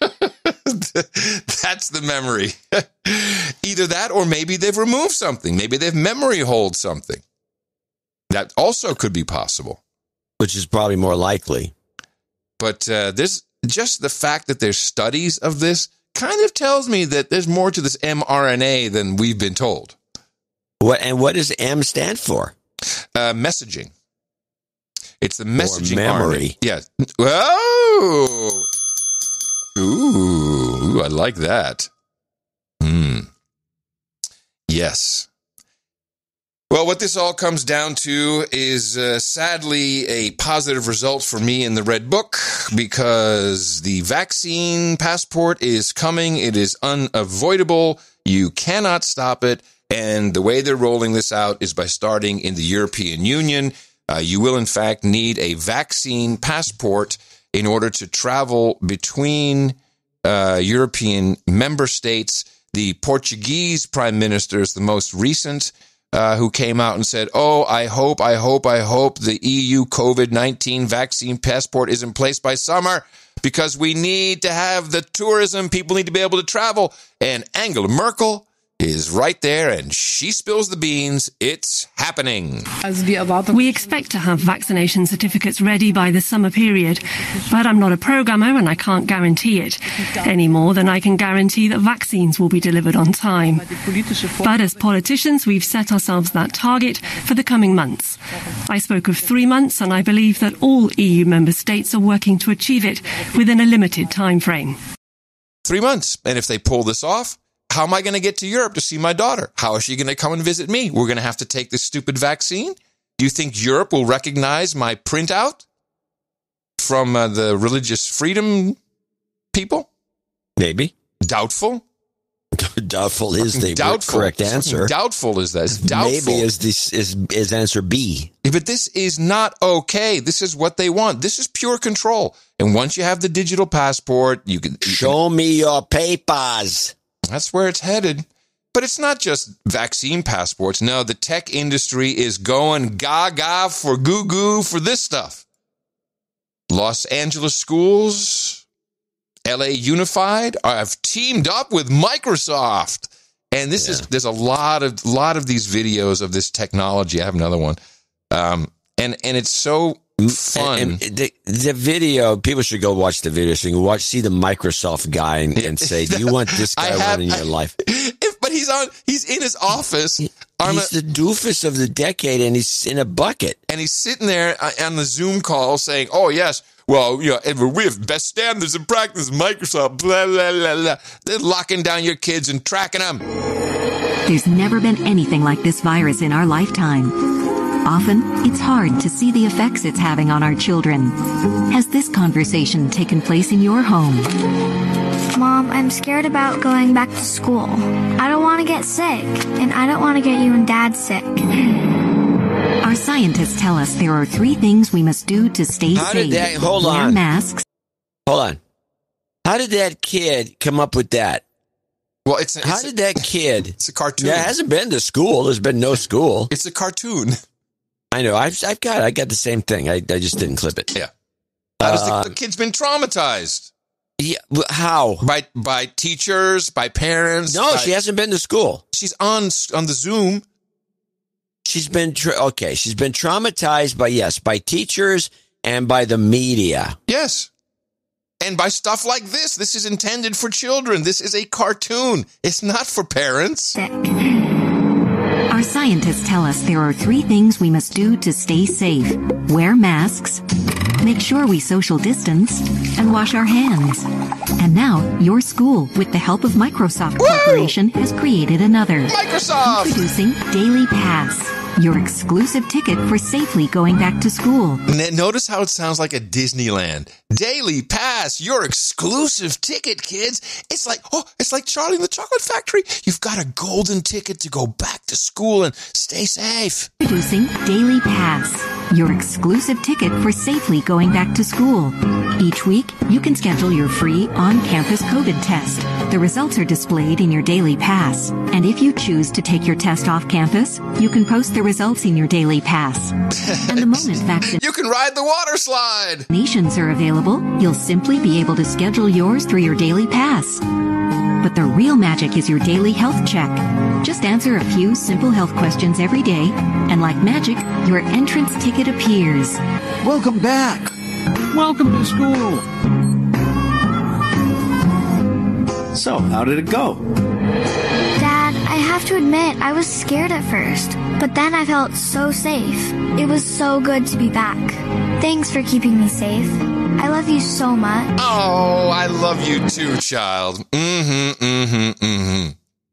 [SPEAKER 3] That's the memory. Either that or maybe they've removed something. Maybe they've memory hold something. That also could be possible.
[SPEAKER 1] Which is probably more likely.
[SPEAKER 3] But uh, this, just the fact that there's studies of this kind of tells me that there's more to this mRNA than we've been told.
[SPEAKER 1] What and what does M stand for?
[SPEAKER 3] Uh, messaging. It's the messaging
[SPEAKER 1] or memory.
[SPEAKER 3] R N A. Yeah. Whoa. Ooh, ooh, I like that. Hmm. Yes. Well, what this all comes down to is uh, sadly a positive result for me in the Red Book, because the vaccine passport is coming. It is unavoidable. You cannot stop it. And the way they're rolling this out is by starting in the European Union. Uh, you will, in fact, need a vaccine passport in order to travel between uh, European member states. The Portuguese prime minister is the most recent Uh, who came out and said, oh, I hope, I hope, I hope the E U COVID nineteen vaccine passport is in place by summer, because we need to have the tourism. People need to be able to travel. And Angela Merkel is right there, and she spills the beans. It's happening.
[SPEAKER 17] We expect to have vaccination certificates ready by the summer period, but I'm not a programmer and I can't guarantee it, any more than I can guarantee that vaccines will be delivered on time. But as politicians, we've set ourselves that target for the coming months. I spoke of three months, and I believe that all E U member states are working to achieve it within a limited time frame.
[SPEAKER 3] Three months. And if they pull this off, how am I going to get to Europe to see my daughter? How is she going to come and visit me? We're going to have to take this stupid vaccine? Do you think Europe will recognize my printout from uh, the religious freedom people?
[SPEAKER 1] Maybe.
[SPEAKER 3] Doubtful?
[SPEAKER 1] Doubtful is the
[SPEAKER 3] doubtful.
[SPEAKER 1] correct answer.
[SPEAKER 3] Doubtful is that. It's doubtful.
[SPEAKER 1] Maybe is this is is answer B.
[SPEAKER 3] Yeah, but this is not okay. This is what they want. This is pure control. And once you have the digital passport, you can you
[SPEAKER 1] show
[SPEAKER 3] can,
[SPEAKER 1] me your papers.
[SPEAKER 3] That's where it's headed. But it's not just vaccine passports. No, the tech industry is going gaga for goo-goo for this stuff. Los Angeles schools, L A Unified, have teamed up with Microsoft. And this
[SPEAKER 1] Yeah.
[SPEAKER 3] is there's a lot of lot of these videos of this technology. I have another one, um, and and it's so fun.
[SPEAKER 1] And, and the, the video, people should go watch the video so you can watch, see the Microsoft guy and, and say, do you want this guy
[SPEAKER 3] I have-
[SPEAKER 1] running your life?
[SPEAKER 3] If, but he's on. He's in his office. on
[SPEAKER 1] He's
[SPEAKER 3] a-
[SPEAKER 1] the doofus of the decade, and he's in a bucket.
[SPEAKER 3] and he's sitting there on the Zoom call saying, "Oh yes, well, you know, we have best standards and practice. Microsoft, blah blah blah blah." They're locking down your kids and tracking them.
[SPEAKER 10] There's never been anything like this virus in our lifetime. Often, it's hard to see the effects it's having on our children. Has this conversation taken place in your home?
[SPEAKER 11] Mom, I'm scared about going back to school. I don't want to get sick, and I don't want to get you and Dad sick.
[SPEAKER 10] Our scientists tell us there are three things we must do to stay
[SPEAKER 1] How
[SPEAKER 10] safe.
[SPEAKER 1] did that, hold
[SPEAKER 10] Wear
[SPEAKER 1] on.
[SPEAKER 10] masks.
[SPEAKER 1] Hold on. How did that kid come up with that?
[SPEAKER 3] Well, it's, a,
[SPEAKER 1] How
[SPEAKER 3] it's
[SPEAKER 1] did that kid?
[SPEAKER 3] It's a cartoon.
[SPEAKER 1] Yeah, it hasn't been to school. There's been no school.
[SPEAKER 3] It's a cartoon.
[SPEAKER 1] I know. I've I've got I got the same thing. I I just didn't clip it.
[SPEAKER 3] Yeah. How does
[SPEAKER 1] Uh,
[SPEAKER 3] the, the kid's been traumatized?
[SPEAKER 1] Yeah. How?
[SPEAKER 3] By by teachers, by parents.
[SPEAKER 1] No,
[SPEAKER 3] by,
[SPEAKER 1] she hasn't been to school.
[SPEAKER 3] She's on on the Zoom.
[SPEAKER 1] She's been tra- okay. She's been traumatized by yes, by teachers and by the media.
[SPEAKER 3] Yes. And by stuff like this. This is intended for children. This is a cartoon. It's not for parents.
[SPEAKER 10] Our scientists tell us there are three things we must do to stay safe. Wear masks, make sure we social distance, and wash our hands. And now, your school, with the help of Microsoft
[SPEAKER 3] Woo!
[SPEAKER 10] Corporation, has created another.
[SPEAKER 3] Microsoft!
[SPEAKER 10] Introducing Daily Pass, your exclusive ticket for safely going back to school.
[SPEAKER 3] N- Notice how it sounds like a Disneyland. Daily Pass, your exclusive ticket, kids. It's like, oh, it's like Charlie and the Chocolate Factory. You've got a golden ticket to go back to school and stay safe.
[SPEAKER 10] Introducing Daily Pass, your exclusive ticket for safely going back to school. Each week, you can schedule your free on-campus COVID test. The results are displayed in your Daily Pass. And if you choose to take your test off campus, you can post the results in your Daily Pass. And the moment vaccinations
[SPEAKER 3] You can ride the water slide.
[SPEAKER 10] are available, you'll simply be able to schedule yours through your Daily Pass. But the real magic is your daily health check. Just answer a few simple health questions every day, and like magic, your entrance ticket appears.
[SPEAKER 14] Welcome back.
[SPEAKER 13] Welcome to school.
[SPEAKER 24] So, how did it go?
[SPEAKER 11] Dad, I have to admit, I was scared at first, but then I felt so safe. It was so good to be back. Thanks for keeping me safe. I love you so much.
[SPEAKER 3] Oh, I love you too, child. Mm-hmm, mm-hmm, mm-hmm.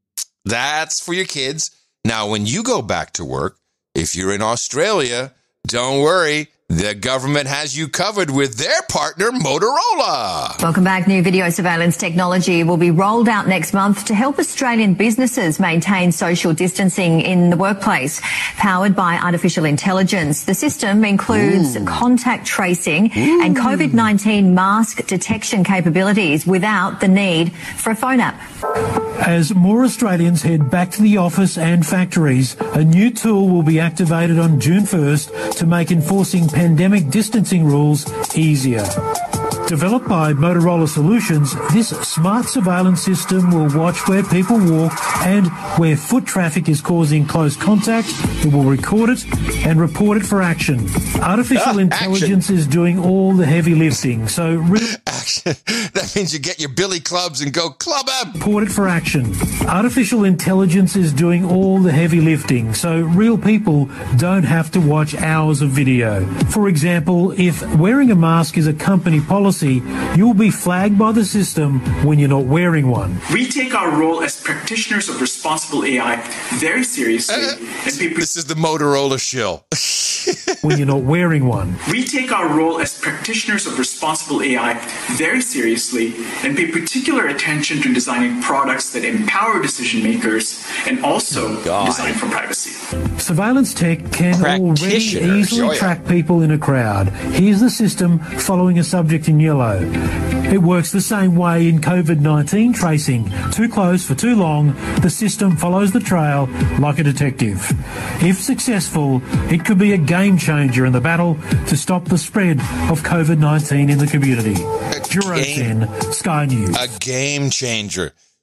[SPEAKER 3] That's for your kids. Now, when you go back to work, if you're in Australia, don't worry. The government has you covered with their partner, Motorola.
[SPEAKER 25] Welcome back. New video surveillance technology will be rolled out next month to help Australian businesses maintain social distancing in the workplace. Powered by artificial intelligence, the system includes Ooh. contact tracing Ooh. and COVID nineteen mask detection capabilities without the need for a phone app.
[SPEAKER 26] As more Australians head back to the office and factories, a new tool will be activated on June first to make enforcing pandemic distancing rules easier. Developed by Motorola Solutions, this smart surveillance system will watch where people walk and where foot traffic is causing close contact. It will record it and report it for action. Artificial
[SPEAKER 3] Ah,
[SPEAKER 26] intelligence
[SPEAKER 3] action.
[SPEAKER 26] is doing all the heavy lifting, so real
[SPEAKER 3] Action. That means you get your billy clubs and go club up.
[SPEAKER 26] report it for action. Artificial intelligence is doing all the heavy lifting, so real people don't have to watch hours of video. For example, if wearing a mask is a company policy, you'll be flagged by the system when you're not wearing one.
[SPEAKER 27] We take our role as practitioners of responsible A I very seriously.
[SPEAKER 3] Uh,
[SPEAKER 27] and people,
[SPEAKER 3] this is the Motorola shill.
[SPEAKER 26] when you're not wearing one.
[SPEAKER 27] We take our role as practitioners of responsible A I very seriously and pay particular attention to designing products that empower decision makers and also
[SPEAKER 1] God.
[SPEAKER 27] design for privacy.
[SPEAKER 26] Surveillance tech can already
[SPEAKER 1] Practitioners.
[SPEAKER 26] easily
[SPEAKER 1] Oh, yeah.
[SPEAKER 26] track people in a crowd. Here's the system following a subject in yellow. It works the same way in COVID nineteen tracing. Too close for too long, the system follows the trail like a detective. If successful, it could be a game changer in the battle to stop the spread of COVID nineteen in the community. Juro ten, Sky News.
[SPEAKER 3] A game changer.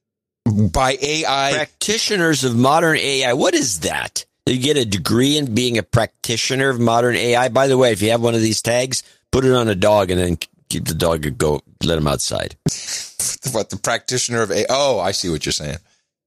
[SPEAKER 3] by A I.
[SPEAKER 1] Practitioners of modern A I. What is that? You get a degree in being a practitioner of modern A I. By the way, if you have one of these tags, put it on a dog and then keep the dog and go let him outside.
[SPEAKER 3] What, the practitioner of A I? Oh, I see what you're saying.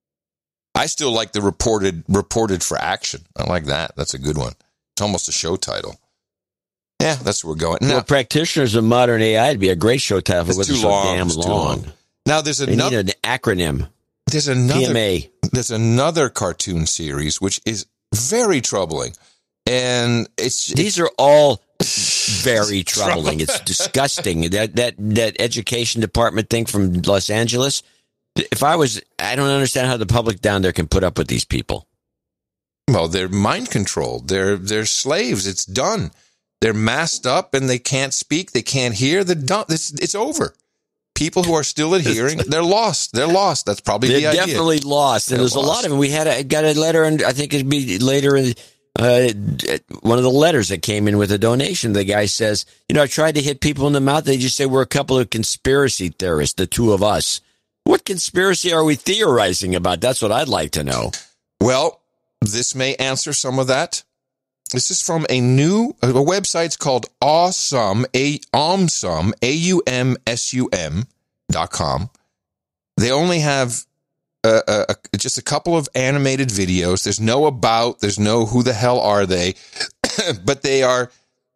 [SPEAKER 3] I still like the reported reported for action. I like that. That's a good one. It's almost a show title. Yeah, that's where we're going. Now,
[SPEAKER 1] well, practitioners of modern A I would be a great show title. If it wasn't so
[SPEAKER 3] long,
[SPEAKER 1] damn
[SPEAKER 3] it's too
[SPEAKER 1] long.
[SPEAKER 3] long. Now, there's
[SPEAKER 1] they
[SPEAKER 3] another
[SPEAKER 1] need an acronym.
[SPEAKER 3] There's another
[SPEAKER 1] P M A.
[SPEAKER 3] There's another cartoon series which is very troubling, and it's
[SPEAKER 1] these are all very troubling. It's disgusting. That that that education department thing from Los Angeles. If I was, I don't understand how the public down there can put up with these people.
[SPEAKER 3] Well, they're mind controlled. They're they're slaves. It's done. They're masked up and they can't speak. They can't hear. They're done. It's, it's over. People who are still adhering, they're lost. They're lost. That's probably
[SPEAKER 1] they're
[SPEAKER 3] the idea.
[SPEAKER 1] Definitely lost. And
[SPEAKER 3] they're
[SPEAKER 1] there's
[SPEAKER 3] lost.
[SPEAKER 1] a lot of them. We had a, got a letter, and I think it'd be later in uh, one of the letters that came in with a donation. The guy says, you know, I tried to hit people in the mouth. They just say we're a couple of conspiracy theorists, the two of us. What conspiracy are we theorizing about? That's what I'd like to know.
[SPEAKER 3] Well, this may answer some of that. This is from a new a website's called Awesome, a Aumsum, A U M S U M dot com. They only have uh, a, a, just a couple of animated videos. There's no about. There's no who the hell are they, but they are.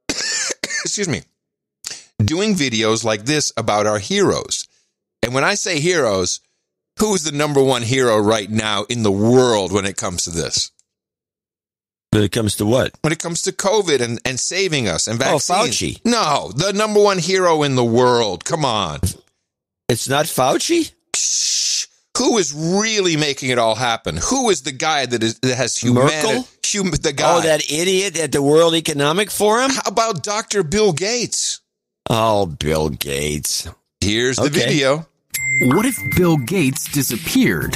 [SPEAKER 3] excuse me, doing videos like this about our heroes. And when I say heroes, who is the number one hero right now in the world when it comes to this?
[SPEAKER 1] When it comes to what?
[SPEAKER 3] When it comes to COVID and, and saving us and vaccines.
[SPEAKER 1] Oh, Fauci.
[SPEAKER 3] No, the number one hero in the world. Come on.
[SPEAKER 1] It's not Fauci?
[SPEAKER 3] Shh. Who is really making it all happen? Who is the guy that is that has humanity? Hum, the guy.
[SPEAKER 1] Oh, that idiot at the World Economic Forum?
[SPEAKER 3] How about Doctor Bill Gates?
[SPEAKER 1] Oh, Bill Gates.
[SPEAKER 3] Here's the
[SPEAKER 1] Okay.
[SPEAKER 3] video.
[SPEAKER 12] What if Bill Gates disappeared?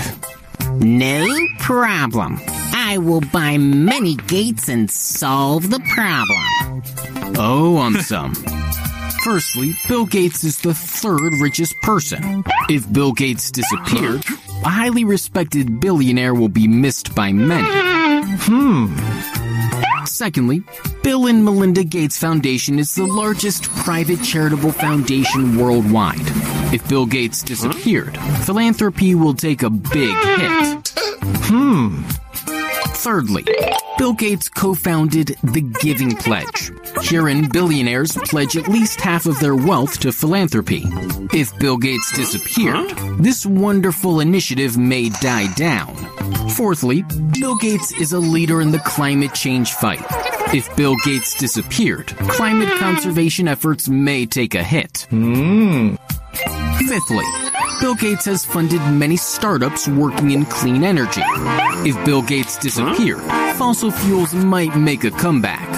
[SPEAKER 12] No problem. I will buy many gates and solve the problem.
[SPEAKER 13] Oh, I'm some. Firstly, Bill Gates is the third richest person. If Bill Gates disappeared, a highly respected billionaire will be missed by many. Hmm. Secondly, Bill and Melinda Gates Foundation is the largest private charitable foundation worldwide. If Bill Gates disappeared, philanthropy will take a big hit. Hmm. Thirdly, Bill Gates co-founded the Giving Pledge. Herein, billionaires pledge at least half of their wealth to philanthropy. If Bill Gates disappeared, this wonderful initiative may die down. Fourthly, Bill Gates is a leader in the climate change fight. If Bill Gates disappeared, climate conservation efforts may take a hit. Hmm. Fifthly, Bill Gates has funded many startups working in clean energy. If Bill Gates disappeared, fossil fuels might make a comeback.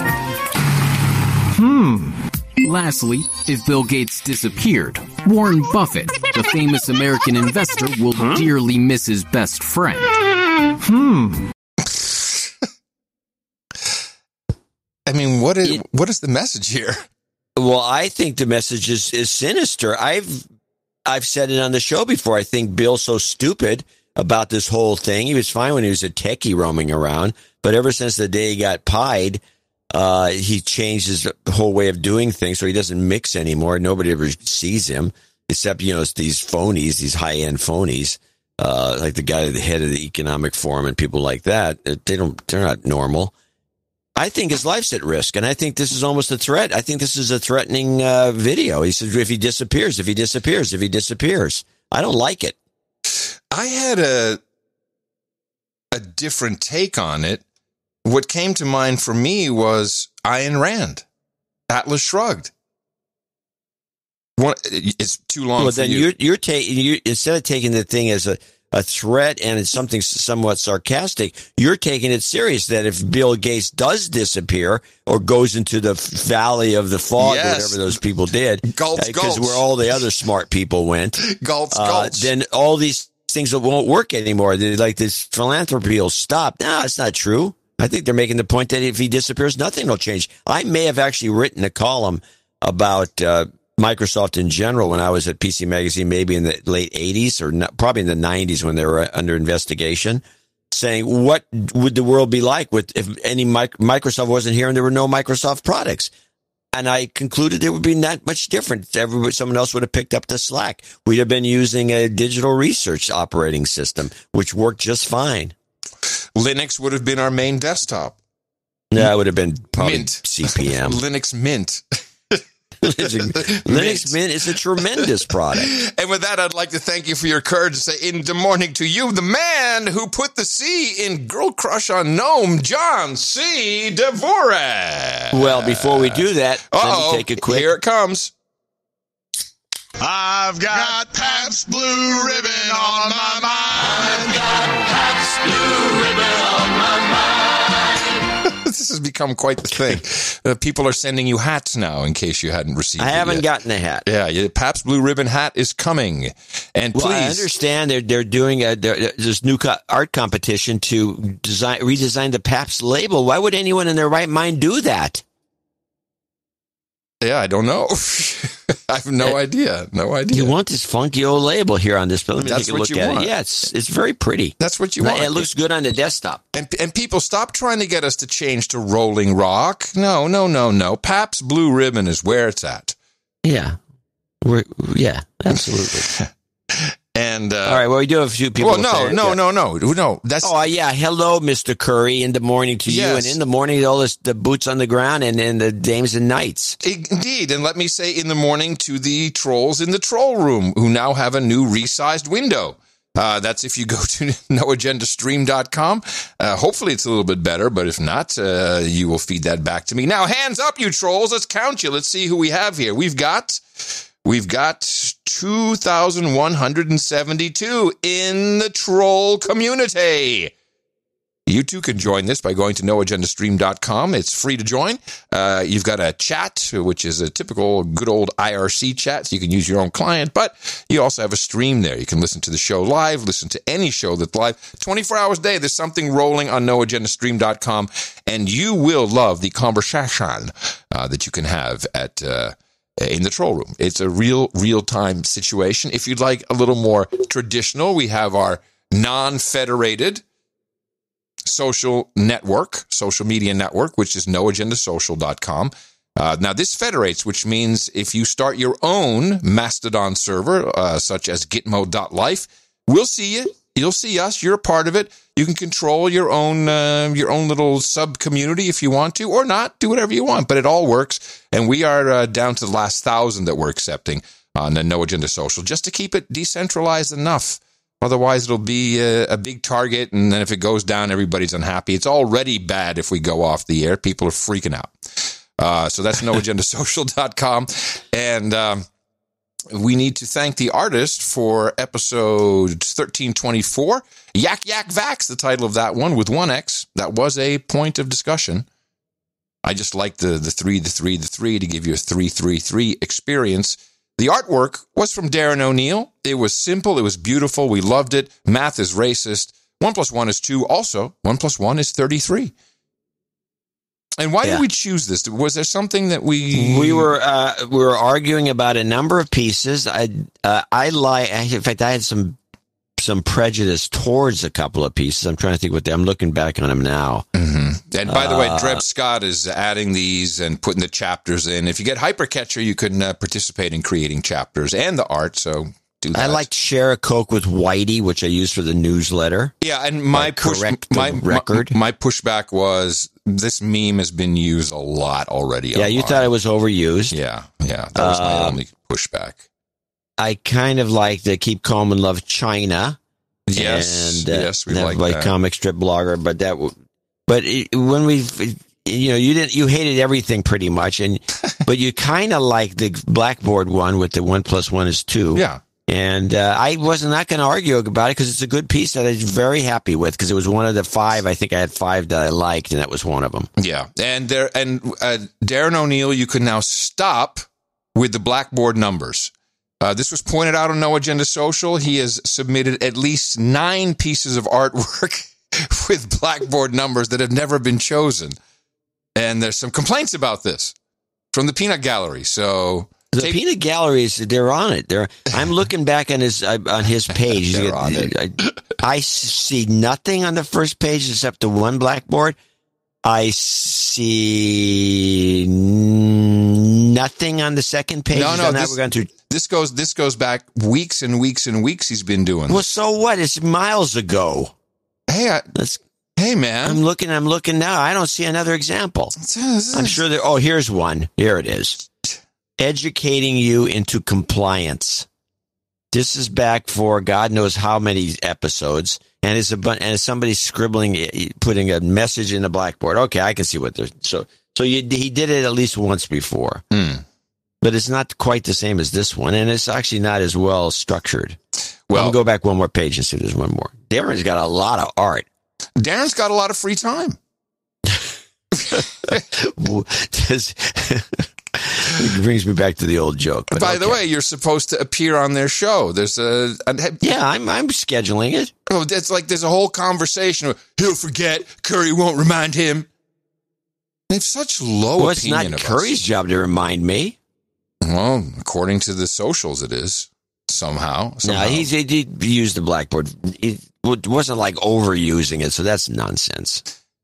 [SPEAKER 13] Hmm. Lastly, if Bill Gates disappeared, Warren Buffett, the famous American investor, will dearly miss his best friend. Hmm.
[SPEAKER 3] I mean, what is what is the message here?
[SPEAKER 1] Well, I think the message is, is sinister. I've I've said it on the show before. I think Bill's so stupid about this whole thing. He was fine when he was a techie roaming around, but ever since the day he got pied, uh, he changed his whole way of doing things, so he doesn't mix anymore. Nobody ever sees him, except, you know, it's these phonies, these high-end phonies, uh, like the guy at the head of the Economic Forum and people like that. They don't, they're not normal. I think his life's at risk, and I think this is almost a threat. I think this is a threatening uh, video. He says, if he disappears, if he disappears, if he disappears. I don't like it.
[SPEAKER 3] I had a a different take on it. What came to mind for me was Ayn Rand, Atlas Shrugged. One, it's too long
[SPEAKER 1] Well,
[SPEAKER 3] for
[SPEAKER 1] then
[SPEAKER 3] you.
[SPEAKER 1] you're, you're taking, you, instead of taking the thing as a, a threat and it's something somewhat sarcastic, you're taking it serious that if Bill Gates does disappear or goes into the valley of the fog,
[SPEAKER 3] Yes.
[SPEAKER 1] whatever those people did,
[SPEAKER 3] Gulch,
[SPEAKER 1] because
[SPEAKER 3] gulch.
[SPEAKER 1] where all the other smart people went,
[SPEAKER 3] Gulch,
[SPEAKER 1] uh,
[SPEAKER 3] gulch.
[SPEAKER 1] then all these things that won't work anymore. They, like this philanthropy will stop. No, it's not true. I think they're making the point that if he disappears, nothing will change. I may have actually written a column about uh, Microsoft in general when I was at P C Magazine, maybe in the late eighties or not, probably in the nineties when they were under investigation, saying, what would the world be like with if any mic- Microsoft wasn't here and there were no Microsoft products? And I concluded it would be not much different. Everybody, someone else would have picked up the slack. We'd have been using a digital research operating system, which worked just fine.
[SPEAKER 3] Linux would have been our main desktop.
[SPEAKER 1] Yeah, it would have been probably
[SPEAKER 3] Mint.
[SPEAKER 1] C P M.
[SPEAKER 3] Linux Mint.
[SPEAKER 1] Linux Mint is a tremendous product.
[SPEAKER 3] And with that, I'd like to thank you for your courage to say in the morning to you, the man who put the C in Girl Crush on Gnome, John C. Dvorak.
[SPEAKER 1] Well, before we do that,
[SPEAKER 3] Uh-oh,
[SPEAKER 1] let me take a quick...
[SPEAKER 3] Here it comes.
[SPEAKER 2] I've got Pabst Blue Ribbon on my mind. I've got Pabst Blue Ribbon on my mind.
[SPEAKER 3] This has become quite the thing. Uh, people are sending you hats now, in case you hadn't received
[SPEAKER 1] I
[SPEAKER 3] it
[SPEAKER 1] haven't
[SPEAKER 3] yet.
[SPEAKER 1] gotten a hat.
[SPEAKER 3] Yeah, yeah, Pabst Blue Ribbon hat is coming. And
[SPEAKER 1] Well, I
[SPEAKER 3] please...
[SPEAKER 1] understand they're they're doing a they're, this new co- art competition to design redesign the Pabst label. Why would anyone in their right mind do that?
[SPEAKER 3] Yeah, I don't know. I have no uh, idea. No idea.
[SPEAKER 1] You want this funky old label here on this, but let me
[SPEAKER 3] That's
[SPEAKER 1] take a
[SPEAKER 3] what
[SPEAKER 1] look
[SPEAKER 3] you
[SPEAKER 1] at
[SPEAKER 3] want.
[SPEAKER 1] it. Yeah, it's it's very pretty.
[SPEAKER 3] That's what you want.
[SPEAKER 1] It looks good on the desktop.
[SPEAKER 3] And and people, stop trying to get us to change to Rolling Rock. No, no, no, no. Pabst Blue Ribbon is where it's at.
[SPEAKER 1] Yeah. We're, yeah, absolutely.
[SPEAKER 3] And uh,
[SPEAKER 1] all right, well, we do have a few people.
[SPEAKER 3] Well, no,
[SPEAKER 1] say,
[SPEAKER 3] no,
[SPEAKER 1] yeah.
[SPEAKER 3] no, no, no. That's
[SPEAKER 1] oh yeah. Hello, Mister Curry. In the morning to
[SPEAKER 3] Yes.
[SPEAKER 1] you, and in the morning, all this, the boots on the ground, and, and the dames and knights.
[SPEAKER 3] Indeed, and let me say in the morning to the trolls in the troll room, who now have a new resized window. Uh, that's if you go to no agenda stream dot com. Uh, hopefully it's a little bit better, but if not, uh, you will feed that back to me. Now, hands up, you trolls. Let's count you. Let's see who we have here. We've got... We've got two thousand one hundred seventy-two in the troll community. You too can join this by going to no agenda stream dot com. It's free to join. Uh, you've got a chat, which is a typical good old I R C chat, so you can use your own client, but you also have a stream there. You can listen to the show live, listen to any show that's live. twenty-four hours a day, there's something rolling on no agenda stream dot com, and you will love the conversation uh, that you can have at... Uh, in the troll room. It's a real, real-time situation. If you'd like a little more traditional, we have our non-federated social network, social media network, which is no agenda social dot com. Uh, now, this federates, which means if you start your own Mastodon server, uh, such as gitmo dot life, we'll see you. You'll see us. You're a part of it. You can control your own uh, your own little sub-community if you want to, or not. Do whatever you want, but it all works. And we are uh, down to the last thousand that we're accepting on the No Agenda Social, just to keep it decentralized enough. Otherwise, it'll be a, a big target, and then if it goes down, everybody's unhappy. It's already bad if we go off the air. People are freaking out. Uh, so that's no agenda social dot com. And... Um, we need to thank the artist for episode thirteen twenty-four. Yak Yak Vax, the title of that one, with one X. That was a point of discussion. I just like the, the three, the three, the three to give you a three, three, three experience. The artwork was from Darren O'Neill. It was simple. It was beautiful. We loved it. Math is racist. One plus one is two. Also, one plus one is thirty-three. And why yeah. did we choose this? Was there something that we
[SPEAKER 1] we were uh, we were arguing about a number of pieces? I uh, I like. In fact, I had some some prejudice towards a couple of pieces. I'm trying to think what they, I'm looking back on them now.
[SPEAKER 3] Mm-hmm. And by the uh, way, Dreb Scott is adding these and putting the chapters in. If you get Hypercatcher, you can uh, participate in creating chapters and the art. So. Do that.
[SPEAKER 1] I liked Share a Coke with Whitey, which I used for the newsletter.
[SPEAKER 3] Yeah, and my push,
[SPEAKER 1] correct
[SPEAKER 3] my
[SPEAKER 1] record.
[SPEAKER 3] My, my pushback was this meme has been used a lot already.
[SPEAKER 1] Yeah,
[SPEAKER 3] online.
[SPEAKER 1] you thought it was overused.
[SPEAKER 3] Yeah, yeah, that was um, my only pushback.
[SPEAKER 1] I kind of like the Keep Calm and Love China.
[SPEAKER 3] Yes,
[SPEAKER 1] and, uh,
[SPEAKER 3] yes, we
[SPEAKER 1] that,
[SPEAKER 3] like
[SPEAKER 1] like
[SPEAKER 3] that.
[SPEAKER 1] Comic strip blogger, but that, but it, when we. You know, you didn't. You hated everything pretty much, and but you kind of like the Blackboard one with the one plus one is two.
[SPEAKER 3] Yeah.
[SPEAKER 1] And uh, I was not going to argue about it because it's a good piece that I was very happy with because it was one of the five. I think I had five that I liked, and that was one of them.
[SPEAKER 3] Yeah, and there and uh, Darren O'Neill, you can now stop with the Blackboard numbers. Uh, this was pointed out on No Agenda Social. He has submitted at least nine pieces of artwork with Blackboard numbers that have never been chosen, and there's some complaints about this from the Peanut Gallery. So.
[SPEAKER 1] The
[SPEAKER 3] Tape-
[SPEAKER 1] peanut galleries, they're on it. They're, I'm looking back on his uh, on his page.
[SPEAKER 3] They're on it.
[SPEAKER 1] I, I see nothing on the first page except the one blackboard. I see nothing on the second page.
[SPEAKER 3] No, no,
[SPEAKER 1] Now
[SPEAKER 3] this,
[SPEAKER 1] we're going through.
[SPEAKER 3] this goes this goes back weeks and weeks and weeks. He's been doing.
[SPEAKER 1] Well,
[SPEAKER 3] this.
[SPEAKER 1] so what? It's miles ago.
[SPEAKER 3] Hey, I,
[SPEAKER 1] Let's.
[SPEAKER 3] hey, man.
[SPEAKER 1] I'm looking. I'm looking now. I don't see another example. I'm sure there. Oh, here's one. Here it is. Educating you into compliance. This is back for God knows how many episodes, and it's a bu- and it's somebody scribbling, putting a message in the blackboard. Okay, I can see what there's. So, so you, he did it at least once before,
[SPEAKER 3] Mm.
[SPEAKER 1] but it's not quite the same as this one, and it's actually not as well structured.
[SPEAKER 3] Well,
[SPEAKER 1] I'll go back one more page and see if there's one more. Darren's got a lot of art.
[SPEAKER 3] Darren's got a lot of free time.
[SPEAKER 1] Does- It brings me back to the old joke. but
[SPEAKER 3] By the
[SPEAKER 1] okay.
[SPEAKER 3] way, you're supposed to appear on their show. There's a, a
[SPEAKER 1] yeah, I'm I'm scheduling it.
[SPEAKER 3] Oh, it's like there's a whole conversation. Of, He'll forget. Curry won't remind him. They have such low
[SPEAKER 1] Well, it's
[SPEAKER 3] opinion
[SPEAKER 1] not
[SPEAKER 3] of
[SPEAKER 1] Curry's
[SPEAKER 3] us.
[SPEAKER 1] job to remind me.
[SPEAKER 3] Well, according to the socials, it is somehow.
[SPEAKER 1] No,
[SPEAKER 3] somehow.
[SPEAKER 1] he's, he, he used the blackboard. It wasn't like overusing it, so that's nonsense.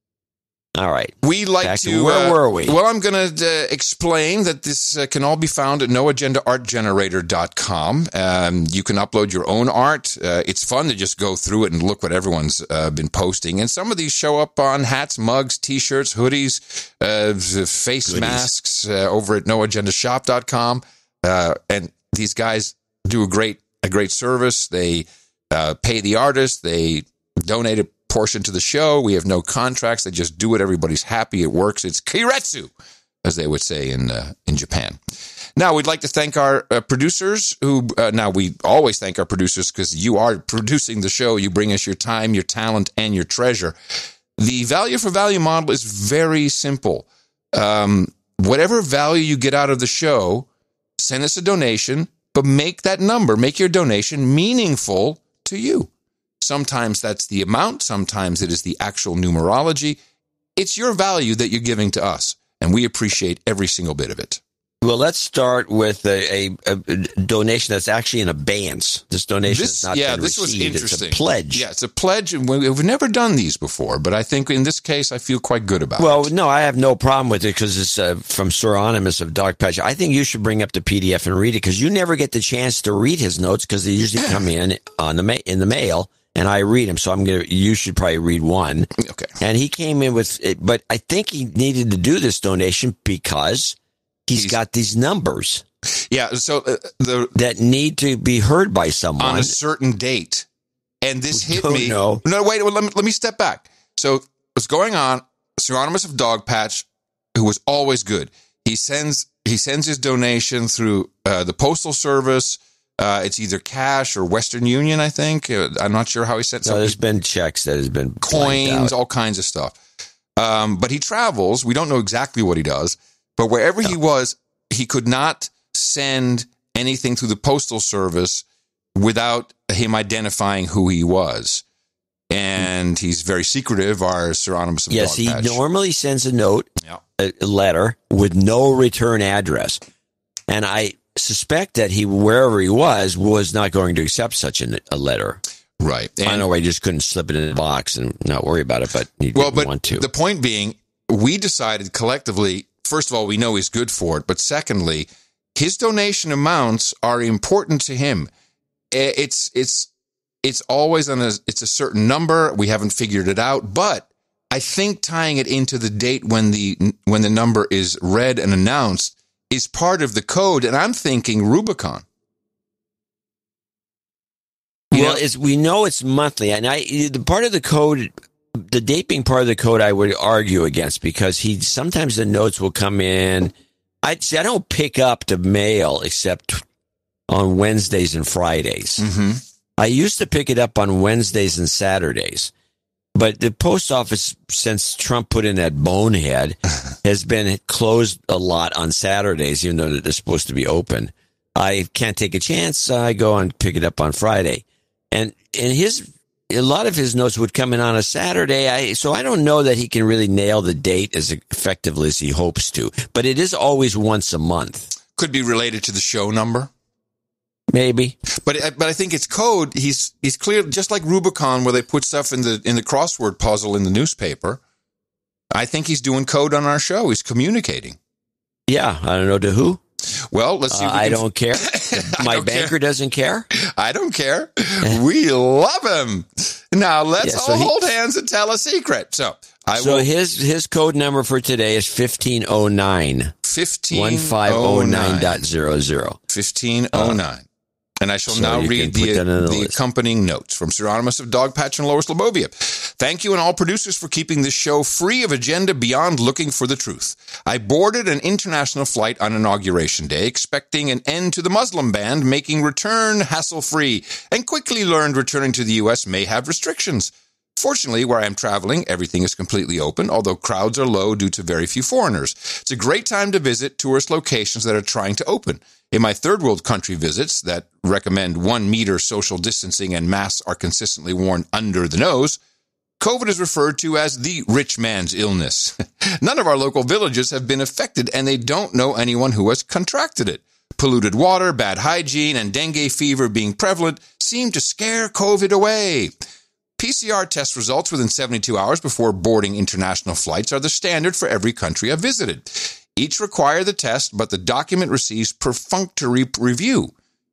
[SPEAKER 1] All right.
[SPEAKER 3] We like
[SPEAKER 1] Back
[SPEAKER 3] to.
[SPEAKER 1] Where
[SPEAKER 3] uh,
[SPEAKER 1] were we?
[SPEAKER 3] Well, I'm going to uh, explain that this uh, can all be found at no agenda art generator dot com. Um, you can upload your own art. Uh, it's fun to just go through it and look what everyone's uh, been posting. And some of these show up on hats, mugs, T-shirts, hoodies, uh, face
[SPEAKER 1] Goodies.
[SPEAKER 3] masks uh, over at no agenda shop dot com. Uh, and these guys do a great a great service. They uh, pay the artist. They donate a portion to the show. We have no contracts. They just do it. Everybody's happy. It works. It's keiretsu, as they would say in uh, in Japan. Now, we'd like to thank our uh, producers who, uh, now we always thank our producers because you are producing the show. You bring us your time, your talent, and your treasure. The value for value model is very simple. Um, whatever value you get out of the show, send us a donation, but make that number, make your donation meaningful to you. Sometimes that's the amount. Sometimes it is the actual numerology. It's your value that you're giving to us, and we appreciate every single bit of it.
[SPEAKER 1] Well, let's start with a, a, a donation that's actually in abeyance. This donation
[SPEAKER 3] This,
[SPEAKER 1] is not
[SPEAKER 3] yeah,
[SPEAKER 1] been
[SPEAKER 3] this was
[SPEAKER 1] received.
[SPEAKER 3] interesting.
[SPEAKER 1] It's a pledge.
[SPEAKER 3] Yeah, it's a pledge. and we- We've never done these before, but I think in this case, I feel quite good about
[SPEAKER 1] Well,
[SPEAKER 3] it.
[SPEAKER 1] no, I have no problem with it because it's uh, from Sir Onimus of Dog Patch. I think you should bring up the P D F and read it because you never get the chance to read his notes because they usually come in on the ma- in the mail, and I read them. So I'm gonna. You should probably read one.
[SPEAKER 3] Okay.
[SPEAKER 1] And he came in with, it, but I think he needed to do this donation because he's,
[SPEAKER 3] He's-
[SPEAKER 1] got these numbers
[SPEAKER 3] Yeah, so uh, the
[SPEAKER 1] that need to be heard by someone.
[SPEAKER 3] on a certain date, and this
[SPEAKER 1] We
[SPEAKER 3] hit
[SPEAKER 1] don't
[SPEAKER 3] me.
[SPEAKER 1] know.
[SPEAKER 3] No, wait. Well, let me let me step back. So what's going on? Synonymous of Dog Patch, who was always good. He sends he sends his donation through uh, the postal service. Uh, it's either cash or Western Union, I think. Uh, I'm not sure how he sent
[SPEAKER 1] So
[SPEAKER 3] some
[SPEAKER 1] there's been checks that has been blanked
[SPEAKER 3] coins,
[SPEAKER 1] out.
[SPEAKER 3] all kinds of stuff. Um, but he travels. We don't know exactly what he does, but wherever he was, he could not send anything through the postal service without him identifying who he was. And he's very secretive, our Seronimus of
[SPEAKER 1] Yes,
[SPEAKER 3] Dog
[SPEAKER 1] he
[SPEAKER 3] Patch.
[SPEAKER 1] normally sends a note,
[SPEAKER 3] Yeah.
[SPEAKER 1] a, a letter with no return address. And I suspect that he, wherever he was, was not going to accept such a, a letter.
[SPEAKER 3] Right.
[SPEAKER 1] I
[SPEAKER 3] And-
[SPEAKER 1] know he just couldn't slip it in the box and not worry about it, but he
[SPEAKER 3] Well,
[SPEAKER 1] didn't
[SPEAKER 3] but
[SPEAKER 1] want to.
[SPEAKER 3] the point being, we decided collectively, first of all, we know he's good for it, but secondly, his donation amounts are important to him. I- It's it's it's always on a it's a certain number. We haven't figured it out, but I think tying it into the date when the when the number is read and announced is part of the code, and I'm thinking Rubicon. You
[SPEAKER 1] well,
[SPEAKER 3] know?
[SPEAKER 1] it's, we know it's monthly, and I the part of the code, the date being part of the code, I would argue against because he sometimes the notes will come in. I see. I don't pick up the mail except on Wednesdays and Fridays.
[SPEAKER 3] Mm-hmm.
[SPEAKER 1] I used to pick it up on Wednesdays and Saturdays, but the post office, since Trump put in that bonehead, has been closed a lot on Saturdays, even though they're supposed to be open. I can't take a chance. I go and pick it up on Friday. And and his a lot of his notes would come in on a Saturday. I so I don't know that he can really nail the date as effectively as he hopes to. But it is always once a month.
[SPEAKER 3] Could be related to the show number.
[SPEAKER 1] Maybe.
[SPEAKER 3] But but I think it's code. He's he's clear, just like Rubicon, where they put stuff in the in the crossword puzzle in the newspaper. I think he's doing code on our show. He's communicating.
[SPEAKER 1] Yeah, I don't know to who.
[SPEAKER 3] Well, let's see.
[SPEAKER 1] Uh,
[SPEAKER 3] If we
[SPEAKER 1] I
[SPEAKER 3] can...
[SPEAKER 1] don't care. My
[SPEAKER 3] don't
[SPEAKER 1] banker
[SPEAKER 3] care.
[SPEAKER 1] doesn't care.
[SPEAKER 3] I don't care. We love him. Now let's
[SPEAKER 1] Yeah, so
[SPEAKER 3] all
[SPEAKER 1] he-
[SPEAKER 3] hold hands and tell a secret. So I
[SPEAKER 1] so
[SPEAKER 3] will.
[SPEAKER 1] his his code number for today is fifteen oh nine.
[SPEAKER 3] fifteen
[SPEAKER 1] one five oh nine dot zero zero.
[SPEAKER 3] fifteen oh nine. And I shall
[SPEAKER 1] so
[SPEAKER 3] now
[SPEAKER 1] you
[SPEAKER 3] read
[SPEAKER 1] can put
[SPEAKER 3] the,
[SPEAKER 1] that in the
[SPEAKER 3] the
[SPEAKER 1] list.
[SPEAKER 3] accompanying notes from Pseudonymous of Dogpatch and Lower Slobovia. Thank you and all producers for keeping this show free of agenda beyond looking for the truth. I boarded an international flight on Inauguration Day, expecting an end to the Muslim ban, making return hassle-free, and quickly learned returning to the U S may have restrictions. Fortunately, where I am traveling, everything is completely open, although crowds are low due to very few foreigners. It's a great time to visit tourist locations that are trying to open. In my third world country visits that recommend one meter social distancing and masks are consistently worn under the nose, COVID is referred to as the rich man's illness. None of our local villages have been affected, and they don't know anyone who has contracted it. Polluted water, bad hygiene, and dengue fever being prevalent seem to scare COVID away. P C R test results within seventy-two hours before boarding international flights are the standard for every country I've visited. Each require the test, but the document receives perfunctory review.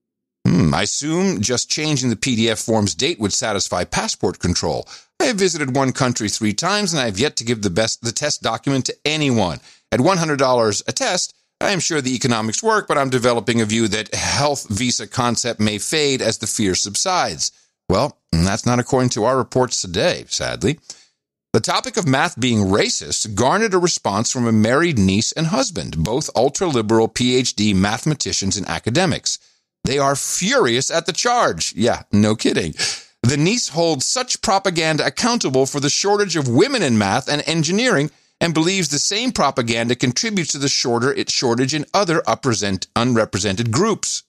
[SPEAKER 3] Hmm, I assume just changing the P D F form's date would satisfy passport control. I have visited one country three times, and I have yet to give the best the test document to anyone. At one hundred dollars a test, I am sure the economics work, but I'm developing a view that health visa concept may fade as the fear subsides. Well, that's not according to our reports today, sadly. The topic of math being racist garnered a response from a married niece and husband, both ultra-liberal P H D mathematicians and academics. They are furious at the charge. Yeah, no kidding. The niece holds such propaganda accountable for the shortage of women in math and engineering and believes the same propaganda contributes to the shorter its shortage in other unrepresent- unrepresented groups.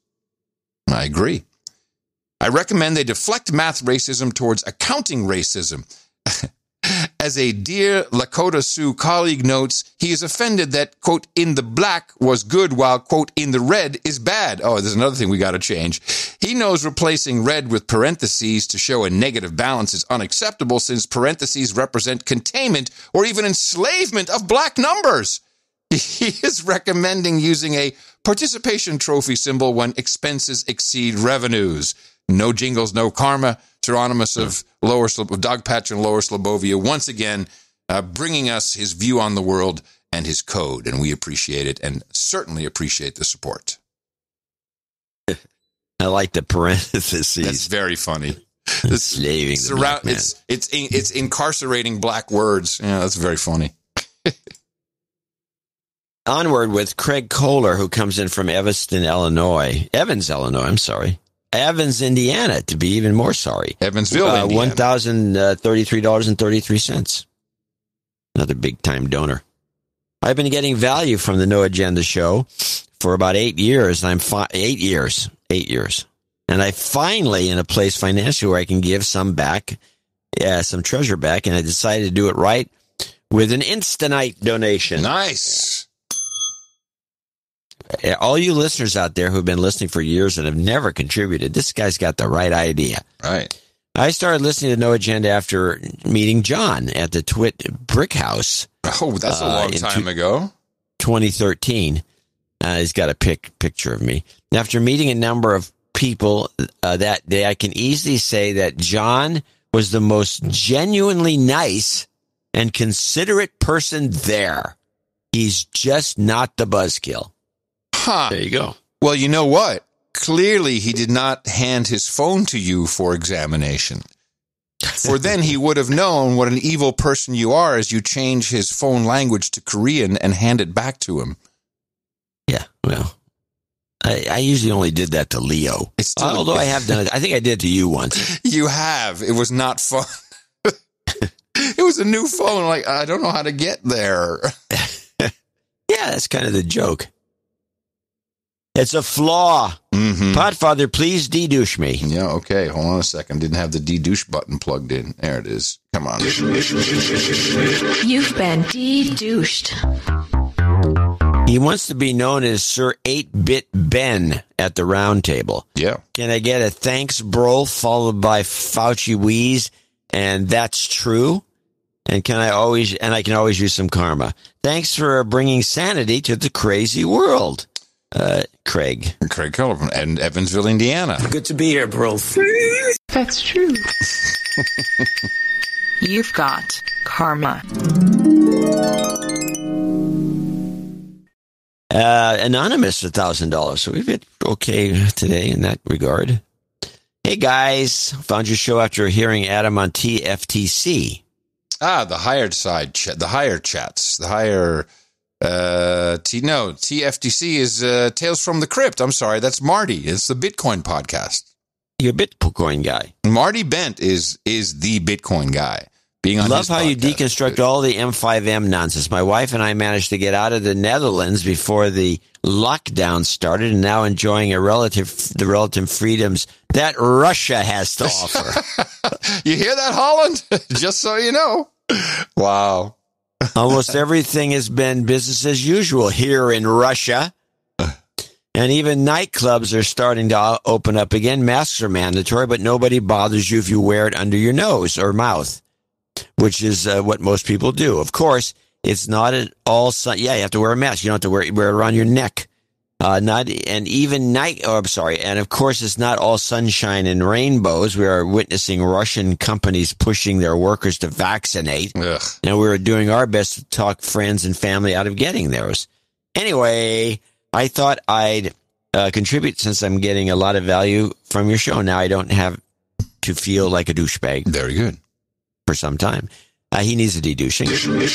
[SPEAKER 3] I agree. I recommend they deflect math racism towards accounting racism. As a dear Lakota Sioux colleague notes, he is offended that, quote, in the black was good while, quote, in the red is bad. Oh, there's another thing we got to change. He knows replacing red with parentheses to show a negative balance is unacceptable since parentheses represent containment or even enslavement of black numbers. He is recommending using a participation trophy symbol when expenses exceed revenues. No jingles, no karma. Pseudonymous of Lower of Dogpatch and Lower Slobovia, once again uh, bringing us his view on the world and his code, and we appreciate it and certainly appreciate the support.
[SPEAKER 1] I like the parentheses.
[SPEAKER 3] That's very funny. It's
[SPEAKER 1] slaving.
[SPEAKER 3] surround, it's it's it's incarcerating black words. Yeah, that's very funny.
[SPEAKER 1] Onward with Craig Kohler, who comes in from Evanston, Illinois. Evans, Illinois. I'm sorry. Evans, Indiana, to be even more sorry.
[SPEAKER 3] Evansville,
[SPEAKER 1] uh,
[SPEAKER 3] Indiana.
[SPEAKER 1] one thousand thirty-three dollars and thirty-three cents. Another big-time donor. I've been getting value from the No Agenda show for about eight years. And I'm fi- eight years. Eight years. And I finally in a place financially where I can give some back, yeah, some treasure back, and I decided to do it right with an Instanite donation.
[SPEAKER 3] Nice.
[SPEAKER 1] All you listeners out there who've been listening for years and have never contributed, this guy's got the right idea.
[SPEAKER 3] Right.
[SPEAKER 1] I started listening to No Agenda after meeting John at the Twit Brick House.
[SPEAKER 3] Oh, that's a long uh, time ago.
[SPEAKER 1] twenty thirteen. Uh, he's got a pic, picture of me. After meeting a number of people uh, that day, I can easily say that John was the most genuinely nice and considerate person there. He's just not the buzzkill.
[SPEAKER 3] Huh.
[SPEAKER 1] There you go.
[SPEAKER 3] Well, you know what? Clearly, he did not hand his phone to you for examination. For then he would have known what an evil person you are as you change his phone language to Korean and hand it back to him.
[SPEAKER 1] Yeah, well, I, I usually only did that to Leo.
[SPEAKER 3] It's still,
[SPEAKER 1] Although I have done it. I think I did it to you once.
[SPEAKER 3] You have. It was not fun. It was a new phone. Like, I don't know how to get there.
[SPEAKER 1] Yeah, that's kind of the joke. It's a flaw.
[SPEAKER 3] Mm-hmm.
[SPEAKER 1] Podfather, please de-douche me.
[SPEAKER 3] Yeah, okay. Hold on a second. Didn't have the de-douche button plugged in. There it is. Come on.
[SPEAKER 25] You've been de-douched.
[SPEAKER 1] He wants to be known as Sir eight-Bit Ben at the round table.
[SPEAKER 3] Yeah.
[SPEAKER 1] Can I get a thanks, bro, followed by Fauci wheeze, and that's true? And can I always, and I can always use some karma. Thanks for bringing sanity to the crazy world. Uh, Craig.
[SPEAKER 3] Craig Keller from Ed- Evansville, Indiana.
[SPEAKER 15] Good to be here, bro.
[SPEAKER 16] That's true. You've got karma.
[SPEAKER 1] Uh, anonymous, one thousand dollars. So we've been okay today in that regard. Hey, guys. Found your show after hearing Adam on T F T C.
[SPEAKER 3] Ah, the hired side, ch- the higher chats, the higher... Uh, T, no, T F T C is uh, Tales from the Crypt. I'm sorry, that's Marty. It's the Bitcoin podcast.
[SPEAKER 1] You're a Bitcoin guy.
[SPEAKER 3] Marty Bent is is the Bitcoin guy. Being on
[SPEAKER 1] Love
[SPEAKER 3] his
[SPEAKER 1] how
[SPEAKER 3] podcast.
[SPEAKER 1] you deconstruct all the M five M nonsense. My wife and I managed to get out of the Netherlands before the lockdown started, and now enjoying a relative the relative freedoms that Russia has to offer.
[SPEAKER 3] You hear that, Holland? Just so you know. Wow.
[SPEAKER 1] Almost everything has been business as usual here in Russia. And even nightclubs are starting to open up again. Masks are mandatory, but nobody bothers you if you wear it under your nose or mouth, which is uh, what most people do. Of course, it's not at all sun. Yeah, you have to wear a mask. You don't have to wear, wear it around your neck. Uh, not and even night. Oh, I'm sorry. And of course, it's not all sunshine and rainbows. We are witnessing Russian companies pushing their workers to vaccinate,
[SPEAKER 3] Ugh.
[SPEAKER 1] and we're doing our best to talk friends and family out of getting theirs. Anyway, I thought I'd uh, contribute since I'm getting a lot of value from your show. Now I don't have to feel like a douchebag.
[SPEAKER 3] Very good.
[SPEAKER 1] For some time. Uh, he needs a de-douching.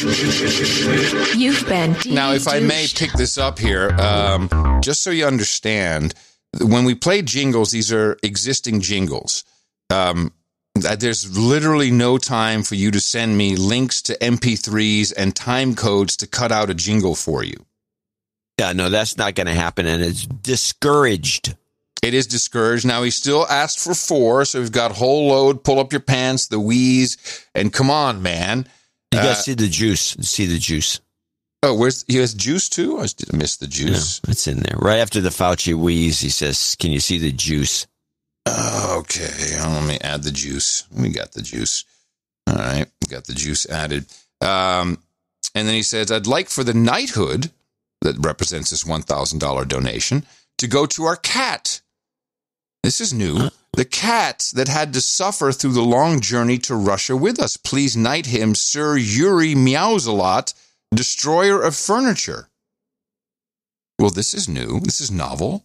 [SPEAKER 16] You've been de-
[SPEAKER 3] Now, if I may pick this up here, um, just so you understand, when we play jingles, these are existing jingles. Um, there's literally no time for you to send me links to M P threes and time codes to cut out a jingle for you.
[SPEAKER 1] Yeah, no, that's not going to happen, and it's discouraged.
[SPEAKER 3] It is discouraged. Now, he still asked for four, so we've got whole load, pull up your pants, the wheeze, and come on, man.
[SPEAKER 1] You got to
[SPEAKER 3] Uh,
[SPEAKER 1] see the juice. See the juice.
[SPEAKER 3] Oh, where's he has juice too? I just missed the juice.
[SPEAKER 1] No, it's in there. Right after the Fauci wheeze, he says, can you see the juice?
[SPEAKER 3] Uh, okay, let me add the juice. We got the juice. All right, we got the juice added. Um, and then he says, I'd like for the knighthood, that represents this one thousand dollars donation, to go to our cat. This is new. The cat that had to suffer through the long journey to Russia with us. Please knight him Sir Yuri Meowsalot, destroyer of furniture. Well, this is new. This is novel.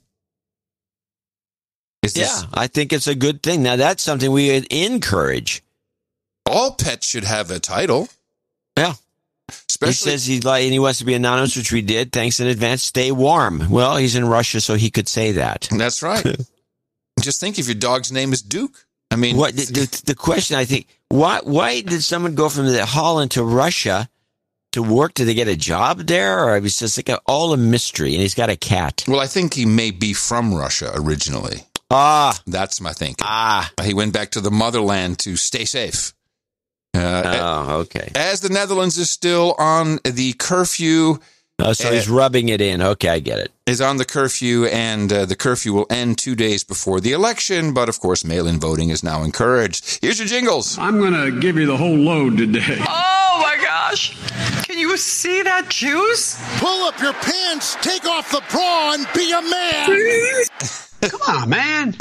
[SPEAKER 3] Is
[SPEAKER 1] Yeah,
[SPEAKER 3] this,
[SPEAKER 1] I think it's a good thing. Now, that's something we encourage.
[SPEAKER 3] all pets should have a title.
[SPEAKER 1] Yeah.
[SPEAKER 3] Especially,
[SPEAKER 1] he says he'd like, and he wants to be anonymous, which we did. Thanks in advance. Stay warm. Well, he's in Russia, so he could say that.
[SPEAKER 3] That's right. Just think if your dog's name is Duke. I mean,
[SPEAKER 1] what the, the, the question, I think, why why did someone go from the Holland to Russia to work? Did they get a job there? Or it was just like a, all a mystery, and he's got a cat.
[SPEAKER 3] Well, I think he may be from Russia originally.
[SPEAKER 1] Ah.
[SPEAKER 3] That's my thinking.
[SPEAKER 1] Ah.
[SPEAKER 3] He went back to the motherland to stay safe. Uh,
[SPEAKER 1] oh, okay.
[SPEAKER 3] As the Netherlands is still on the curfew.
[SPEAKER 1] Oh, so
[SPEAKER 3] uh,
[SPEAKER 1] he's rubbing it in. Okay, I get it.
[SPEAKER 3] Is on the curfew, and uh, the curfew will end two days before the election. But, of course, mail-in voting is now encouraged. Here's your jingles.
[SPEAKER 18] I'm going to give you the whole load today.
[SPEAKER 19] Oh, my gosh. Can you see that juice?
[SPEAKER 2] Pull up your pants, take off the bra, and be a man.
[SPEAKER 19] Come on, man.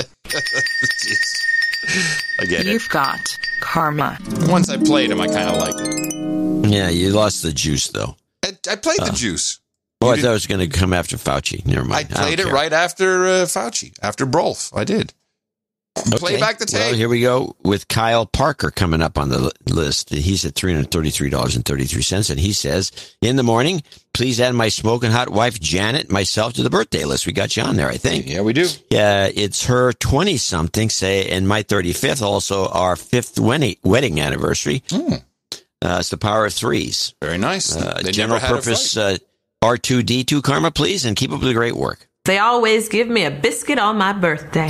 [SPEAKER 3] I get
[SPEAKER 16] You've
[SPEAKER 3] it.
[SPEAKER 16] got karma.
[SPEAKER 3] Once I played him, I kind of liked it.
[SPEAKER 1] Yeah, you lost the juice, though.
[SPEAKER 3] I, I played the
[SPEAKER 1] Uh,
[SPEAKER 3] juice.
[SPEAKER 1] Oh,
[SPEAKER 3] You
[SPEAKER 1] I
[SPEAKER 3] did-
[SPEAKER 1] thought it was going to come after Fauci. Never
[SPEAKER 3] I
[SPEAKER 1] mind.
[SPEAKER 3] played
[SPEAKER 1] don't
[SPEAKER 3] it
[SPEAKER 1] care.
[SPEAKER 3] right after uh, Fauci, after Brolf. I did. Play
[SPEAKER 1] Okay.
[SPEAKER 3] back the tape.
[SPEAKER 1] Well, here we go with Kyle Parker coming up on the li- list. He's at three hundred thirty-three dollars and thirty-three cents, and he says, in the morning, please add my smoking hot wife, Janet, myself to the birthday list. We got you on there, I think.
[SPEAKER 3] Yeah, we do.
[SPEAKER 1] Yeah, it's her twenty-something, say, and my thirty-fifth, also our fifth wedding, wedding anniversary.
[SPEAKER 3] Hmm.
[SPEAKER 1] Uh, it's the power of threes.
[SPEAKER 3] Very nice.
[SPEAKER 1] Uh,
[SPEAKER 3] They
[SPEAKER 1] general
[SPEAKER 3] never had a
[SPEAKER 1] purpose uh, R two D two karma, please, and keep up the great work.
[SPEAKER 20] They always give me a biscuit on my birthday.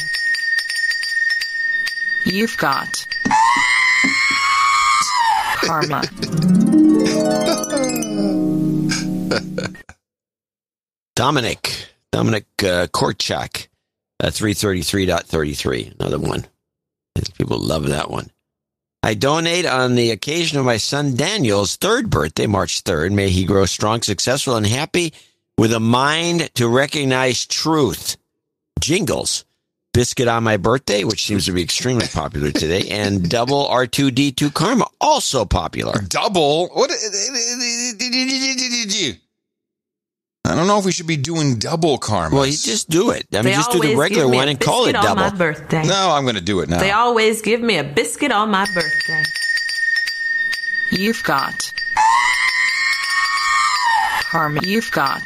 [SPEAKER 16] You've got karma.
[SPEAKER 1] Dominic, Dominic uh, Korchak, uh, three thirty-three point thirty-three, another one. People love that one. I donate on the occasion of my son Daniel's third birthday, March third. May he grow strong, successful, and happy with a mind to recognize truth. Jingles. Biscuit on my birthday, which seems to be extremely popular today, and double R two D two Karma, also popular.
[SPEAKER 3] Double? What? I don't know if we should be doing double Karma.
[SPEAKER 1] Well, you just do it. I mean,
[SPEAKER 20] They
[SPEAKER 1] just do the
[SPEAKER 20] always
[SPEAKER 1] regular
[SPEAKER 20] give me
[SPEAKER 1] one
[SPEAKER 20] a
[SPEAKER 1] and call it
[SPEAKER 20] biscuit on
[SPEAKER 1] double.
[SPEAKER 20] my birthday.
[SPEAKER 3] No, I'm going to do it now.
[SPEAKER 20] They always give me a biscuit on my birthday.
[SPEAKER 16] You've got karma. You've got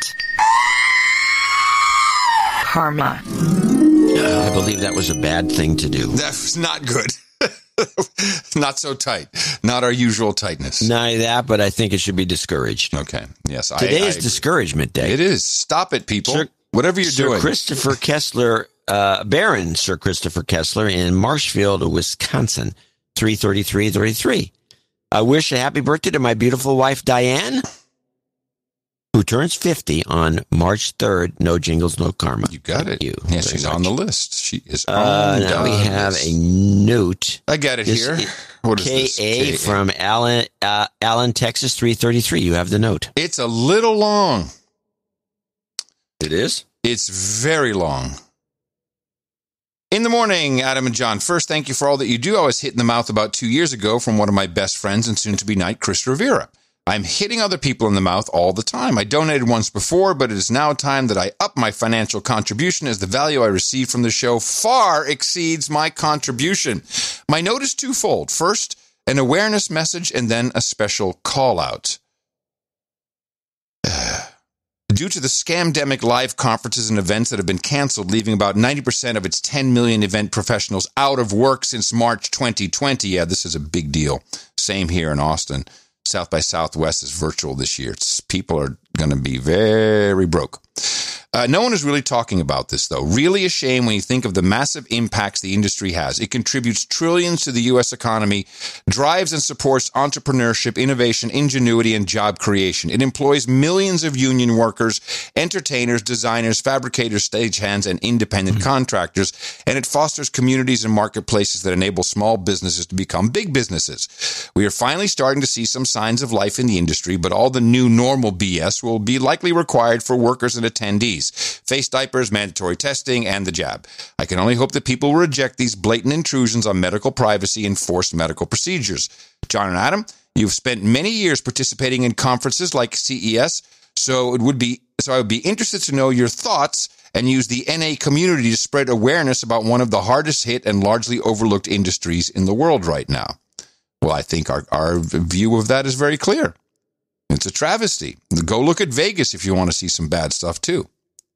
[SPEAKER 16] karma.
[SPEAKER 1] I believe that was a bad thing to do.
[SPEAKER 3] That's not good. Not so tight. Not our usual tightness.
[SPEAKER 1] Not that, but I think it should be discouraged.
[SPEAKER 3] Okay. Yes.
[SPEAKER 1] Today
[SPEAKER 3] I, I
[SPEAKER 1] is
[SPEAKER 3] agree.
[SPEAKER 1] Discouragement Day.
[SPEAKER 3] It is. Stop it, people.
[SPEAKER 1] Sir,
[SPEAKER 3] Whatever you're
[SPEAKER 1] Sir
[SPEAKER 3] doing.
[SPEAKER 1] Christopher Kessler, uh, Baron Sir Christopher Kessler in Marshfield, Wisconsin, three thirty-three thirty-three. I wish a happy birthday to my beautiful wife, Diane, who turns fifty on March third. No jingles, no karma.
[SPEAKER 3] You got
[SPEAKER 1] Thank
[SPEAKER 3] it.
[SPEAKER 1] You
[SPEAKER 3] Yeah, she's
[SPEAKER 1] much.
[SPEAKER 3] on the list. She is
[SPEAKER 1] Uh,
[SPEAKER 3] on
[SPEAKER 1] now
[SPEAKER 3] the
[SPEAKER 1] we have
[SPEAKER 3] list.
[SPEAKER 1] a note.
[SPEAKER 3] I got it
[SPEAKER 1] This
[SPEAKER 3] here.
[SPEAKER 1] is
[SPEAKER 3] What is
[SPEAKER 1] K A
[SPEAKER 3] this? K A
[SPEAKER 1] from Allen, uh, Allen, Texas, three thirty-three. You have the note.
[SPEAKER 3] It's a little long.
[SPEAKER 1] It is?
[SPEAKER 3] It's very long. In the morning, Adam and John. First, thank you for all that you do. I was hit in the mouth about two years ago from one of my best friends and soon-to-be knight, Chris Rivera. I'm hitting other people in the mouth all the time. I donated once before, but it is now time that I up my financial contribution as the value I receive from the show far exceeds my contribution. My note is twofold. First, an awareness message, and then a special call-out. Due to the scamdemic live conferences and events that have been canceled, leaving about ninety percent of its ten million event professionals out of work since March twenty twenty. Yeah, this is a big deal. Same here in Austin. South by Southwest is virtual this year. It's, people are going to be very broke. Uh, no one is really talking about this, though. Really a shame when you think of the massive impacts the industry has. It contributes trillions to the U S economy, drives and supports entrepreneurship, innovation, ingenuity, and job creation. It employs millions of union workers, entertainers, designers, fabricators, stagehands, and independent mm-hmm. contractors, and it fosters communities and marketplaces that enable small businesses to become big businesses. We are finally starting to see some signs of life in the industry, but all the new normal B S will be likely required for workers and attendees. Face diapers, mandatory testing, and the jab. I can only hope that people will reject these blatant intrusions on medical privacy and forced medical procedures. John and Adam, you've spent many years participating in conferences like C E S, so it would be so I would be interested to know your thoughts and use the N A community to spread awareness about one of the hardest hit and largely overlooked industries in the world right now. Well, I think our, our view of that is very clear. It's a travesty. Go look at Vegas if you want to see some bad stuff too.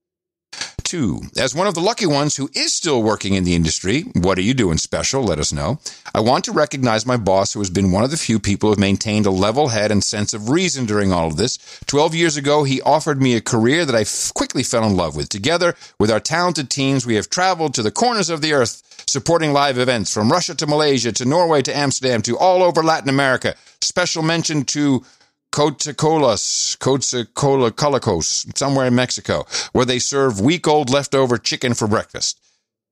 [SPEAKER 3] Two, as one of the lucky ones who is still working in the industry, what are you doing special? Let us know. I want to recognize my boss, who has been one of the few people who have maintained a level head and sense of reason during all of this. Twelve years ago, he offered me a career that I f- quickly fell in love with. Together with our talented teams, we have traveled to the corners of the earth, supporting live events from Russia to Malaysia to Norway to Amsterdam to all over Latin America. Special mention to Coca-Cola's, Coca-Cola Colicos, somewhere in Mexico, where they serve week-old leftover chicken for breakfast.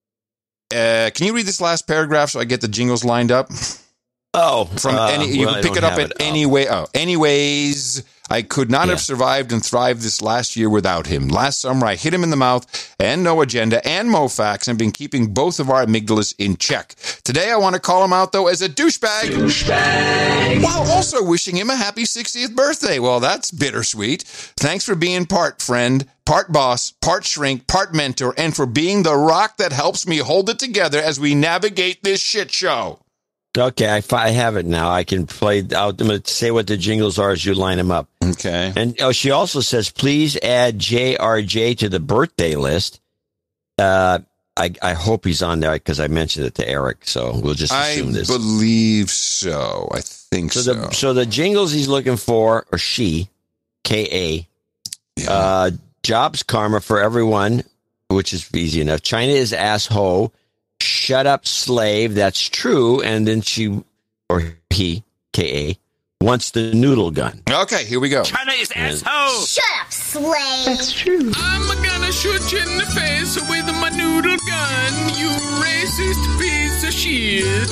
[SPEAKER 3] Uh, can you read this last paragraph so I get the jingles lined up?
[SPEAKER 1] Oh,
[SPEAKER 3] from
[SPEAKER 1] uh,
[SPEAKER 3] any, you
[SPEAKER 1] well,
[SPEAKER 3] can
[SPEAKER 1] I
[SPEAKER 3] pick
[SPEAKER 1] don't
[SPEAKER 3] it up
[SPEAKER 1] have
[SPEAKER 3] at
[SPEAKER 1] it
[SPEAKER 3] any
[SPEAKER 1] up.
[SPEAKER 3] way. Oh, anyways, I could not
[SPEAKER 1] Yeah.
[SPEAKER 3] have survived and thrived this last year without him. Last summer, I hit him in the mouth and no agenda and MoFax and been keeping both of our amygdalas in check. Today, I want to call him out, though, as a douchebag. Douchebag. While also wishing him a happy sixtieth birthday. Well, that's bittersweet. Thanks for being part friend, part boss, part shrink, part mentor, and for being the rock that helps me hold it together as we navigate this shit show.
[SPEAKER 1] Okay, I, fi- I have it now. I can play. I'll, I'm going to say what the jingles are as you line them up.
[SPEAKER 3] Okay.
[SPEAKER 1] And oh, she also says, please add J R J to the birthday list. Uh, I, I hope he's on there because I mentioned it to Eric. So we'll just assume
[SPEAKER 3] I
[SPEAKER 1] this.
[SPEAKER 3] believe so. I think
[SPEAKER 1] so.
[SPEAKER 3] so.
[SPEAKER 1] The, so the jingles he's looking for, or she, K A,
[SPEAKER 3] yeah.
[SPEAKER 1] uh, jobs karma for everyone, which is easy enough. China is asshole. Shut up, slave. That's true. And then she, or he, K A, wants the noodle gun.
[SPEAKER 3] Okay, here we go.
[SPEAKER 2] China is asshole.
[SPEAKER 11] Shut up, slave.
[SPEAKER 2] That's true.
[SPEAKER 4] I'm gonna shoot you in the face with my noodle gun, you racist piece of shit.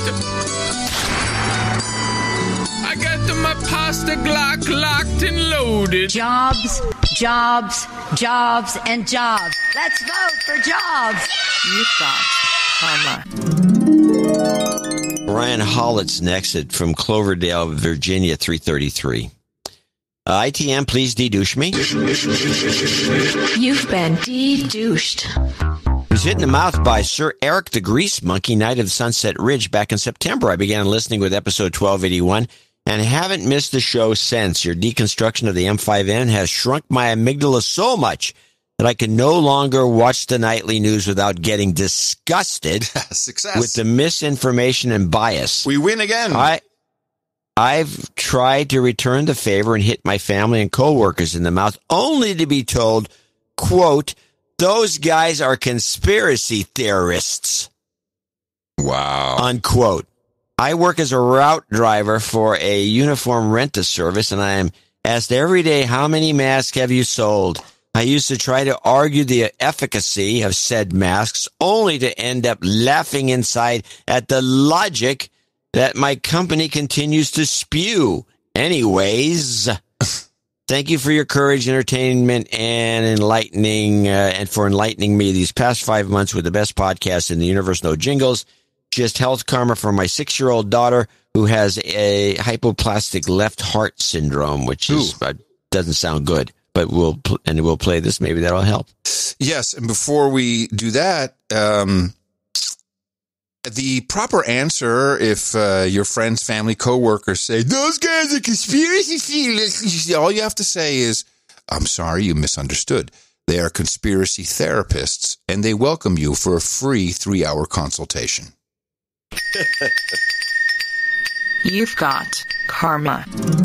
[SPEAKER 4] I got my pasta Glock locked and loaded.
[SPEAKER 5] Jobs, jobs, jobs, and jobs. Let's vote for jobs.
[SPEAKER 16] You've got karma.
[SPEAKER 1] Brian Hollett's next at, from Cloverdale, Virginia, three thirty-three. Uh, I T M, please de-douche me.
[SPEAKER 16] You've been de-douched.
[SPEAKER 1] He was hit in the mouth by Sir Eric the Grease Monkey, Night of Sunset Ridge, back in September. I began listening with episode twelve eighty-one and haven't missed the show since. Your deconstruction of the M five N has shrunk my amygdala so much that I can no longer watch the nightly news without getting disgusted
[SPEAKER 3] Success.
[SPEAKER 1] with the misinformation and bias.
[SPEAKER 3] We win again.
[SPEAKER 1] I, I've tried to return the favor and hit my family and coworkers in the mouth, only to be told, quote, those guys are conspiracy theorists.
[SPEAKER 3] Wow.
[SPEAKER 1] Unquote. I work as a route driver for a uniform rent-a service, and I am asked every day, how many masks have you sold? I used to try to argue the efficacy of said masks, only to end up laughing inside at the logic that my company continues to spew. Anyways, thank you for your courage, entertainment, and enlightening, uh, and for enlightening me these past five months with the best podcast in the universe. No jingles, just health karma for my six-year-old daughter who has a hypoplastic left heart syndrome, which is uh, doesn't sound good. But we'll pl- and we'll play this. Maybe that'll help.
[SPEAKER 3] Yes, and before we do that, um, the proper answer, if uh, your friends, family, coworkers say those guys are conspiracy theorists, all you have to say is, "I'm sorry, you misunderstood. They are conspiracy therapists, and they welcome you for a free three-hour consultation."
[SPEAKER 16] You've got karma.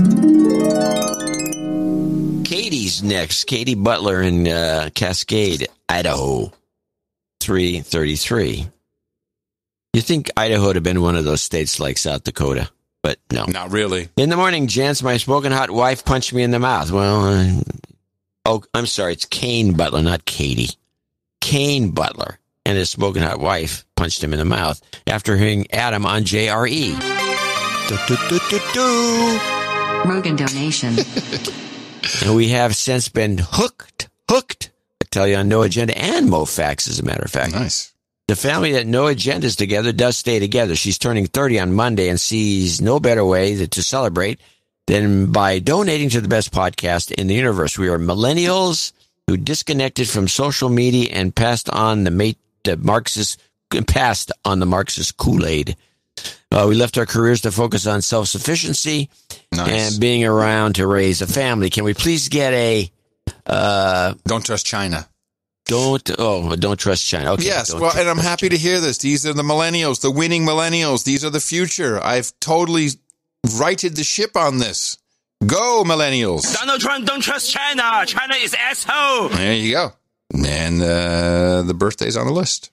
[SPEAKER 1] Katie's next. Katie Butler in uh, Cascade, Idaho, three thirty-three. You think Idaho would have been one of those states like South Dakota, but no.
[SPEAKER 3] Not really.
[SPEAKER 1] In the morning, gents, my smoking hot wife punched me in the mouth. Well, uh, oh, I'm sorry. It's Kane Butler, not Katie. Kane Butler and his smoking hot wife punched him in the mouth after hearing Adam on J R E. Do, do, do, do, do.
[SPEAKER 25] Rogan donation.
[SPEAKER 1] And we have since been hooked, hooked, I tell you, on No Agenda and MoFax, as a matter of fact.
[SPEAKER 3] Nice.
[SPEAKER 1] The family that No Agenda is together does stay together. She's turning thirty on Monday and sees no better way to celebrate than by donating to the best podcast in the universe. We are millennials who disconnected from social media and passed on the, mate, the Marxist, passed on the Marxist Kool-Aid. Uh, we left our careers to focus on self-sufficiency
[SPEAKER 3] nice.
[SPEAKER 1] and being around to raise a family. Can we please get a... Uh,
[SPEAKER 3] don't trust China.
[SPEAKER 1] Don't, oh, don't trust China. Okay,
[SPEAKER 3] yes, well, and I'm happy China. to hear this. These are the millennials, the winning millennials. These are the future. I've totally righted the ship on this. Go, millennials.
[SPEAKER 2] Donald Trump, don't trust China. China is asshole.
[SPEAKER 3] There you go. And uh, the birthday's on the list.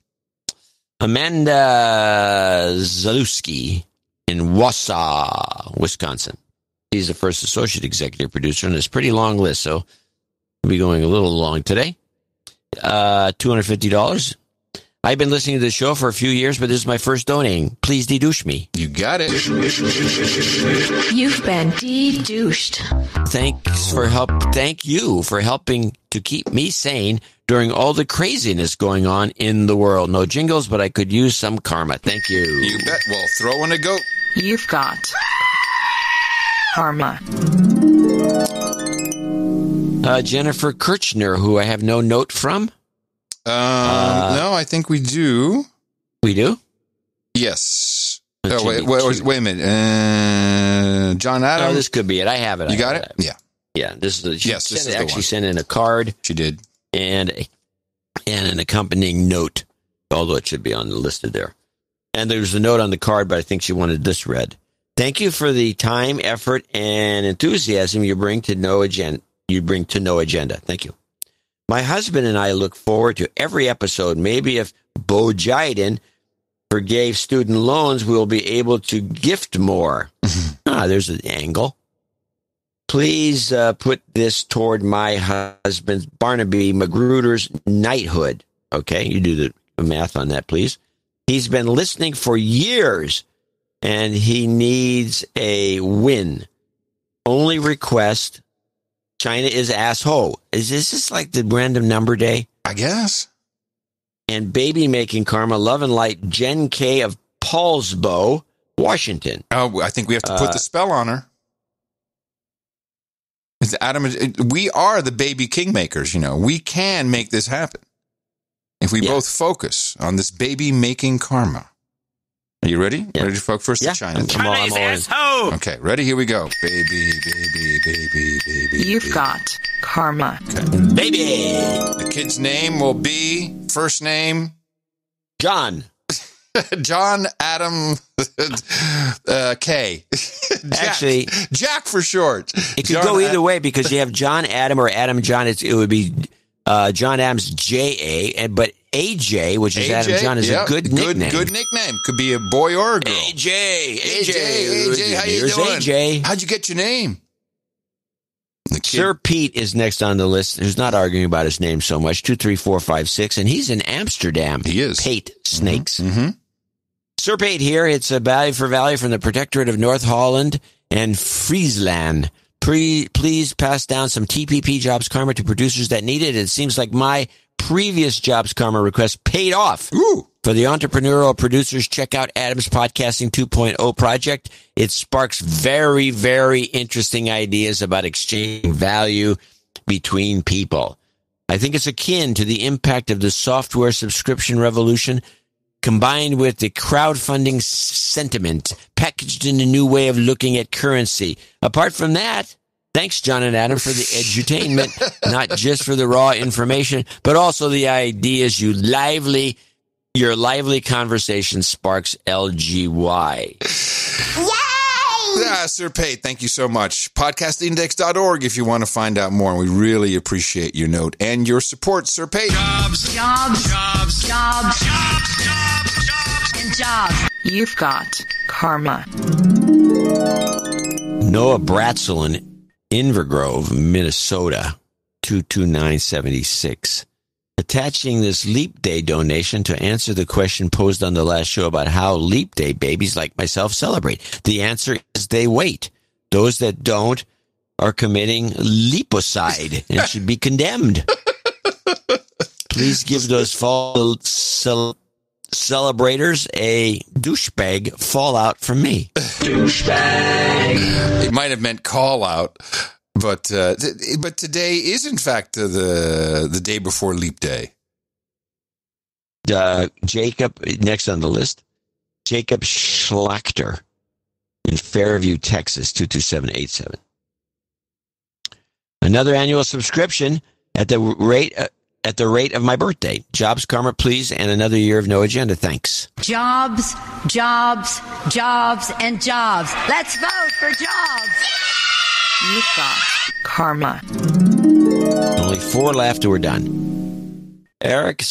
[SPEAKER 1] Amanda Zalewski in Wausau, Wisconsin. He's the first associate executive producer on this pretty long list, so we'll be going a little long today. Uh, two hundred fifty dollars. I've been listening to the show for a few years, but this is my first donating. Please de-douche me.
[SPEAKER 3] You got it.
[SPEAKER 16] You've been de-douched.
[SPEAKER 1] Thanks for help. Thank you for helping to keep me sane during all the craziness going on in the world. No jingles, but I could use some karma. Thank you.
[SPEAKER 3] You bet. Well, throw in a goat.
[SPEAKER 16] You've got karma.
[SPEAKER 1] Uh, Jennifer Kirchner, who I have no note from.
[SPEAKER 3] Um,
[SPEAKER 1] uh,
[SPEAKER 3] no, I think we do.
[SPEAKER 1] We do?
[SPEAKER 3] Yes. Oh, wait, wait, wait, wait a minute. Uh, John Adams.
[SPEAKER 1] Oh, this could be it. I have it.
[SPEAKER 3] You
[SPEAKER 1] I
[SPEAKER 3] got
[SPEAKER 1] it.
[SPEAKER 3] it? Yeah.
[SPEAKER 1] Yeah. This is the, she
[SPEAKER 3] yes, this
[SPEAKER 1] sent,
[SPEAKER 3] is the
[SPEAKER 1] actually
[SPEAKER 3] one.
[SPEAKER 1] sent in a card.
[SPEAKER 3] She did.
[SPEAKER 1] And, a, and an accompanying note, although it should be on the listed there. And there's a note on the card, but I think she wanted this read. Thank you for the time, effort, and enthusiasm you bring to No Agenda. You bring to No Agenda. Thank you. My husband and I look forward to every episode. Maybe if Bo Jiden forgave student loans, we'll be able to gift more. Ah, there's an angle. please uh, put this toward my husband, Barnaby Magruder's knighthood. Okay, you do the math on that, please. He's been listening for years, and he needs a win. Only request, China is asshole. Is this just like the random number day?
[SPEAKER 3] I guess.
[SPEAKER 1] And baby making karma, love and light, Jen K of Paulsbo, Washington.
[SPEAKER 3] Oh, I think we have to put
[SPEAKER 1] Uh,
[SPEAKER 3] the spell on her. It's Adam, we are the baby kingmakers, you know. We can make this happen if we
[SPEAKER 1] Yeah.
[SPEAKER 3] both focus on this baby making karma. Are you ready?
[SPEAKER 1] Yeah.
[SPEAKER 3] Ready to focus first
[SPEAKER 1] Yeah.
[SPEAKER 3] to China?
[SPEAKER 1] I'm all- I'm all in.
[SPEAKER 20] asshole.
[SPEAKER 3] Okay, ready? Here we go. Baby, baby, baby, baby.
[SPEAKER 16] You've
[SPEAKER 3] baby.
[SPEAKER 16] got karma.
[SPEAKER 1] Baby!
[SPEAKER 3] The kid's name will be, first name,
[SPEAKER 1] John.
[SPEAKER 3] John Adam uh, K. Jack.
[SPEAKER 1] Actually,
[SPEAKER 3] Jack for short.
[SPEAKER 1] It could
[SPEAKER 3] John
[SPEAKER 1] go either
[SPEAKER 3] Ad-
[SPEAKER 1] way because you have John Adam or Adam John. It's, it would be uh, John Adams J A, and but A J, which is
[SPEAKER 3] A J,
[SPEAKER 1] Adam John, is
[SPEAKER 3] yeah,
[SPEAKER 1] a good nickname.
[SPEAKER 3] Good nickname. Could be a boy or a girl.
[SPEAKER 1] A J,
[SPEAKER 3] A J, A J, how you
[SPEAKER 1] Here's
[SPEAKER 3] doing?
[SPEAKER 1] A J.
[SPEAKER 3] How'd you get your name? The kid-
[SPEAKER 1] Sir Pete is next on the list. Who's not arguing about his name so much. Two, three, four, five, six, and he's in Amsterdam.
[SPEAKER 3] He is.
[SPEAKER 1] Pate Snakes.
[SPEAKER 3] Mm-hmm.
[SPEAKER 1] Sir Pate here. It's a value for value from the Protectorate of North Holland and Friesland. Pre, please pass down some T P P Jobs Karma to producers that need it. It seems like my previous Jobs Karma request paid off.
[SPEAKER 3] Ooh.
[SPEAKER 1] For the entrepreneurial producers, check out Adam's Podcasting two point oh project. It sparks very, very interesting ideas about exchanging value between people. I think it's akin to the impact of the software subscription revolution combined with the crowdfunding s- sentiment packaged in a new way of looking at currency. Apart from that, thanks, John and Adam, for the edutainment, not just for the raw information, but also the ideas you lively, your lively conversation sparks L G Y.
[SPEAKER 3] Yeah, Sir Pate, thank you so much. podcast index dot org if you want to find out more. We really appreciate your note and your support, Sir Pate.
[SPEAKER 2] Jobs,
[SPEAKER 5] Jobs,
[SPEAKER 2] jobs,
[SPEAKER 5] jobs,
[SPEAKER 2] jobs, jobs, jobs.
[SPEAKER 5] and jobs.
[SPEAKER 16] You've got karma.
[SPEAKER 1] Noah Bratzel in Invergrove, Minnesota, two two nine seven six. Attaching this Leap Day donation to answer the question posed on the last show about how Leap Day babies like myself celebrate. The answer is they wait. Those that don't are committing leapocide and should be condemned. Please give those fall cel- celebrators a douchebag fallout from me.
[SPEAKER 3] Douchebag. It might have meant call out. But uh, th- but today is in fact uh, the the day before Leap Day.
[SPEAKER 1] Uh, Jacob, next on the list, Jacob Schlachter in Fairview, Texas, two two seven eight seven. Another annual subscription at the rate uh, at the rate of my birthday. Jobs, karma, please, and another year of no agenda. Thanks.
[SPEAKER 5] Jobs, jobs, jobs, and jobs. Let's vote for jobs.
[SPEAKER 16] You've got karma.
[SPEAKER 1] Only four left, and we're done. Eric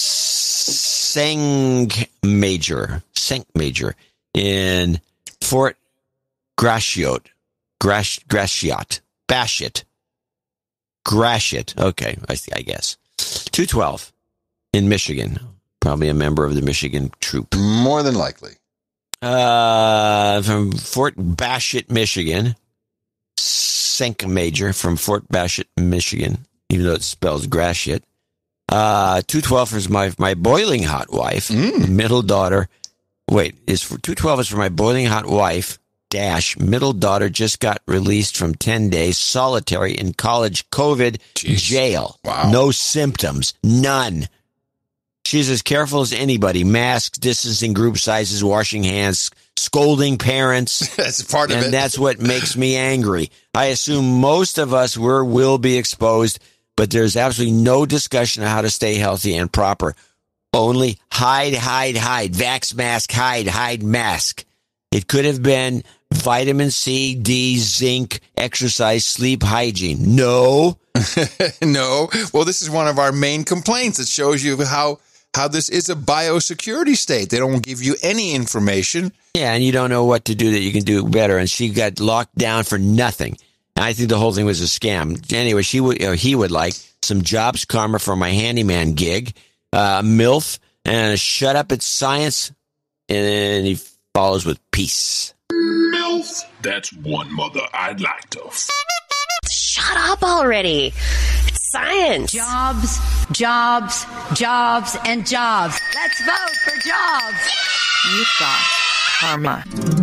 [SPEAKER 1] Seng Major, Seng Major in Fort Gratiot, Grash, Gratiot, Bashet, Gratiot. Okay, I, I guess. two twelve in Michigan. Probably a member of the Michigan troop.
[SPEAKER 3] More than likely.
[SPEAKER 1] Uh, from Fort Bashet, Michigan. Senk Major from Fort Bashet, Michigan, even though it spells Gratiot. Uh, two twelve is my my boiling hot wife,
[SPEAKER 3] mm.
[SPEAKER 1] middle daughter. Wait, is for two twelve is for my boiling hot wife. Dash middle daughter just got released from ten days solitary in college COVID
[SPEAKER 3] Jeez.
[SPEAKER 1] jail.
[SPEAKER 3] Wow.
[SPEAKER 1] No symptoms, none. She's as careful as anybody. Masks, distancing, group sizes, washing hands, scolding parents.
[SPEAKER 3] That's part of
[SPEAKER 1] and
[SPEAKER 3] it.
[SPEAKER 1] And that's what makes me angry. I assume most of us were, will be exposed, but there's absolutely no discussion of how to stay healthy and proper. Only hide, hide, hide. Vax mask, hide, hide mask. It could have been vitamin C, D, zinc, exercise, sleep, hygiene. No.
[SPEAKER 3] No. Well, this is one of our main complaints. It shows you how how this is a biosecurity state. They don't give you any information.
[SPEAKER 1] Yeah, and you don't know what to do that you can do better. And she got locked down for nothing. I think the whole thing was a scam. Anyway, she would, or he would like some jobs karma for my handyman gig, uh, MILF, and a shut up, it's science. And then he follows with peace.
[SPEAKER 2] MILF. That's one mother I'd like to. F-
[SPEAKER 6] Shut up already. It's science.
[SPEAKER 5] Jobs, jobs, jobs, and jobs. Let's vote for jobs.
[SPEAKER 16] You've got karma.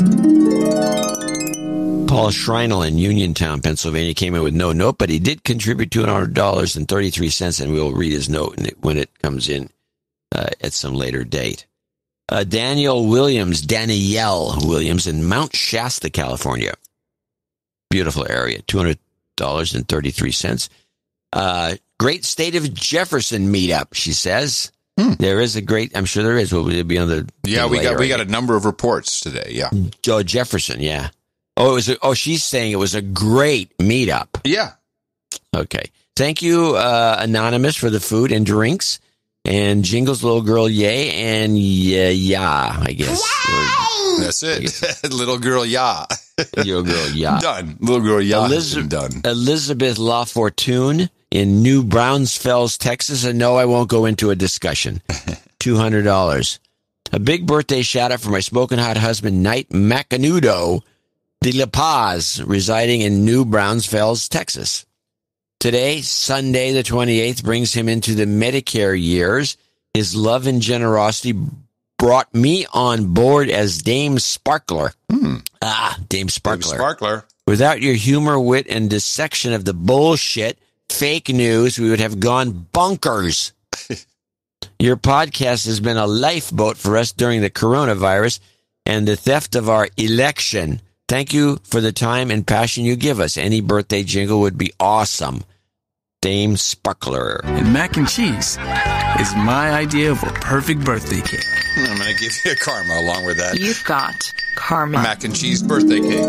[SPEAKER 1] Paul Schreinel in Uniontown, Pennsylvania, came in with no note, but he did contribute two hundred dollars and thirty-three cents, and we'll read his note when it comes in uh, at some later date. Uh, Daniel Williams, Danielle Williams in Mount Shasta, California. Beautiful area, two hundred dollars and thirty-three cents. Uh, great state of Jefferson meetup, she says. Hmm. There is a great, I'm sure there is. Will it be on the
[SPEAKER 3] Yeah, we got we got a number of reports today, yeah.
[SPEAKER 1] Oh, Jefferson, yeah. Oh, it was a, oh, she's saying it was a great meetup.
[SPEAKER 3] Yeah.
[SPEAKER 1] Okay. Thank you, uh, Anonymous, for the food and drinks. And Jingles, Little Girl, yay. And yeah, yeah, I guess.
[SPEAKER 3] Yay! That's it. Little Girl, yeah.
[SPEAKER 1] Little Girl, yeah.
[SPEAKER 3] Done. Little Girl, yeah.
[SPEAKER 1] Elizabeth,
[SPEAKER 3] done.
[SPEAKER 1] Elizabeth La Fortune in New Brownsfells, Texas. And no, I won't go into a discussion. two hundred dollars. A big birthday shout out for my smoking hot husband, Knight Macanudo de La Paz, residing in New Brownsfells, Texas. Today, Sunday the twenty-eighth, brings him into the Medicare years. His love and generosity brought me on board as Dame Sparkler.
[SPEAKER 3] Hmm.
[SPEAKER 1] Ah, Dame Sparkler.
[SPEAKER 3] Dame Sparkler.
[SPEAKER 1] Without your humor, wit, and dissection of the bullshit, fake news, we would have gone bonkers. Your podcast has been a lifeboat for us during the coronavirus and the theft of our election. Thank you for the time and passion you give us. Any birthday jingle would be awesome. Dame Sparkler.
[SPEAKER 7] And mac and cheese is my idea of a perfect birthday cake.
[SPEAKER 3] I'm going to give you a karma along with that.
[SPEAKER 16] You've got karma.
[SPEAKER 3] Mac and cheese birthday cake.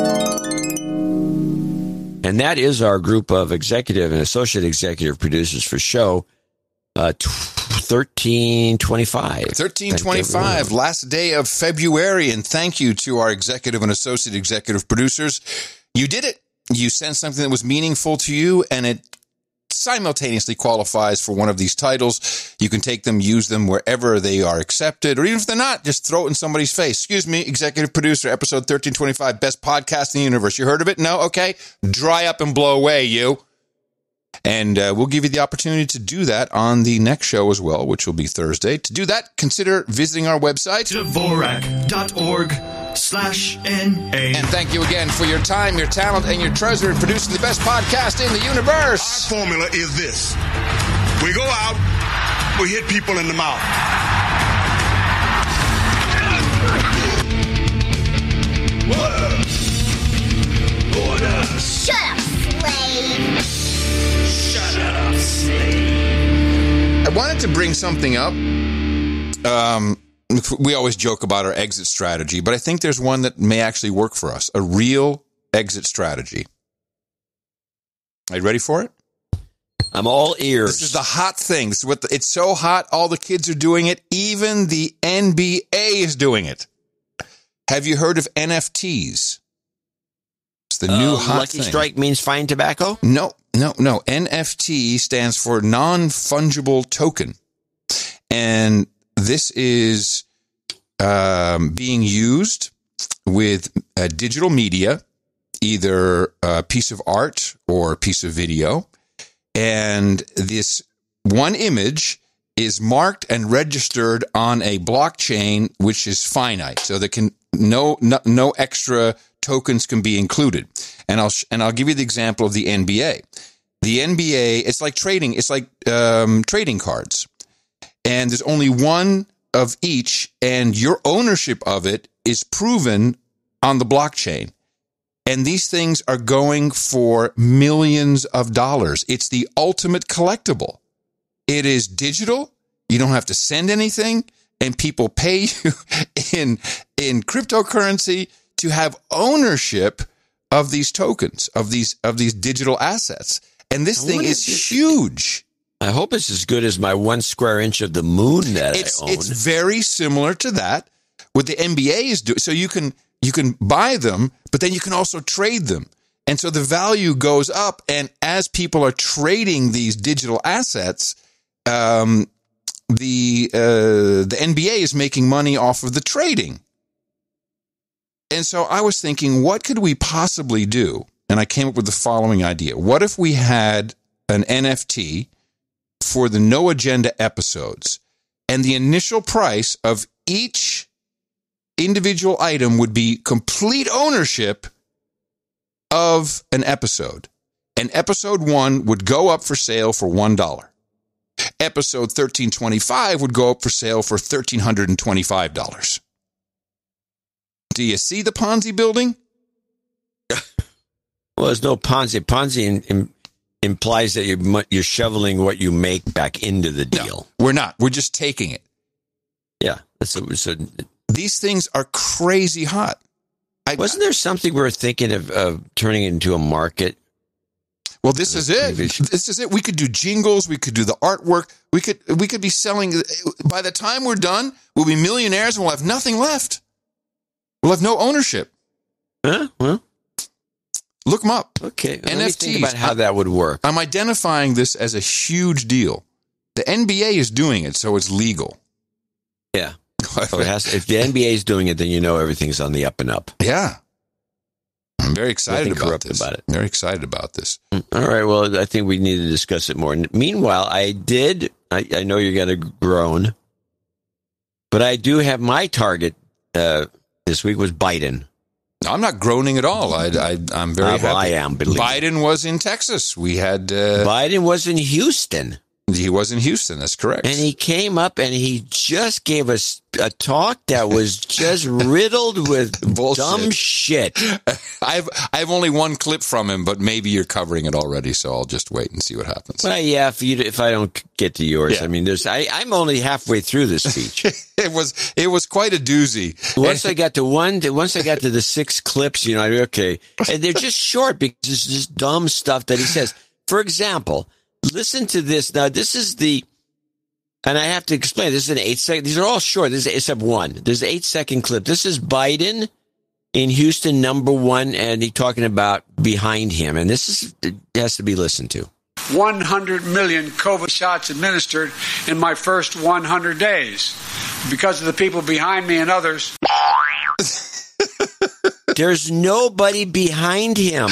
[SPEAKER 1] And that is our group of executive and associate executive producers for show uh, thirteen twenty-five.
[SPEAKER 3] thirteen twenty-five, last day of February. And thank you to our executive and associate executive producers. You did it. You sent something that was meaningful to you, and it simultaneously qualifies for one of these titles. You can take them, use them wherever they are accepted, or even if they're not, just throw it in somebody's face. Excuse me, executive producer, episode thirteen twenty-five, best podcast in the universe. You heard of it? No? Okay. Dry up and blow away, you. And uh, we'll give you the opportunity to do that on the next show as well, which will be Thursday. To do that, consider visiting our website,
[SPEAKER 2] Dvorak dot org slash N A.
[SPEAKER 3] And thank you again for your time, your talent, and your treasure in producing the best podcast in the universe.
[SPEAKER 2] Our formula is this. We go out, we hit people in the mouth. Whoa. Order.
[SPEAKER 11] Shut up, slave.
[SPEAKER 2] Shut up, slave.
[SPEAKER 3] I wanted to bring something up. Um... We always joke about our exit strategy, but I think there's one that may actually work for us. A real exit strategy. Are you ready for it?
[SPEAKER 1] I'm all ears.
[SPEAKER 3] This is the hot thing. This is what the, it's so hot, all the kids are doing it. Even the N B A is doing it. Have you heard of N F Ts? It's the uh, new hot
[SPEAKER 1] Lucky
[SPEAKER 3] thing.
[SPEAKER 1] Strike means fine tobacco?
[SPEAKER 3] No, no, no. N F T stands for non-fungible token. And this is um, being used with uh, digital media, either a piece of art or a piece of video. And this one image is marked and registered on a blockchain, which is finite. So there can no no, no extra tokens can be included. And I'll and I'll give you the example of the N B A. The N B A, it's like trading. It's like um, trading cards. And there's only one of each, and your ownership of it is proven on the blockchain. And these things are going for millions of dollars. It's the ultimate collectible. It is digital. You don't have to send anything, and people pay you in, in cryptocurrency to have ownership of these tokens, of these, of these digital assets. And this thing is huge.
[SPEAKER 1] I hope it's as good as my one square inch of the moon that
[SPEAKER 3] it's,
[SPEAKER 1] I own.
[SPEAKER 3] It's very similar to that. What the N B A is doing, so you can you can buy them, but then you can also trade them. And so the value goes up. And as people are trading these digital assets, um, the uh, the N B A is making money off of the trading. And so I was thinking, what could we possibly do? And I came up with the following idea. What if we had an N F T for the No Agenda episodes, and the initial price of each individual item would be complete ownership of an episode? And episode one would go up for sale for one dollar. Episode thirteen twenty-five would go up for sale for one thousand three hundred twenty-five dollars. Do you see the Ponzi building?
[SPEAKER 1] Well, there's no Ponzi. Ponzi in, in, implies that you're, you're shoveling what you make back into the deal.
[SPEAKER 3] No, we're not. We're just taking it.
[SPEAKER 1] Yeah. That's a, so,
[SPEAKER 3] These things are crazy hot. I,
[SPEAKER 1] wasn't there something we were thinking of, of turning it into a market?
[SPEAKER 3] Well, this is it. This is it. We could do jingles. We could do the artwork. We could we could be selling. By the time we're done, we'll be millionaires and we'll have nothing left. We'll have no ownership.
[SPEAKER 1] Huh? Well,
[SPEAKER 3] look them up.
[SPEAKER 1] Okay. Let
[SPEAKER 3] N F Ts.
[SPEAKER 1] me think about how that would work.
[SPEAKER 3] I'm identifying this as a huge deal. The N B A is doing it, so it's legal.
[SPEAKER 1] Yeah. So it has, if the N B A is doing it, then you know everything's on the up and up.
[SPEAKER 3] Yeah. I'm very excited
[SPEAKER 1] Nothing
[SPEAKER 3] about
[SPEAKER 1] corrupt
[SPEAKER 3] this.
[SPEAKER 1] about it.
[SPEAKER 3] Very excited about this.
[SPEAKER 1] All right. Well, I think we need to discuss it more. Meanwhile, I did, I, I know you're going to groan, but I do have my target uh, this week was Biden.
[SPEAKER 3] I'm not groaning at all. I, I, I'm very
[SPEAKER 1] uh,
[SPEAKER 3] happy.
[SPEAKER 1] well, I am.
[SPEAKER 3] Biden was in Texas. We had... Uh,
[SPEAKER 1] Biden was in Houston.
[SPEAKER 3] He was in Houston. That's correct.
[SPEAKER 1] And he came up and he just gave us a talk that was just riddled with dumb shit.
[SPEAKER 3] I've I've only one clip from him, but maybe you're covering it already, so I'll just wait and see what happens.
[SPEAKER 1] Well, yeah, if you if I don't get to yours, yeah. I mean, there's I, I'm only halfway through this speech.
[SPEAKER 3] it was it was quite a doozy.
[SPEAKER 1] Once I got to one, once I got to the six clips, you know, I, okay, and they're just short because it's just dumb stuff that he says. For example. Listen to this. Now, this is the, and I have to explain, this is an eight second, these are all short, this is except one. There's an eight second clip. This is Biden in Houston, number one, and he's talking about behind him. And this is, it has to be listened to.
[SPEAKER 8] one hundred million COVID shots administered in my first one hundred days. Because of the people behind me and others.
[SPEAKER 1] There's nobody behind him.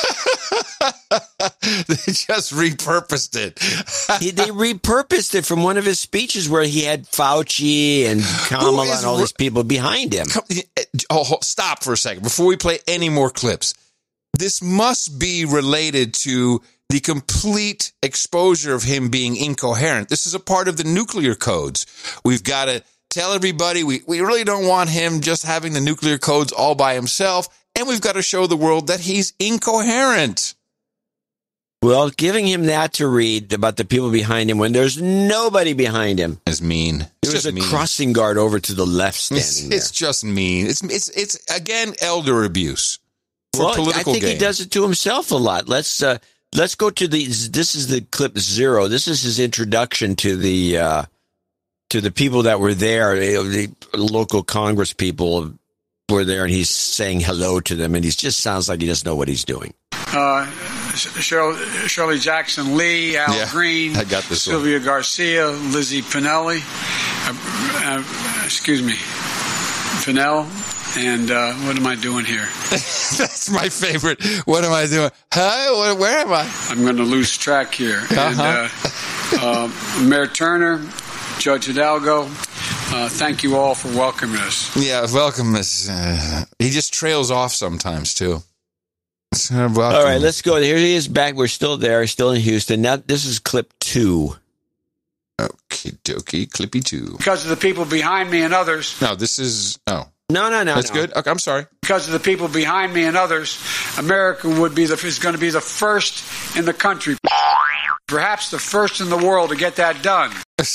[SPEAKER 3] They just repurposed it.
[SPEAKER 1] he, they repurposed it from one of his speeches where he had Fauci and Kamala and all these people behind him.
[SPEAKER 3] Oh, stop for a second before we play any more clips. This must be related to the complete exposure of him being incoherent. This is a part of the nuclear codes. We've got to tell everybody we, we really don't want him just having the nuclear codes all by himself. And we've got to show the world that he's incoherent.
[SPEAKER 1] Well, giving him that to read about the people behind him when there's nobody behind him
[SPEAKER 3] is mean.
[SPEAKER 1] There was a mean. crossing guard over to the left standing
[SPEAKER 3] it's,
[SPEAKER 1] there.
[SPEAKER 3] It's just mean. It's it's it's again elder abuse for
[SPEAKER 1] well,
[SPEAKER 3] political
[SPEAKER 1] I think
[SPEAKER 3] gain.
[SPEAKER 1] he does it to himself a lot. Let's uh, let's go to the. This is the clip zero. This is his introduction to the uh, to the people that were there. The local Congress people were there, and he's saying hello to them, and he just sounds like he doesn't know what he's doing.
[SPEAKER 8] Uh, Shirley Jackson Lee, Al
[SPEAKER 3] yeah,
[SPEAKER 8] Green,
[SPEAKER 3] I got this
[SPEAKER 8] Sylvia
[SPEAKER 3] one.
[SPEAKER 8] Garcia, Lizzie Pinelli, uh, uh, excuse me, Pinell, and uh, what am I doing here?
[SPEAKER 3] That's my favorite. What am I doing? Huh? Where am I?
[SPEAKER 8] I'm going to lose track here.
[SPEAKER 3] Uh-huh.
[SPEAKER 8] And uh, uh, Mayor Turner, Judge Hidalgo, uh, thank you all for welcoming us.
[SPEAKER 3] Yeah, welcome us. Uh, he just trails off sometimes, too.
[SPEAKER 1] All right, let's go. Here he is back. We're still there, still in Houston. Now, this is clip two.
[SPEAKER 3] Okie dokie, clippy two.
[SPEAKER 8] Because of the people behind me and others.
[SPEAKER 3] No, this is, oh.
[SPEAKER 1] No, no, no.
[SPEAKER 3] That's
[SPEAKER 1] no.
[SPEAKER 3] good. Okay, I'm sorry.
[SPEAKER 8] Because of the people behind me and others, America would be the, is going to be the first in the country, perhaps the first in the world to get that done.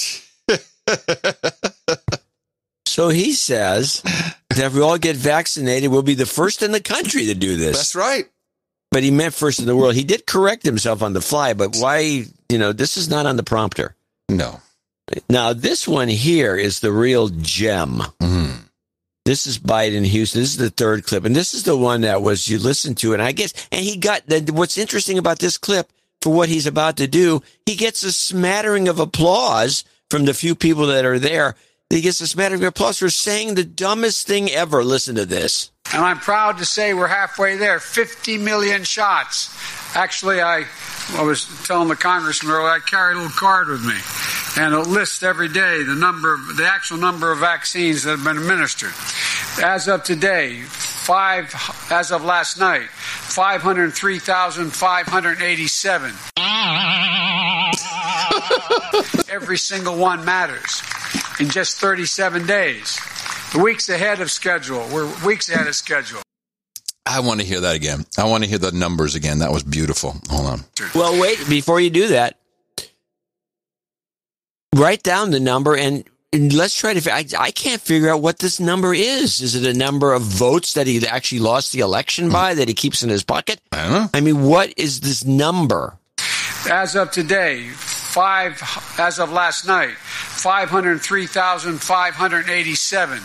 [SPEAKER 1] So he says that if we all get vaccinated, we'll be the first in the country to do this.
[SPEAKER 3] That's right.
[SPEAKER 1] But he meant first in the world. He did correct himself on the fly, but why, you know, this is not on the prompter.
[SPEAKER 3] No.
[SPEAKER 1] Now, this one here is the real gem.
[SPEAKER 3] Mm-hmm.
[SPEAKER 1] This is Biden in Houston. This is the third clip. And this is the one that was, you listened to, and I guess, and he got, what's interesting about this clip for what he's about to do, he gets a smattering of applause from the few people that are there. He gets a smattering of applause for saying the dumbest thing ever. Listen to this.
[SPEAKER 8] And I'm proud to say we're halfway there. fifty million shots. Actually, I, I was telling the congressman earlier, I carry a little card with me. And it lists every day the number, of, the actual number of vaccines that have been administered. As of today, five, as of last night, five hundred three thousand five hundred eighty-seven. Every single one matters in just thirty-seven days. Weeks ahead of schedule. We're weeks ahead of schedule.
[SPEAKER 3] I want to hear that again. I want to hear the numbers again. That was beautiful. Hold on.
[SPEAKER 1] Well, wait, before you do that, write down the number and, and let's try to, I, I can't figure out what this number is. Is it a number of votes that he actually lost the election by that he keeps in his pocket?
[SPEAKER 3] I don't know.
[SPEAKER 1] I mean, what is this number?
[SPEAKER 8] As of today, five, as of last night, five hundred three thousand five hundred eighty-seven.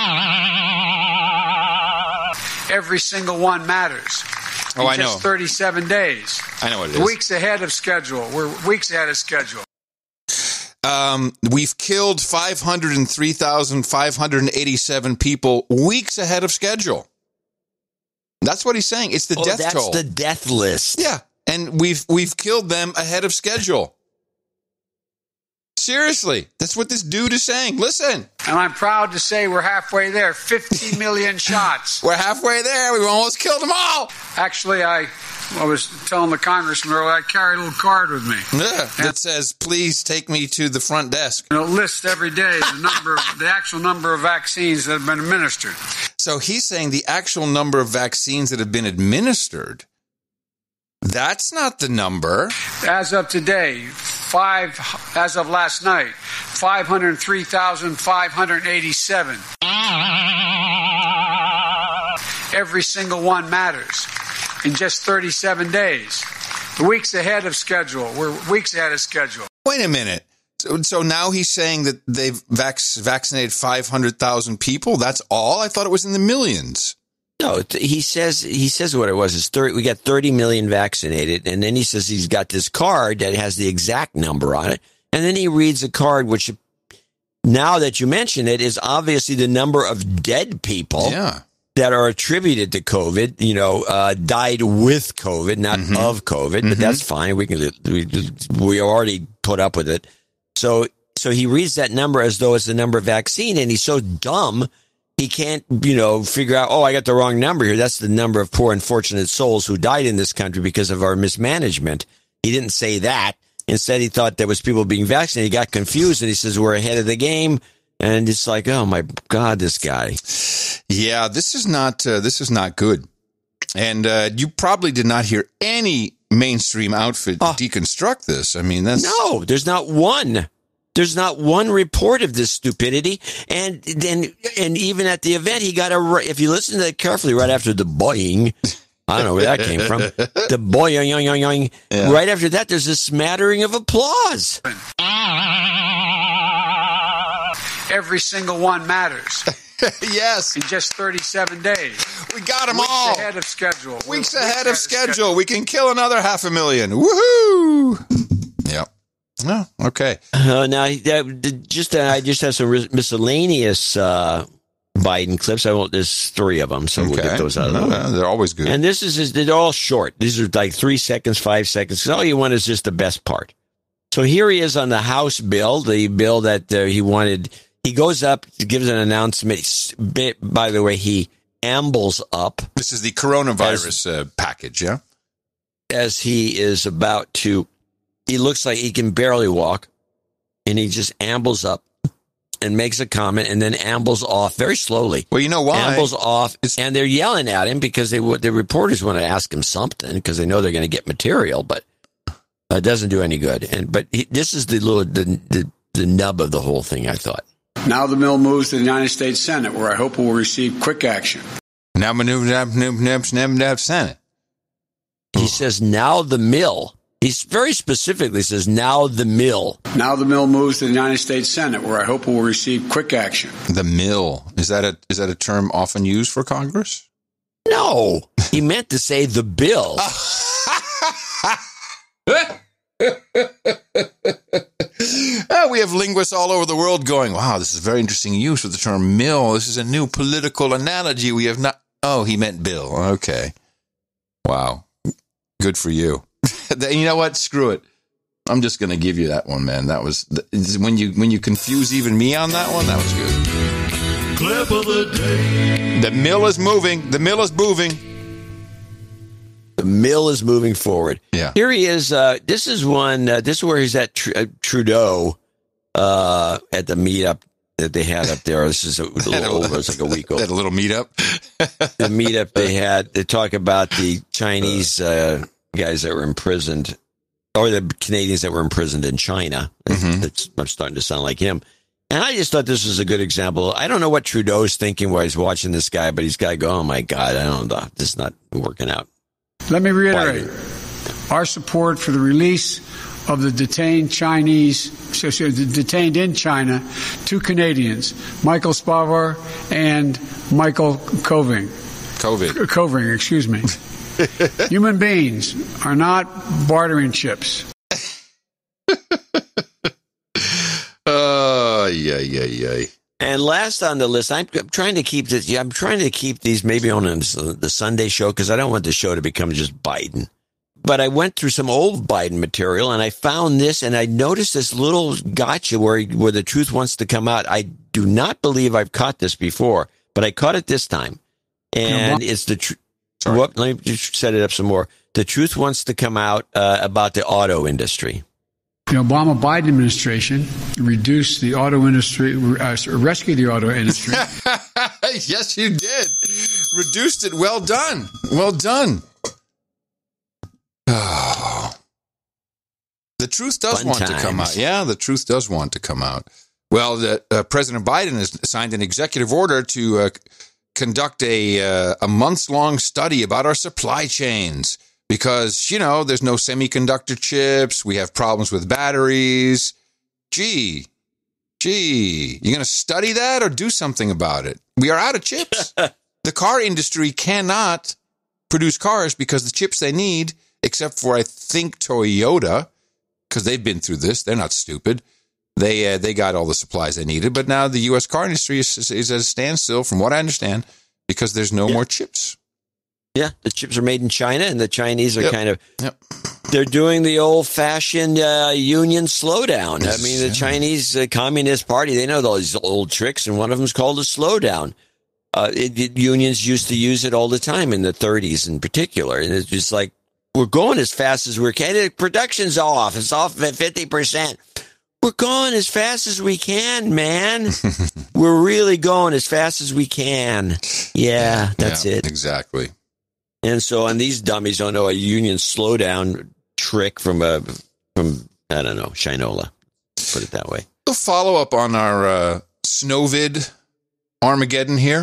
[SPEAKER 8] Every single one matters.
[SPEAKER 3] Oh, I know.
[SPEAKER 8] Just thirty-seven days.
[SPEAKER 3] I know what it is.
[SPEAKER 8] Weeks ahead of schedule. We're weeks ahead of schedule.
[SPEAKER 3] Um, we've killed five hundred three thousand five hundred eighty-seven people weeks ahead of schedule. That's what he's saying. It's the
[SPEAKER 1] oh,
[SPEAKER 3] death
[SPEAKER 1] that's
[SPEAKER 3] toll.
[SPEAKER 1] That's the death list.
[SPEAKER 3] Yeah. And we've we've killed them ahead of schedule. Seriously, that's what this dude is saying. Listen.
[SPEAKER 8] And I'm proud to say we're halfway there. fifty million shots.
[SPEAKER 3] We're halfway there. We've almost killed them all.
[SPEAKER 8] Actually, I, I was telling the congressman earlier, I carry a little card with me.
[SPEAKER 3] Yeah, that says, please take me to the front desk.
[SPEAKER 8] And it lists every day the number, the actual number of vaccines that have been administered.
[SPEAKER 3] So he's saying the actual number of vaccines that have been administered. That's not the number.
[SPEAKER 8] As of today, five, as of last night, five hundred three thousand five hundred eighty-seven. Every single one matters in just thirty-seven days. Weeks ahead of schedule. We're weeks ahead of schedule.
[SPEAKER 3] Wait a minute. So, so now he's saying that they've vac- vaccinated five hundred thousand people? That's all? I thought it was in the millions.
[SPEAKER 1] No, he says he says what it was. It's thirty. We got thirty million vaccinated, and then he says he's got this card that has the exact number on it, and then he reads a card which, now that you mention it, is obviously the number of dead people
[SPEAKER 3] yeah.
[SPEAKER 1] that are attributed to COVID. You know, uh, died with COVID, not mm-hmm. of COVID, but mm-hmm. that's fine. We can we we already put up with it. So so he reads that number as though it's the number of vaccine, and he's so dumb. He can't, you know, figure out, oh, I got the wrong number here. That's the number of poor, unfortunate souls who died in this country because of our mismanagement. He didn't say that. Instead, he thought there was people being vaccinated. He got confused, and he says, we're ahead of the game. And it's like, oh, my God, this guy.
[SPEAKER 3] Yeah, this is not uh, this is not good. And uh, you probably did not hear any mainstream outfit uh, deconstruct this. I mean, that's...
[SPEAKER 1] No, there's not one. There's not one report of this stupidity. And then, and even at the event, he got a, if you listen to it carefully, right after the boing, I don't know where that came from, the boing, yoing, yoing, yoing, yeah. Right after that, there's a smattering of applause.
[SPEAKER 8] Every single one matters.
[SPEAKER 3] Yes.
[SPEAKER 8] In just thirty-seven days.
[SPEAKER 3] We got them
[SPEAKER 8] Weeks
[SPEAKER 3] all.
[SPEAKER 8] Weeks ahead of schedule.
[SPEAKER 3] Weeks,
[SPEAKER 8] Weeks
[SPEAKER 3] ahead,
[SPEAKER 8] ahead
[SPEAKER 3] of
[SPEAKER 8] of
[SPEAKER 3] schedule.
[SPEAKER 8] schedule.
[SPEAKER 3] We can kill another half a million. Woohoo! Yep. Oh, okay.
[SPEAKER 1] Uh, now, that, just uh, I just have some miscellaneous uh, Biden clips. I won't. There's three of them, so okay. We'll get those out of the way.
[SPEAKER 3] No, they're always good.
[SPEAKER 1] And this is they're all short. These are like three seconds, five seconds. All you want is just the best part. So here he is on the House bill, the bill that uh, he wanted. He goes up, gives an announcement. By the way, he ambles up.
[SPEAKER 3] This is the coronavirus as, uh, package, yeah?
[SPEAKER 1] As he is about to, he looks like he can barely walk, and he just ambles up and makes a comment and then ambles off very slowly.
[SPEAKER 3] Well, you know why?
[SPEAKER 1] Ambles off, it's, and they're yelling at him because they the reporters want to ask him something because they know they're going to get material, but it doesn't do any good. And But he, this is the little the, the the nub of the whole thing, I thought.
[SPEAKER 8] Now the bill moves to the United States Senate, where I hope it will receive quick action.
[SPEAKER 3] Now maneuver Senate.
[SPEAKER 1] He says, now the mill He's very specifically says, now the mill.
[SPEAKER 8] Now the mill moves to the United States Senate, where I hope it will receive quick action.
[SPEAKER 3] The mill. Is that a is that a term often used for Congress?
[SPEAKER 1] No. He meant to say the bill.
[SPEAKER 3] Oh, we have linguists all over the world going, wow, this is a very interesting use of the term mill. This is a new political analogy we have not. Oh, he meant bill. Okay. Wow. Good for you. You know what? Screw it. I'm just going to give you that one, man. That was when you when you confuse even me on that one. That was good.
[SPEAKER 2] Clip of the day.
[SPEAKER 3] The mill is moving. The mill is moving.
[SPEAKER 1] The mill is moving forward.
[SPEAKER 3] Yeah.
[SPEAKER 1] Here he is. Uh, this is one. Uh, this is where he's at Tr- uh, Trudeau uh, at the meetup that they had up there. This is a little old. It was like a week old.
[SPEAKER 3] That a little meetup.
[SPEAKER 1] The meetup they had. They talk about the Chinese uh, guys that were imprisoned, or the Canadians that were imprisoned in China. Mm-hmm. It's, I'm starting to sound like him. And I just thought this was a good example. I don't know what Trudeau's thinking while he's watching this guy, but he's got to go, oh, my God, I don't know. This is not working out.
[SPEAKER 8] Let me reiterate our support for the release of the detained Chinese, so, so, detained in China, two Canadians, Michael Spavor and Michael Koving.
[SPEAKER 3] COVID.
[SPEAKER 8] Koving, excuse me. Human beings are not bartering chips.
[SPEAKER 3] Oh, yeah, yeah, yeah.
[SPEAKER 1] And last on the list, I'm, I'm trying to keep this. Yeah, I'm trying to keep these maybe on the Sunday show because I don't want the show to become just Biden. But I went through some old Biden material and I found this, and I noticed this little gotcha where where the truth wants to come out. I do not believe I've caught this before, but I caught it this time, and it's the truth. Let me just set it up some more. The truth wants to come out uh, about the auto industry.
[SPEAKER 8] The Obama-Biden administration reduced the auto industry, uh, rescued the auto industry.
[SPEAKER 3] Yes, you did. Reduced it. Well done. Well done. Oh. The truth does
[SPEAKER 1] Fun
[SPEAKER 3] want
[SPEAKER 1] times.
[SPEAKER 3] to come out. Yeah, the truth does want to come out. Well, the, uh, President Biden has signed an executive order to uh, conduct a, uh, a months-long study about our supply chains. Because, you know, there's no semiconductor chips. We have problems with batteries. Gee, gee, you're going to study that or do something about it? We are out of chips. The car industry cannot produce cars because the chips they need, except for, I think, Toyota, because they've been through this. They're not stupid. They uh, they got all the supplies they needed. But now the U S car industry is, is at a standstill, from what I understand, because there's no yeah. more chips.
[SPEAKER 1] Yeah, the chips are made in China, and the Chinese are
[SPEAKER 3] yep.
[SPEAKER 1] kind of,
[SPEAKER 3] yep.
[SPEAKER 1] they're doing the old-fashioned uh, union slowdown.
[SPEAKER 3] Yes,
[SPEAKER 1] I mean, the
[SPEAKER 3] yeah.
[SPEAKER 1] Chinese uh, Communist Party, they know those old tricks, and one of them is called a slowdown. Uh, it, it, unions used to use it all the time in the thirties in particular, and it's just like, we're going as fast as we can. Production's off. It's off at fifty percent. We're going as fast as we can, man. We're really going as fast as we can. Yeah, that's
[SPEAKER 3] yeah,
[SPEAKER 1] it.
[SPEAKER 3] Exactly.
[SPEAKER 1] And so, and these dummies don't know a union slowdown trick from a, from, I don't know, Shinola. Put it that way.
[SPEAKER 3] We'll follow up on our uh, Snowvid Armageddon here,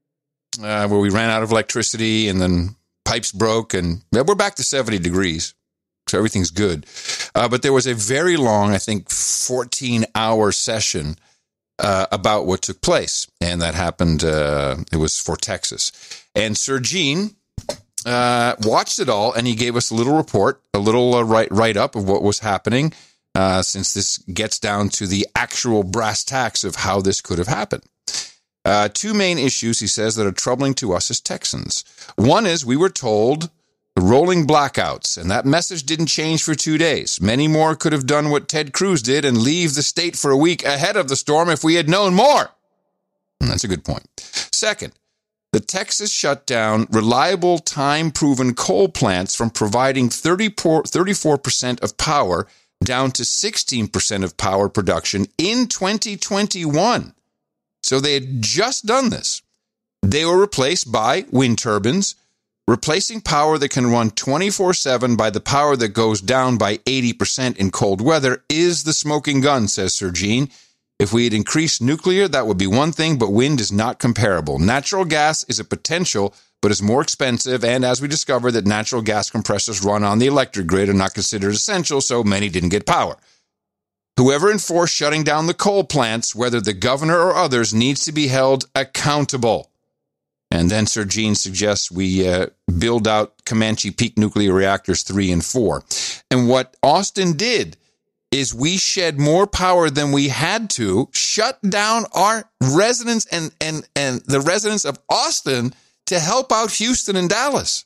[SPEAKER 3] uh, where we ran out of electricity and then pipes broke, and yeah, we're back to seventy degrees. So everything's good. Uh, but there was a very long, I think, fourteen-hour session uh, about what took place. And that happened, uh, it was for Texas. And Sir Gene uh, watched it all, and he gave us a little report, a little uh, write, write-up of what was happening, uh, since this gets down to the actual brass tacks of how this could have happened. Uh, two main issues, he says, that are troubling to us as Texans. One is we were told rolling blackouts, and that message didn't change for two days. Many more could have done what Ted Cruz did and leave the state for a week ahead of the storm if we had known more. And that's a good point. Second, the Texas shut down reliable, time-proven coal plants from providing thirty-four percent of power down to sixteen percent of power production in twenty twenty-one. So they had just done this. They were replaced by wind turbines, replacing power that can run twenty-four seven by the power that goes down by eighty percent in cold weather is the smoking gun, says Sir Gene. If we had increased nuclear, that would be one thing, but wind is not comparable. Natural gas is a potential, but is more expensive. And as we discovered, that natural gas compressors run on the electric grid are not considered essential, so many didn't get power. Whoever enforced shutting down the coal plants, whether the governor or others, needs to be held accountable. And then Sir Gene suggests we uh, build out Comanche Peak nuclear reactors three and four. And what Austin did is we shed more power than we had to, shut down our residents and, and, and the residents of Austin to help out Houston and Dallas.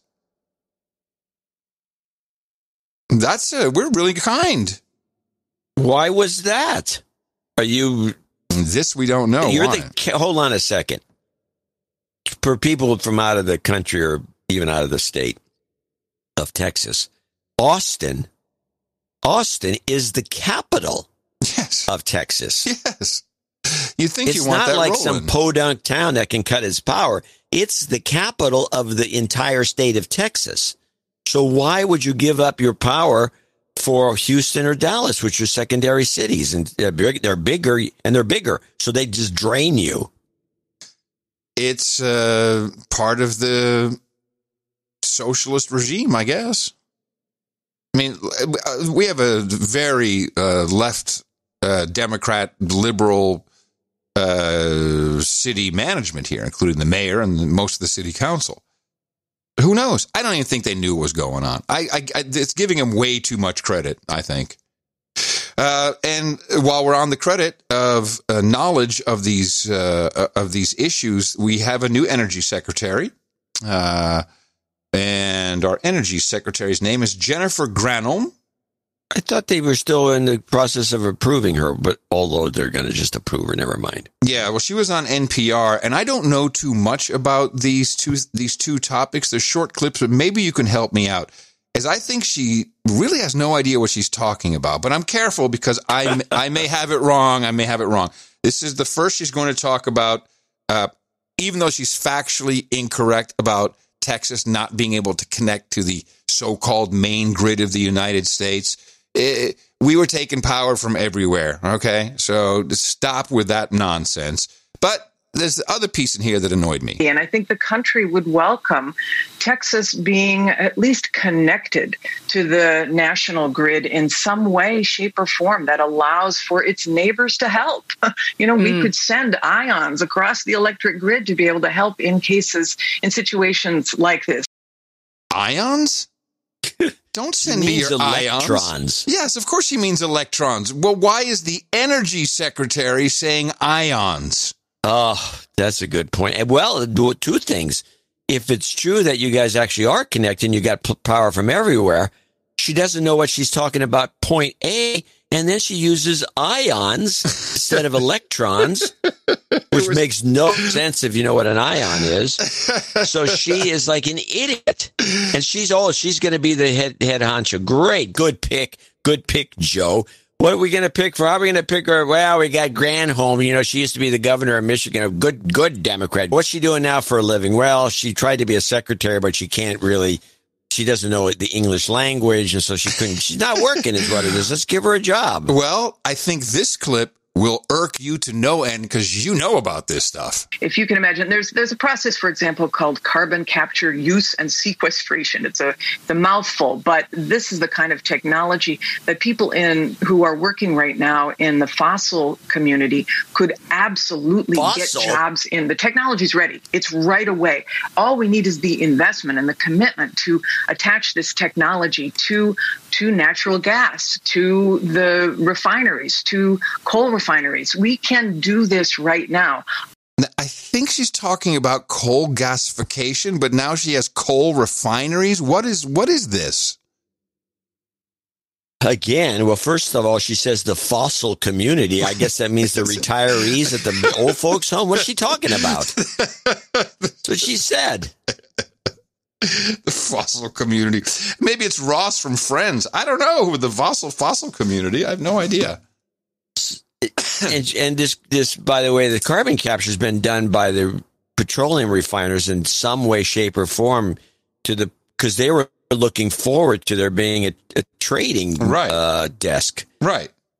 [SPEAKER 3] That's, uh, we're really kind.
[SPEAKER 1] Why was that? Are you...
[SPEAKER 3] This we don't know.
[SPEAKER 1] You're
[SPEAKER 3] Why?
[SPEAKER 1] the, hold on a second. For people from out of the country or even out of the state of Texas, Austin, Austin is the capital
[SPEAKER 3] yes.
[SPEAKER 1] of Texas.
[SPEAKER 3] Yes. You think
[SPEAKER 1] it's
[SPEAKER 3] you want
[SPEAKER 1] not
[SPEAKER 3] that
[SPEAKER 1] like
[SPEAKER 3] rolling.
[SPEAKER 1] some podunk town that can cut its power. It's the capital of the entire state of Texas. So why would you give up your power for Houston or Dallas, which are secondary cities? And they're, big, they're bigger and they're bigger. So they just drain you.
[SPEAKER 3] It's uh, part of the socialist regime, I guess. I mean, we have a very uh, left uh, Democrat liberal uh, city management here, including the mayor and most of the city council. Who knows? I don't even think they knew what was going on. I, I, I it's giving them way too much credit, I think. Uh, and while we're on the credit of uh, knowledge of these uh, of these issues, we have a new energy secretary, uh, and our energy secretary's name is Jennifer Granholm.
[SPEAKER 1] I thought they were still in the process of approving her, but although they're going to just approve her, never mind.
[SPEAKER 3] Yeah, well, she was on N P R, and I don't know too much about these two these two topics. They're short clips, but maybe you can help me out. As I think she really has no idea what she's talking about, but I'm careful because I, I may have it wrong. I may have it wrong. This is the first she's going to talk about, uh, even though she's factually incorrect about Texas not being able to connect to the so-called main grid of the United States. It, we were taking power from everywhere, okay? So stop with that nonsense. But there's the other piece in here that annoyed me.
[SPEAKER 16] And I think the country would welcome Texas being at least connected to the national grid in some way, shape, or form that allows for its neighbors to help. You know, mm. we could send ions across the electric grid to be able to help in cases, in situations like this.
[SPEAKER 3] Ions? Don't send
[SPEAKER 1] he
[SPEAKER 3] me
[SPEAKER 1] means
[SPEAKER 3] your
[SPEAKER 1] electrons.
[SPEAKER 3] Ions. Yes, of course he means electrons. Well, why is the energy secretary saying ions?
[SPEAKER 1] Oh, that's a good point. Well, two things. If it's true that you guys actually are connected and you got p- power from everywhere, she doesn't know what she's talking about, point A, and then she uses ions instead of electrons, which was- makes no sense if you know what an ion is. So she is like an idiot. And she's, oh, she's going to be the head, head honcho. Great. Good pick. Good pick, Joe. What are we going to pick for? How are we going to pick her? Well, we got Granholm. You know, she used to be the governor of Michigan, a good, good Democrat. What's she doing now for a living? Well, she tried to be a secretary, but she can't really, she doesn't know the English language. And so she couldn't, she's not working is what it is. Let's give her a job.
[SPEAKER 3] Well, I think this clip will irk you to no end because you know about this stuff.
[SPEAKER 16] If you can imagine, there's there's a process, for example, called carbon capture, use, and sequestration. It's a, it's a mouthful, but this is the kind of technology that people in who are working right now in the fossil community could absolutely
[SPEAKER 1] Fossil?
[SPEAKER 16] get jobs in. The technology's ready. It's right away. All we need is the investment and the commitment to attach this technology to to natural gas, to the refineries, to coal refineries. We can do this right now.
[SPEAKER 3] I think she's talking about coal gasification, but now she has coal refineries. What is what is this?
[SPEAKER 1] Again, well, first of all, she says the fossil community. I guess that means the retirees at the old folks' home. What's she talking about? That's what she said.
[SPEAKER 3] The fossil community. Maybe it's Ross from Friends. I don't know. The fossil fossil community. I have no idea.
[SPEAKER 1] and, and this, this, by the way, the carbon capture has been done by the petroleum refiners in some way, shape, or form to the because they were looking forward to there being a, a trading
[SPEAKER 3] right.
[SPEAKER 1] uh, desk.
[SPEAKER 3] Right.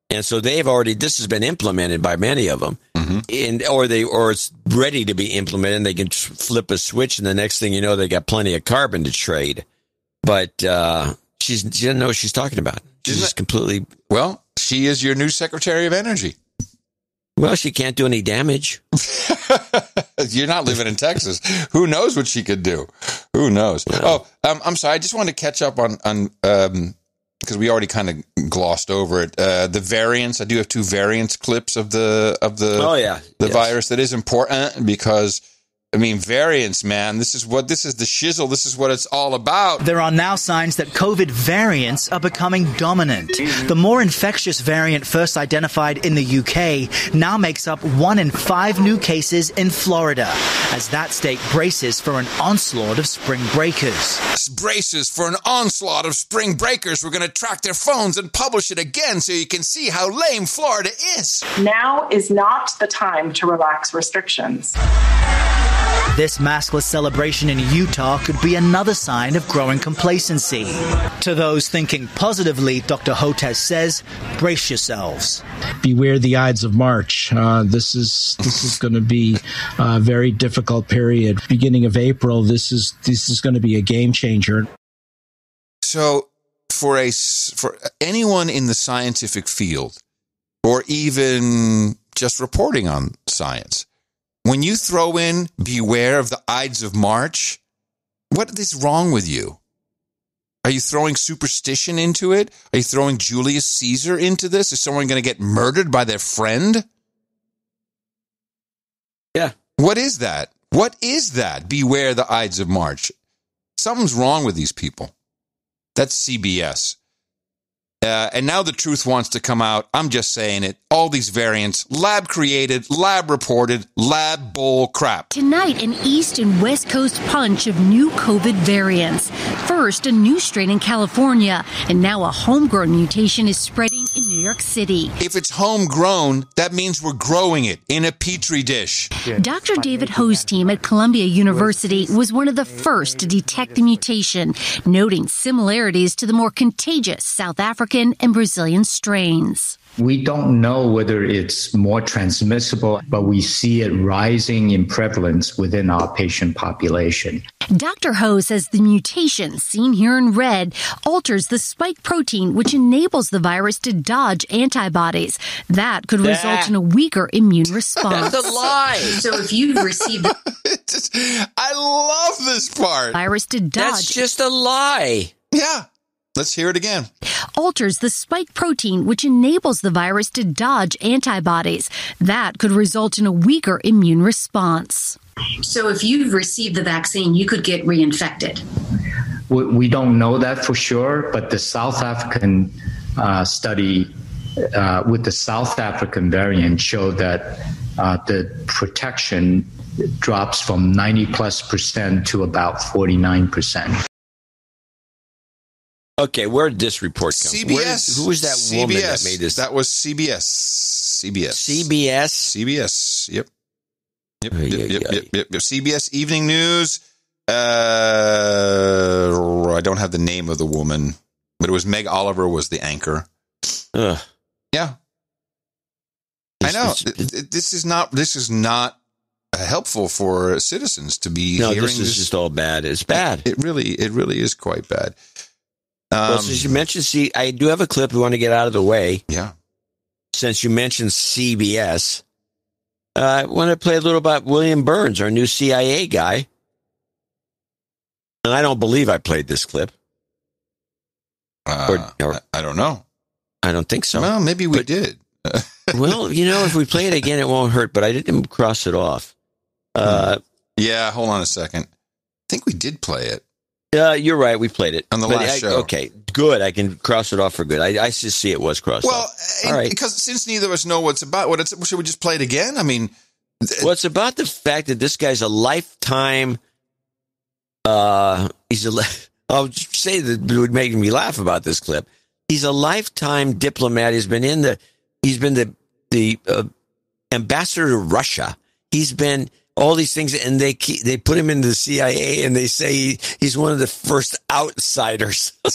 [SPEAKER 1] And so they've already, this has been implemented by many of them. Mm-hmm. And, or they, or it's ready to be implemented, and they can flip a switch, and the next thing you know, they got plenty of carbon to trade. But, uh, she's, she doesn't know what she's talking about. She's just completely.
[SPEAKER 3] Well, she is your new Secretary of Energy.
[SPEAKER 1] Well, she can't do any damage.
[SPEAKER 3] You're not living in Texas. Who knows what she could do? Who knows? Yeah. Oh, um, I'm sorry. I just wanted to catch up on, on, um, because we already kind of glossed over it. Uh, the variants. I do have two variants clips of the of the
[SPEAKER 1] oh yeah
[SPEAKER 3] the
[SPEAKER 1] yes.
[SPEAKER 3] virus. That is important because, I mean, variants, man. This is what this is the shizzle. This is what it's all about.
[SPEAKER 9] There are now signs that COVID variants are becoming dominant. The more infectious variant first identified in the U K now makes up one in five new cases in Florida, as that state braces for an onslaught of spring breakers.
[SPEAKER 3] Braces for an onslaught of spring breakers. We're going to track their phones and publish it again so you can see how lame Florida is.
[SPEAKER 10] Now is not the time to relax restrictions.
[SPEAKER 9] This maskless celebration in Utah could be another sign of growing complacency. To those thinking positively, Doctor Hotez says, brace yourselves.
[SPEAKER 15] Beware the Ides of March. Uh, this is this is going to be a very difficult period. Beginning of April, this is this is going to be a game changer.
[SPEAKER 3] So, for a for anyone in the scientific field, or even just reporting on science, when you throw in beware of the Ides of March, what is wrong with you? Are you throwing superstition into it? Are you throwing Julius Caesar into this? Is someone going to get murdered by their friend?
[SPEAKER 1] Yeah.
[SPEAKER 3] What is that? What is that? Beware the Ides of March. Something's wrong with these people. That's C B S. Uh, and now the truth wants to come out. I'm just saying it. All these variants, lab created, lab reported, lab bull crap.
[SPEAKER 17] Tonight, an East and West Coast punch of new COVID variants. First, a new strain in California, and now a homegrown mutation is spreading in New York City.
[SPEAKER 3] If it's homegrown, that means we're growing it in a petri dish.
[SPEAKER 17] Doctor David Ho's team at Columbia University was one of the first to detect the mutation, noting similarities to the more contagious South African and Brazilian strains.
[SPEAKER 21] We don't know whether it's more transmissible, but we see it rising in prevalence within our patient population.
[SPEAKER 17] Doctor Ho says the mutation, seen here in red, alters the spike protein, which enables the virus to dodge antibodies. That could result that. in a weaker immune response.
[SPEAKER 1] That's a lie.
[SPEAKER 17] So if you've received...
[SPEAKER 3] I love this part.
[SPEAKER 17] Virus to dodge...
[SPEAKER 1] That's just a lie.
[SPEAKER 3] Yeah. Let's hear it again.
[SPEAKER 17] Alters the spike protein, which enables the virus to dodge antibodies. That could result in a weaker immune response.
[SPEAKER 22] So if you've received the vaccine, you could get reinfected.
[SPEAKER 21] We don't know that for sure, but the South African uh, study uh, with the South African variant showed that uh, the protection drops from ninety plus percent to about forty-nine percent.
[SPEAKER 1] Okay, where did this report come
[SPEAKER 3] C B S.
[SPEAKER 1] from? Who was that
[SPEAKER 3] C B S.
[SPEAKER 1] woman that made this?
[SPEAKER 3] That was C B S. C B S.
[SPEAKER 1] C B S?
[SPEAKER 3] C B S, yep. Yep, yep, yep, yep, yep, yep, yep. C B S Evening News. Uh, I don't have the name of the woman, but it was Meg Oliver was the anchor.
[SPEAKER 1] Ugh.
[SPEAKER 3] Yeah. I know. This is not, this is not helpful for citizens to be
[SPEAKER 1] no,
[SPEAKER 3] hearing
[SPEAKER 1] this. No, this is just all bad. It's bad.
[SPEAKER 3] It really, it really is quite bad. Um,
[SPEAKER 1] well, since you mentioned, see, I do have a clip we want to get out of the way.
[SPEAKER 3] Yeah.
[SPEAKER 1] Since you mentioned C B S, uh, I want to play a little about William Burns, our new C I A guy. And I don't believe I played this clip.
[SPEAKER 3] Uh, or, or, I don't know.
[SPEAKER 1] I don't think so.
[SPEAKER 3] Well, maybe we
[SPEAKER 1] but,
[SPEAKER 3] did.
[SPEAKER 1] Well, you know, if we play it again, it won't hurt, but I didn't cross it off. Uh,
[SPEAKER 3] yeah, hold on a second. I think we did play it.
[SPEAKER 1] Uh, you're right. We played it
[SPEAKER 3] on the
[SPEAKER 1] but
[SPEAKER 3] last
[SPEAKER 1] I,
[SPEAKER 3] show.
[SPEAKER 1] Okay, good. I can cross it off for good. I, I just see it was crossed
[SPEAKER 3] well,
[SPEAKER 1] off.
[SPEAKER 3] Well,
[SPEAKER 1] all right.
[SPEAKER 3] Because since neither of us know what it's about, what it's, should we just play it again? I mean,
[SPEAKER 1] th- well, it's about the fact that this guy's a lifetime. Uh, he's a. I'll just say that it would make me laugh about this clip. He's a lifetime diplomat. He's been in the. He's been the the uh, ambassador to Russia. He's been. All these things, and they keep, they put him into the C I A, and they say he, he's one of the first outsiders.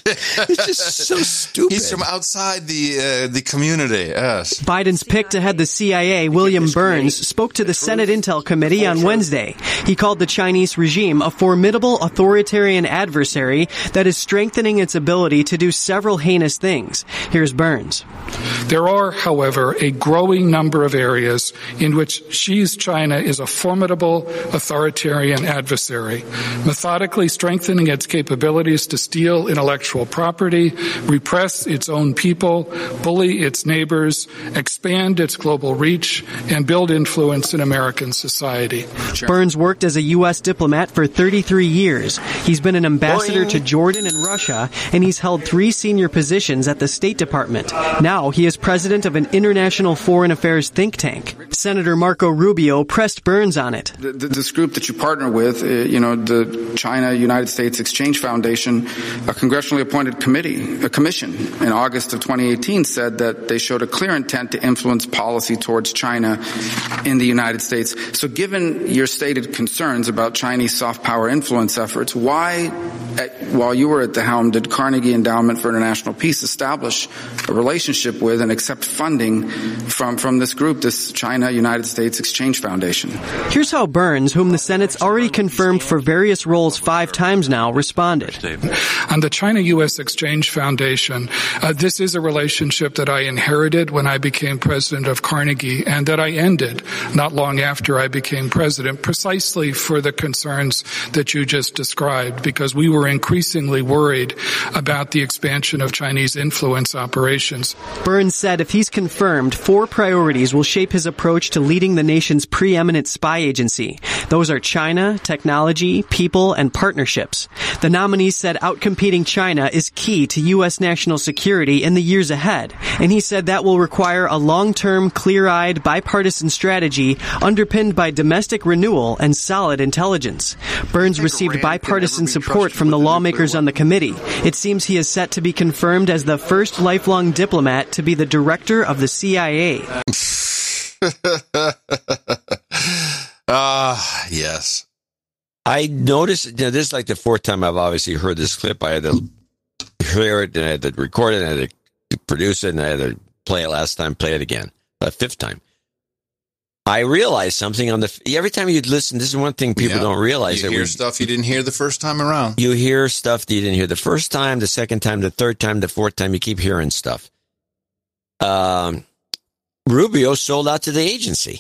[SPEAKER 1] It's just so stupid.
[SPEAKER 3] He's from outside the uh, the community. Yes.
[SPEAKER 12] Biden's pick to head the C I A, William Burns, spoke to the Senate Intel Committee on Wednesday. He called the Chinese regime a formidable authoritarian adversary that is strengthening its ability to do several heinous things. Here's Burns.
[SPEAKER 13] There are, however, a growing number of areas in which Xi's China is a formidable authoritarian adversary, methodically strengthening its capabilities to steal intellectual property, repress its own people, bully its neighbors, expand its global reach, and build influence in American society.
[SPEAKER 12] Burns worked as a U S diplomat for thirty-three years. He's been an ambassador Boing. to Jordan and Russia, and he's held three senior positions at the State Department. Now he is president of an international foreign affairs think tank. Senator Marco Rubio pressed Burns on it.
[SPEAKER 14] The, the, this group that you partner with, uh, you know, the China-United States Exchange Foundation, a congressionally appointed committee, a commission in August of twenty eighteen said that they showed a clear intent to influence policy towards China in the United States. So given your stated concerns about Chinese soft power influence efforts, why, at, while you were at the helm, did Carnegie Endowment for International Peace establish a relationship with and accept funding from, from this group, this China-United States Exchange Foundation?
[SPEAKER 12] Here's how Burns, whom the Senate's already confirmed for various roles five times now, responded.
[SPEAKER 13] On the China-U S Exchange Foundation, uh, this is a relationship that I inherited when I became president of Carnegie and that I ended not long after I became president, precisely for the concerns that you just described, because we were increasingly worried about the expansion of Chinese influence operations.
[SPEAKER 12] Burns said if he's confirmed, four priorities will shape his approach to leading the nation's preeminent spy agency. Those are China, technology, people, and partnerships. The nominee said outcompeting China is key to U S national security in the years ahead, and he said that will require a long-term, clear-eyed, bipartisan strategy underpinned by domestic renewal and solid intelligence. Burns received bipartisan support from the lawmakers on the committee. It seems he is set to be confirmed as the first lifelong diplomat to be the director of the C I A.
[SPEAKER 3] Ah, uh, yes.
[SPEAKER 1] I noticed, you know, this is like the fourth time I've obviously heard this clip. I had to hear it, and I had to record it, and I had to produce it, and I had to play it last time, play it again, a fifth time. I realized something on the, every time you'd listen, this is one thing people
[SPEAKER 3] yeah.
[SPEAKER 1] don't realize.
[SPEAKER 3] You
[SPEAKER 1] that
[SPEAKER 3] hear
[SPEAKER 1] we,
[SPEAKER 3] stuff you didn't hear the first time around.
[SPEAKER 1] You hear stuff that you didn't hear the first time, the second time, the third time, the fourth time, you keep hearing stuff. Um, Rubio sold out to the agency.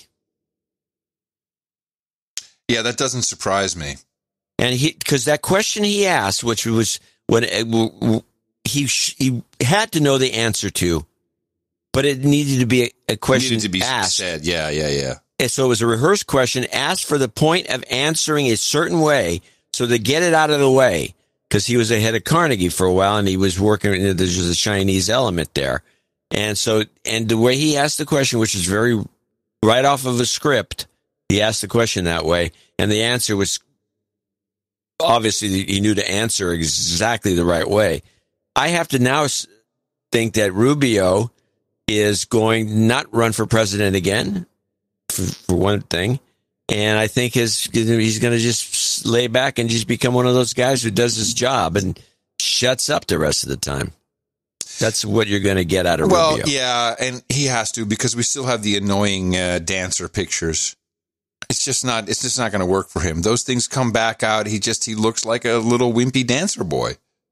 [SPEAKER 3] Yeah, that doesn't surprise me.
[SPEAKER 1] And he, because that question he asked, which was when it, he he had to know the answer to, but it needed to be a, a question
[SPEAKER 3] needed to be
[SPEAKER 1] asked.
[SPEAKER 3] Said. Yeah, yeah, yeah.
[SPEAKER 1] And so it was a rehearsed question asked for the point of answering a certain way, so to get it out of the way, because he was the head of Carnegie for a while, and he was working. There's a Chinese element there, and so and the way he asked the question, which is very right off of a script. He asked the question that way, and the answer was obviously he knew to answer exactly the right way. I have to now think that Rubio is going to not run for president again, for, for one thing, and I think his, he's going to just lay back and just become one of those guys who does his job and shuts up the rest of the time. That's what you're going to get out of
[SPEAKER 3] well,
[SPEAKER 1] Rubio.
[SPEAKER 3] Well, yeah, and he has to, because we still have the annoying uh, dancer pictures. It's just not. It's just not going to work for him. Those things come back out. He just he looks like a little wimpy dancer boy.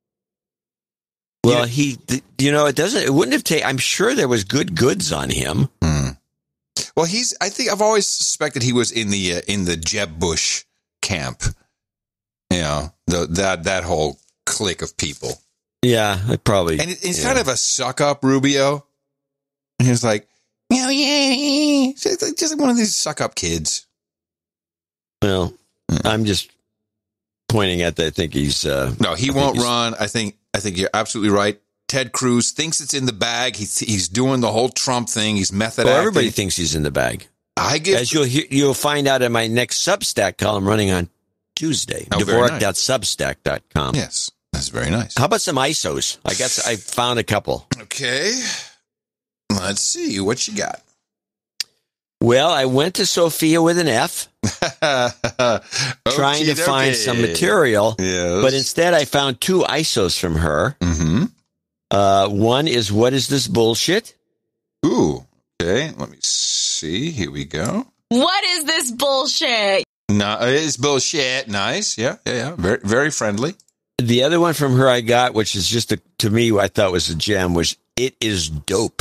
[SPEAKER 1] Well,
[SPEAKER 3] yeah.
[SPEAKER 1] he, you know, it doesn't. It wouldn't have taken. I'm sure there was good goods on him.
[SPEAKER 3] Hmm. Well, he's. I think I've always suspected he was in the uh, in the Jeb Bush camp. You know, the that that whole clique of people.
[SPEAKER 1] Yeah, it probably.
[SPEAKER 3] And it, it's
[SPEAKER 1] yeah.
[SPEAKER 3] kind of a suck up Rubio. And he was like, you know, yeah, just like one of these suck up kids.
[SPEAKER 1] Well, I'm just pointing at that. I think he's uh,
[SPEAKER 3] no, he
[SPEAKER 1] I
[SPEAKER 3] won't run. I think I think you're absolutely right. Ted Cruz thinks it's in the bag. He's he's doing the whole Trump thing. He's method
[SPEAKER 1] well,
[SPEAKER 3] acting.
[SPEAKER 1] Everybody thinks he's in the bag.
[SPEAKER 3] I give
[SPEAKER 1] as you'll hear, you'll find out in my next Substack column running on Tuesday.
[SPEAKER 3] Oh,
[SPEAKER 1] Dvorak dot substack dot com.
[SPEAKER 3] Yes, that's very nice.
[SPEAKER 1] How about some I S Os? I guess I found a couple.
[SPEAKER 3] Okay, let's see what you got.
[SPEAKER 1] Well, I went to Sophia with an F.
[SPEAKER 3] oh,
[SPEAKER 1] trying to find some material.
[SPEAKER 3] Yes.
[SPEAKER 1] But instead, I found two I S Os from her.
[SPEAKER 3] Mm-hmm.
[SPEAKER 1] Uh, one is, what is this bullshit?
[SPEAKER 3] Ooh, okay. Let me see. Here we go.
[SPEAKER 4] What is this bullshit?
[SPEAKER 3] No, it's bullshit. Nice. Yeah, yeah, yeah. Very, very friendly.
[SPEAKER 1] The other one from her I got, which is just, a, to me, I thought was a gem, was It Is Dope.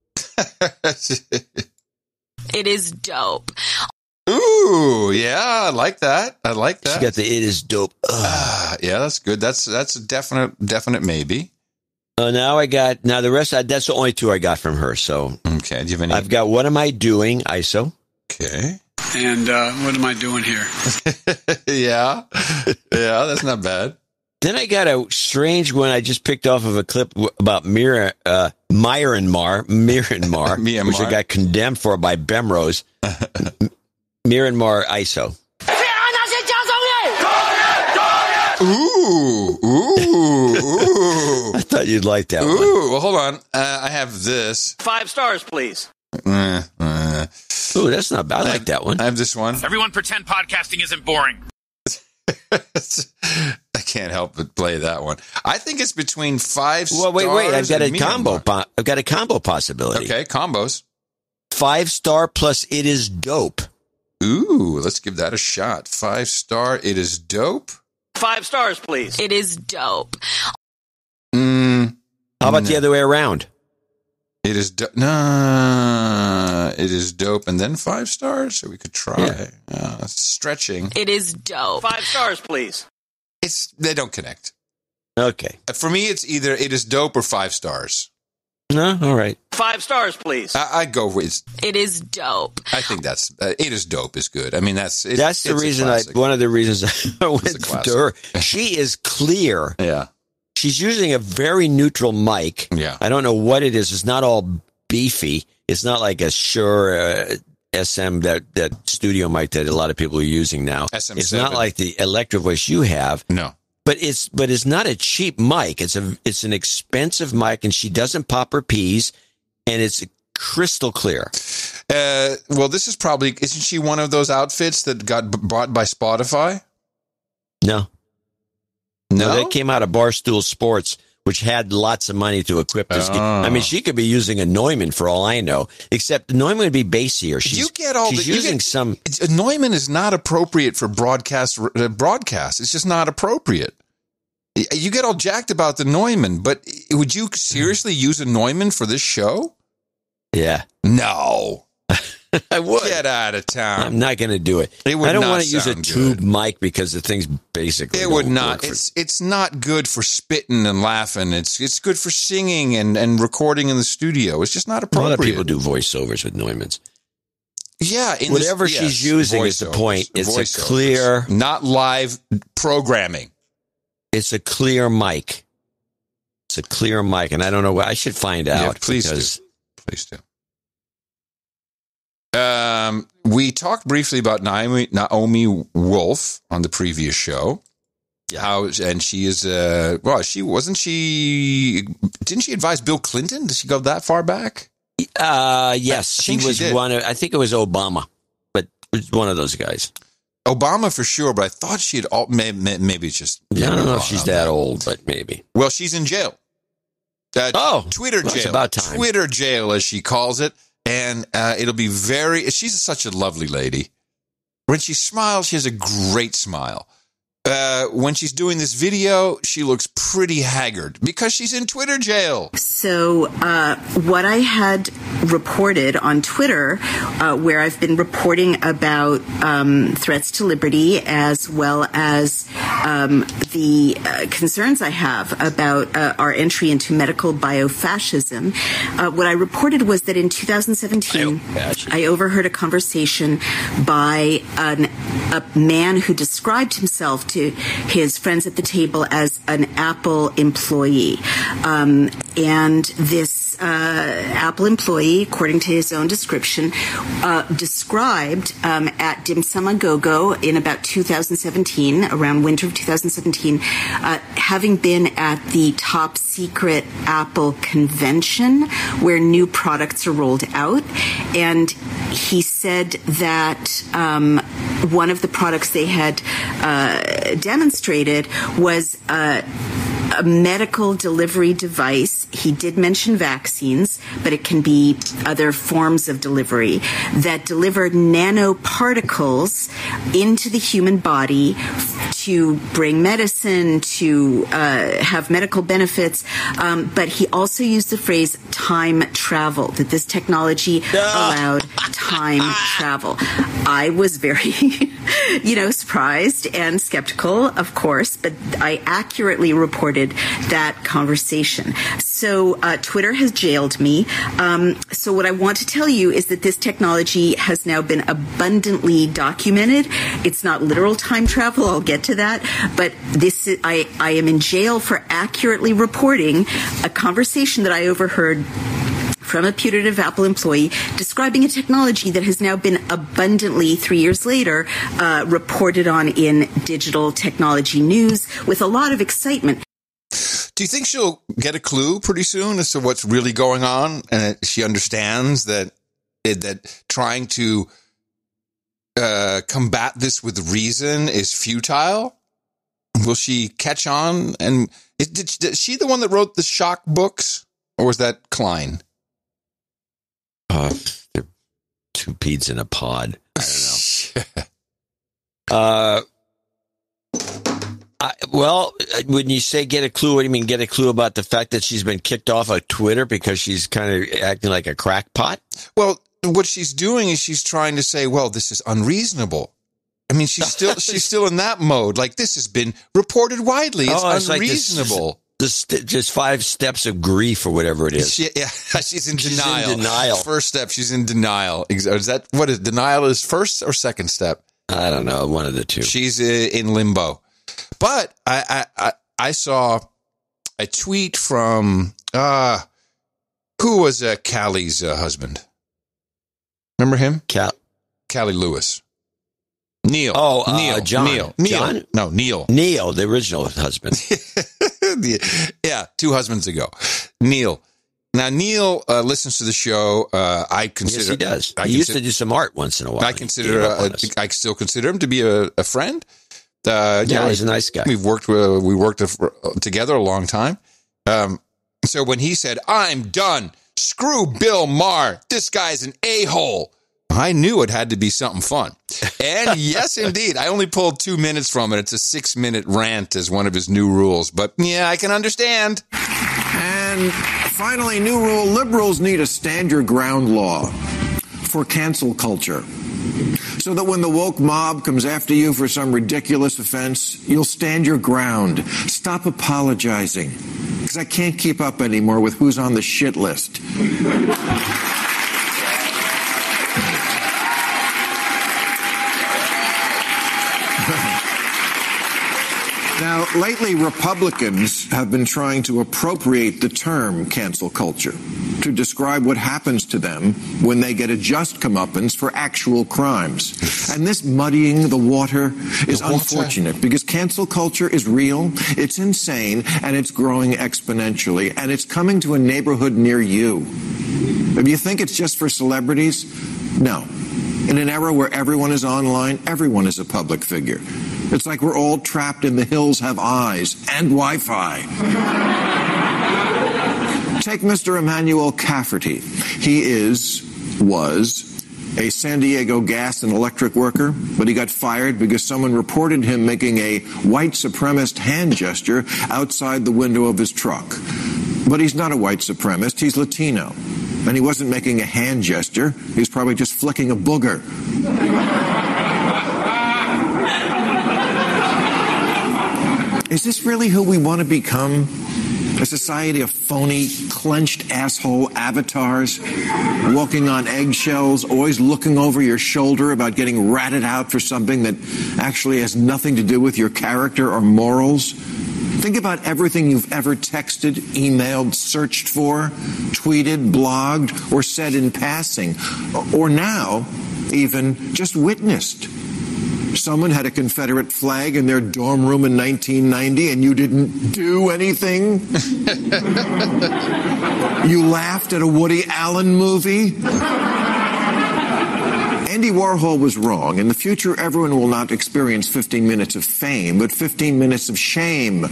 [SPEAKER 4] It is dope.
[SPEAKER 3] Ooh, yeah, I like that. I like that.
[SPEAKER 1] She got the It Is Dope.
[SPEAKER 3] Uh, yeah, that's good. That's that's a definite definite maybe.
[SPEAKER 1] Uh, now I got, now the rest, I, that's the only two I got from her. So,
[SPEAKER 3] okay. Do you have any?
[SPEAKER 1] I've got What Am I Doing, I S O.
[SPEAKER 3] Okay.
[SPEAKER 8] And uh, what am I doing here?
[SPEAKER 3] yeah. Yeah, that's not bad.
[SPEAKER 1] Then I got a strange one I just picked off of a clip about Mir, uh, Myanmar, Myanmar,
[SPEAKER 3] Myanmar.
[SPEAKER 1] which I got condemned for by Bemrose. Myanmar I S O.
[SPEAKER 3] Ooh, ooh, ooh.
[SPEAKER 1] I thought you'd like that
[SPEAKER 3] ooh,
[SPEAKER 1] one.
[SPEAKER 3] Ooh, well, hold on. Uh, I have this.
[SPEAKER 18] Five stars, please.
[SPEAKER 3] Uh, uh,
[SPEAKER 1] Ooh, that's not bad. I, I like that one.
[SPEAKER 3] I have this one.
[SPEAKER 18] Everyone pretend podcasting isn't boring.
[SPEAKER 3] I can't help but play that one. I think it's between five stars.
[SPEAKER 1] Well, wait, wait. I've got a
[SPEAKER 3] and
[SPEAKER 1] combo.
[SPEAKER 3] Myanmar.
[SPEAKER 1] Po- I've got a combo possibility.
[SPEAKER 3] Okay, combos.
[SPEAKER 1] Five star plus It Is Dope.
[SPEAKER 3] Ooh, let's give that a shot. Five star. It is dope.
[SPEAKER 18] Five stars, please.
[SPEAKER 4] It is dope.
[SPEAKER 3] Mm,
[SPEAKER 1] How about
[SPEAKER 3] no.
[SPEAKER 1] the other way around?
[SPEAKER 3] It is dope. Nah, it is dope, and then five stars. So we could try.
[SPEAKER 1] Yeah.
[SPEAKER 3] Uh, stretching.
[SPEAKER 4] It is dope.
[SPEAKER 18] Five stars, please.
[SPEAKER 3] It's they don't connect.
[SPEAKER 1] Okay.
[SPEAKER 3] For me, it's either it is dope or five stars.
[SPEAKER 1] No, all right.
[SPEAKER 18] Five stars, please.
[SPEAKER 3] I, I go with.
[SPEAKER 4] It is dope.
[SPEAKER 3] I think that's uh, it is dope is good. I mean, that's it,
[SPEAKER 1] that's the reason. I one of the reasons I went to her. She is clear.
[SPEAKER 3] Yeah.
[SPEAKER 1] She's using a very neutral mic.
[SPEAKER 3] Yeah.
[SPEAKER 1] I don't know what it is. It's not all beefy. It's not like a Shure uh, S M, that, that studio mic that a lot of people are using now.
[SPEAKER 3] S M seven.
[SPEAKER 1] It's not like the Electro Voice you have.
[SPEAKER 3] No.
[SPEAKER 1] But it's but it's not a cheap mic. It's a it's an expensive mic, and she doesn't pop her peas, and it's crystal clear.
[SPEAKER 3] Uh, well, this is probably isn't she one of those outfits that got b- bought by Spotify?
[SPEAKER 1] No.
[SPEAKER 3] No,
[SPEAKER 1] no, that came out of Barstool Sports, which had lots of money to equip this.
[SPEAKER 3] Oh.
[SPEAKER 1] I mean, she could be using a Neumann for all I know, except Neumann would be bassier. She's,
[SPEAKER 3] you get all
[SPEAKER 1] she's
[SPEAKER 3] the,
[SPEAKER 1] using
[SPEAKER 3] get,
[SPEAKER 1] some.
[SPEAKER 3] It's, Neumann is not appropriate for broadcast. Uh, broadcast. It's just not appropriate. You get all jacked about the Neumann, but would you seriously use a Neumann for this show?
[SPEAKER 1] Yeah.
[SPEAKER 3] No.
[SPEAKER 1] I would.
[SPEAKER 3] Get out of town.
[SPEAKER 1] I'm not going to do it.
[SPEAKER 3] It would
[SPEAKER 1] I don't
[SPEAKER 3] not
[SPEAKER 1] want to use a
[SPEAKER 3] sound
[SPEAKER 1] tube
[SPEAKER 3] good.
[SPEAKER 1] mic because the thing's basically.
[SPEAKER 3] It would
[SPEAKER 1] don't
[SPEAKER 3] not.
[SPEAKER 1] work for-
[SPEAKER 3] It's it's not good for spitting and laughing. It's it's good for singing and, and recording in the studio. It's just not
[SPEAKER 1] a
[SPEAKER 3] appropriate.
[SPEAKER 1] lot of people do voiceovers with Neumanns.
[SPEAKER 3] Yeah, in
[SPEAKER 1] whatever
[SPEAKER 3] this,
[SPEAKER 1] she's
[SPEAKER 3] yes,
[SPEAKER 1] using is the
[SPEAKER 3] voiceovers,
[SPEAKER 1] point. It's
[SPEAKER 3] voiceovers.
[SPEAKER 1] a clear,
[SPEAKER 3] not live programming.
[SPEAKER 1] It's a clear mic. It's a clear mic, and I don't know what I should find out.
[SPEAKER 3] Yeah, please
[SPEAKER 1] because
[SPEAKER 3] do. Please do. Um, we talked briefly about Naomi, Naomi Wolf on the previous show. How and she is uh well she wasn't she didn't she advise Bill Clinton? Did she go that far back?
[SPEAKER 1] Uh yes,
[SPEAKER 3] I
[SPEAKER 1] she
[SPEAKER 3] think she
[SPEAKER 1] was
[SPEAKER 3] did.
[SPEAKER 1] one of I think it was Obama, but it was one of those guys.
[SPEAKER 3] Obama for sure, but I thought she had all maybe, maybe it's just
[SPEAKER 1] Yeah, I don't know
[SPEAKER 3] wrong
[SPEAKER 1] if she's
[SPEAKER 3] on
[SPEAKER 1] that old, but maybe.
[SPEAKER 3] Well, she's in jail. Uh,
[SPEAKER 1] oh,
[SPEAKER 3] Twitter
[SPEAKER 1] well,
[SPEAKER 3] jail.
[SPEAKER 1] it's about time.
[SPEAKER 3] Twitter jail, as she calls it. And uh, it'll be very, she's such a lovely lady. When she smiles, she has a great smile. Uh, when she's doing this video, she looks pretty haggard because she's in Twitter jail.
[SPEAKER 19] So uh, what I had reported on Twitter, uh, where I've been reporting about um, threats to liberty as well as um, the uh, concerns I have about uh, our entry into medical biofascism, uh, what I reported was that in two thousand seventeen, I overheard a conversation by an, a man who described himself to his friends at the table as an Apple employee. Um, and this uh, Apple employee, according to his own description, uh, described um, at Dim Sum a Go-Go in about two thousand seventeen, around winter of two thousand seventeen, uh, having been at the top secret Apple convention where new products are rolled out. And he said that um, one of the products they had uh, demonstrated was uh, a medical delivery device. He did mention vaccines, but it can be other forms of delivery that deliver nanoparticles into the human body to bring medicine, to uh, have medical benefits. Um, but he also used the phrase time travel, that this technology allowed time travel. I was very, you know, surprised and skeptical, of course, but I accurately reported that conversation. So uh, Twitter has jailed me. Um, so what I want to tell you is that this technology has now been abundantly documented. It's not literal time travel. I'll get to that. But this is, I, I am in jail for accurately reporting a conversation that I overheard from a putative Apple employee describing a technology that has now been abundantly, three years later, uh, reported on in digital technology news with a lot of excitement.
[SPEAKER 3] Do you think she'll get a clue pretty soon as to what's really going on, and she understands that that trying to uh, combat this with reason is futile? Will she catch on? And is, did, is she the one that wrote the shock books, or was that Klein?
[SPEAKER 1] Uh, they're two peas in a pod. I don't know. uh. I, well, when you say get a clue, what do you mean get a clue about the fact that she's been kicked off of Twitter because she's kind of acting like a crackpot?
[SPEAKER 3] Well, what she's doing is she's trying to say, well, this is unreasonable. I mean, she's still she's still in that mode. Like, this has been reported widely. It's, oh, it's unreasonable.
[SPEAKER 1] Like this, this, just five steps of grief or whatever it is.
[SPEAKER 3] She, yeah, she's in
[SPEAKER 1] she's
[SPEAKER 3] denial.
[SPEAKER 1] in denial.
[SPEAKER 3] First step, she's in denial. Is that what is denial is first or second step?
[SPEAKER 1] I don't know. One of the two.
[SPEAKER 3] She's in limbo. But I, I I saw a tweet from uh, who was uh, Callie's uh, husband? Remember him?
[SPEAKER 1] Cal-
[SPEAKER 3] Callie Lewis. Neil.
[SPEAKER 1] Oh, uh,
[SPEAKER 3] Neil.
[SPEAKER 1] John.
[SPEAKER 3] Neil. Neil.
[SPEAKER 1] John?
[SPEAKER 3] No, Neil.
[SPEAKER 1] Neil, the original husband.
[SPEAKER 3] Yeah, two husbands ago. Neil. Now, Neil uh, listens to the show. Uh, I consider.
[SPEAKER 1] Yes, he does.
[SPEAKER 3] I
[SPEAKER 1] he
[SPEAKER 3] consider,
[SPEAKER 1] used to do some art once in a while.
[SPEAKER 3] I consider. Uh, I still consider him to be a, a friend. Uh,
[SPEAKER 1] yeah,
[SPEAKER 3] you know,
[SPEAKER 1] he's a nice guy.
[SPEAKER 3] We've worked uh, we worked uh, together a long time. Um, so when he said, "I'm done. Screw Bill Maher. This guy's an a-hole," I knew it had to be something fun. And yes, indeed, I only pulled two minutes from it. It's a six-minute rant as one of his new rules. But yeah, I can understand.
[SPEAKER 6] And finally, new rule: liberals need a stand your ground law for cancel culture, so that when the woke mob comes after you for some ridiculous offense, you'll stand your ground. Stop apologizing, because I can't keep up anymore with who's on the shit list. Now, lately, Republicans have been trying to appropriate the term cancel culture to describe what happens to them when they get a just comeuppance for actual crimes. And this muddying the water is the water. unfortunate, because cancel culture is real, it's insane, and it's growing exponentially, and it's coming to a neighborhood near you. If you think it's just for celebrities, no. In an era where everyone is online, everyone is a public figure. It's like we're all trapped in the hills have eyes and Wi-Fi. Take Mister Emmanuel Cafferty. He is, was, a San Diego gas and electric worker, but he got fired because someone reported him making a white supremacist hand gesture outside the window of his truck. But he's not a white supremacist, he's Latino. And he wasn't making a hand gesture, he was probably just flicking a booger. Is this really who we want to become? A society of phony, clenched asshole avatars, walking on eggshells, always looking over your shoulder about getting ratted out for something that actually has nothing to do with your character or morals? Think about everything you've ever texted, emailed, searched for, tweeted, blogged, or said in passing, or now even just witnessed. Someone had a Confederate flag in their dorm room in nineteen ninety and you didn't do anything? You laughed at a Woody Allen movie? Andy Warhol was wrong. In the future, everyone will not experience fifteen minutes of fame, but fifteen minutes of shame.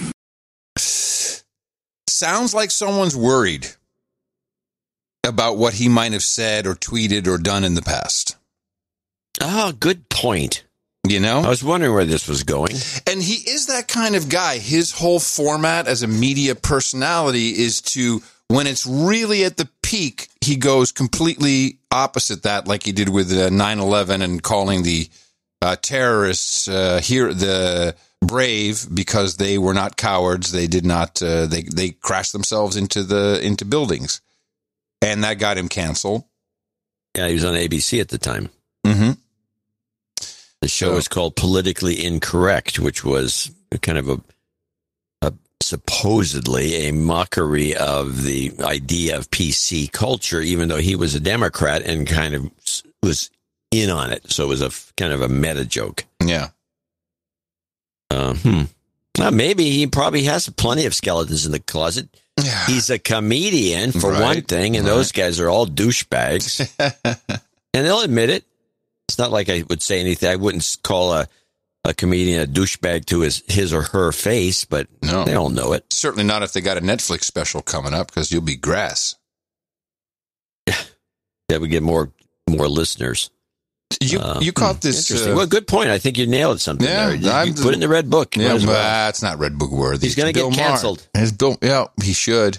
[SPEAKER 3] Sounds like someone's worried about what he might have said or tweeted or done in the past.
[SPEAKER 1] Oh, good point.
[SPEAKER 3] You know?
[SPEAKER 1] I was wondering where this was going.
[SPEAKER 3] And he is that kind of guy. His whole format as a media personality is to, when it's really at the peak, he goes completely opposite that, like he did with uh, nine eleven and calling the uh, terrorists uh, here the brave because they were not cowards. They did not. Uh, they they crashed themselves into the into buildings, and that got him canceled.
[SPEAKER 1] Yeah, he was on A B C at the time.
[SPEAKER 3] Mm-hmm.
[SPEAKER 1] The show was called Politically Incorrect, which was kind of a, a supposedly a mockery of the idea of P C culture, even though he was a Democrat and kind of was in on it. So it was a kind of a meta joke.
[SPEAKER 3] Yeah.
[SPEAKER 1] Uh, hmm. Well, maybe he probably has plenty of skeletons in the closet.
[SPEAKER 3] Yeah.
[SPEAKER 1] He's a comedian, for
[SPEAKER 3] Right,
[SPEAKER 1] one thing, and
[SPEAKER 3] right.
[SPEAKER 1] those guys are all douchebags. And they'll admit it. It's not like I would say anything. I wouldn't call a, a comedian a douchebag to his, his or her face, but
[SPEAKER 3] No.
[SPEAKER 1] they all know it.
[SPEAKER 3] Certainly not if they got a Netflix special coming up, because you'll be grass.
[SPEAKER 1] That would get more more listeners.
[SPEAKER 3] You
[SPEAKER 1] Uh,
[SPEAKER 3] you caught
[SPEAKER 1] hmm,
[SPEAKER 3] this.
[SPEAKER 1] interesting.
[SPEAKER 3] Uh,
[SPEAKER 1] well, good point. I think you nailed something
[SPEAKER 3] Yeah,
[SPEAKER 1] there. You,
[SPEAKER 3] I'm-
[SPEAKER 1] you put it in the red book. Might
[SPEAKER 3] Yeah,
[SPEAKER 1] as
[SPEAKER 3] but
[SPEAKER 1] well.
[SPEAKER 3] it's not Red Book worthy.
[SPEAKER 1] He's gonna
[SPEAKER 3] It's Bill
[SPEAKER 1] get
[SPEAKER 3] Maher.
[SPEAKER 1] canceled.
[SPEAKER 3] It's Bill, yeah, he should.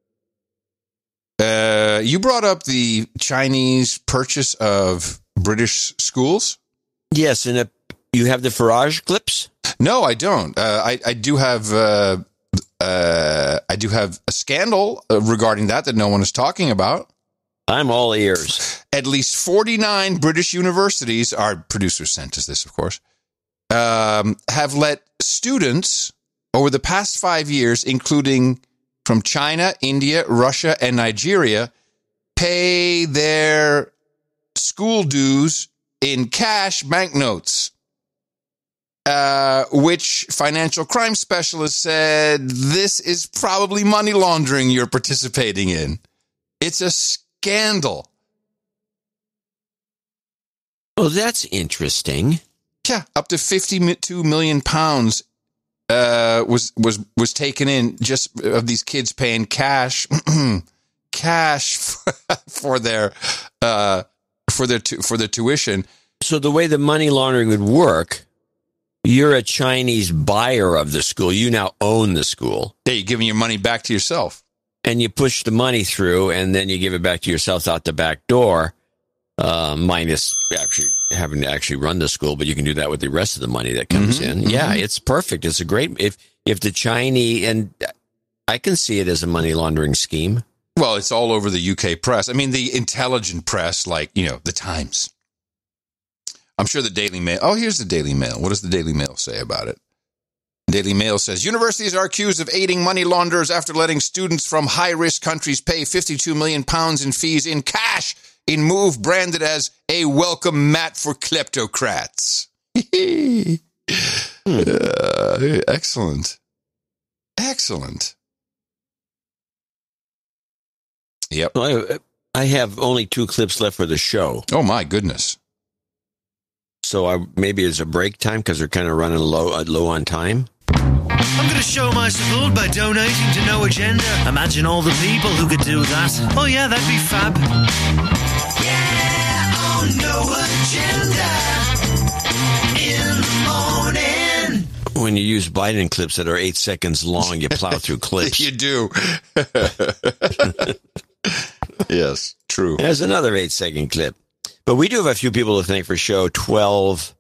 [SPEAKER 3] Uh, you brought up the Chinese purchase of British schools.
[SPEAKER 1] Yes, and a, you have the Farage clips?
[SPEAKER 3] No, I don't. Uh, I I do have uh, uh, I do have a scandal uh, regarding that that no one is talking about.
[SPEAKER 1] I'm all ears.
[SPEAKER 3] At least forty-nine British universities, our producer sent us this, of course, um, have let students over the past five years, including from China, India, Russia, and Nigeria, pay their school dues in cash banknotes, uh, which financial crime specialists said this is probably money laundering you're participating in. It's a scandal.
[SPEAKER 1] Oh, that's interesting.
[SPEAKER 3] Yeah, up to fifty-two million pounds uh, was was was taken in just of these kids paying cash, cash for their uh, for their tu- for their tuition.
[SPEAKER 1] So the way the money laundering would work, you're a Chinese buyer of the school. You now own the school.
[SPEAKER 3] Yeah, you're giving your money back to yourself.
[SPEAKER 1] And you push the money through, and then you give it back to yourself out the back door, uh, minus actually having to actually run the school, but you can do that with the rest of the money that comes
[SPEAKER 3] Mm-hmm,
[SPEAKER 1] in.
[SPEAKER 3] mm-hmm.
[SPEAKER 1] Yeah, it's perfect. It's a great, if, if the Chinese, and I can see it as a money laundering scheme.
[SPEAKER 3] Well, it's all over the U K press. I mean, the intelligent press, like, you know, the Times. I'm sure the Daily Mail. Oh, here's the Daily Mail. What does the Daily Mail say about it? Daily Mail says, universities are accused of aiding money launderers after letting students from high-risk countries pay fifty-two million pounds in fees in cash in move branded as a welcome mat for kleptocrats. uh, excellent. Excellent. Yep.
[SPEAKER 1] Well, I, I have only two clips left for the show.
[SPEAKER 3] Oh, my goodness.
[SPEAKER 1] So I, maybe it's a break time because they're kind of running low, uh, low on time.
[SPEAKER 5] I'm going to show my support by donating to No Agenda. Imagine all the people who could do that. Oh, yeah, that'd be fab. Yeah, on No Agenda in the morning.
[SPEAKER 1] When you use Biden clips that are eight seconds long, you plow through clips.
[SPEAKER 3] You do. Yes, true.
[SPEAKER 1] There's another eight-second clip. But we do have a few people to thank for show twelve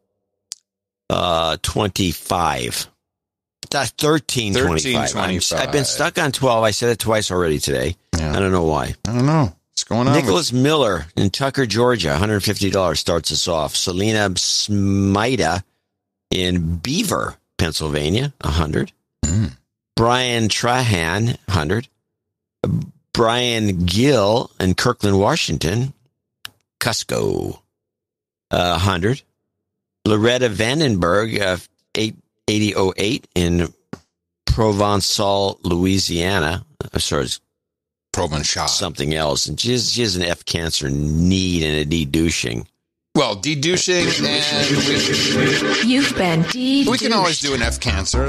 [SPEAKER 1] twenty-five. That's thirteen twenty-five. I've been stuck on twelve. I said it twice already today.
[SPEAKER 3] Yeah.
[SPEAKER 1] I don't know why.
[SPEAKER 3] I don't know. What's going on?
[SPEAKER 1] Nicholas Miller in Tucker, Georgia, one hundred fifty dollars starts us off. Selena Smida in Beaver, Pennsylvania, one hundred dollars.
[SPEAKER 3] Mm.
[SPEAKER 1] Brian Trahan, one hundred dollars. Brian Gill in Kirkland, Washington, Cusco, uh, one hundred dollars. Loretta Vandenberg, uh, eighty oh eight in Provençal, Louisiana. Uh, sorry,
[SPEAKER 3] Provençal.
[SPEAKER 1] Something else. And she has, she has an F cancer need and a D douching.
[SPEAKER 3] Well, de-douching and... We,
[SPEAKER 22] You've been de-douched.
[SPEAKER 3] We can always do an F-cancer.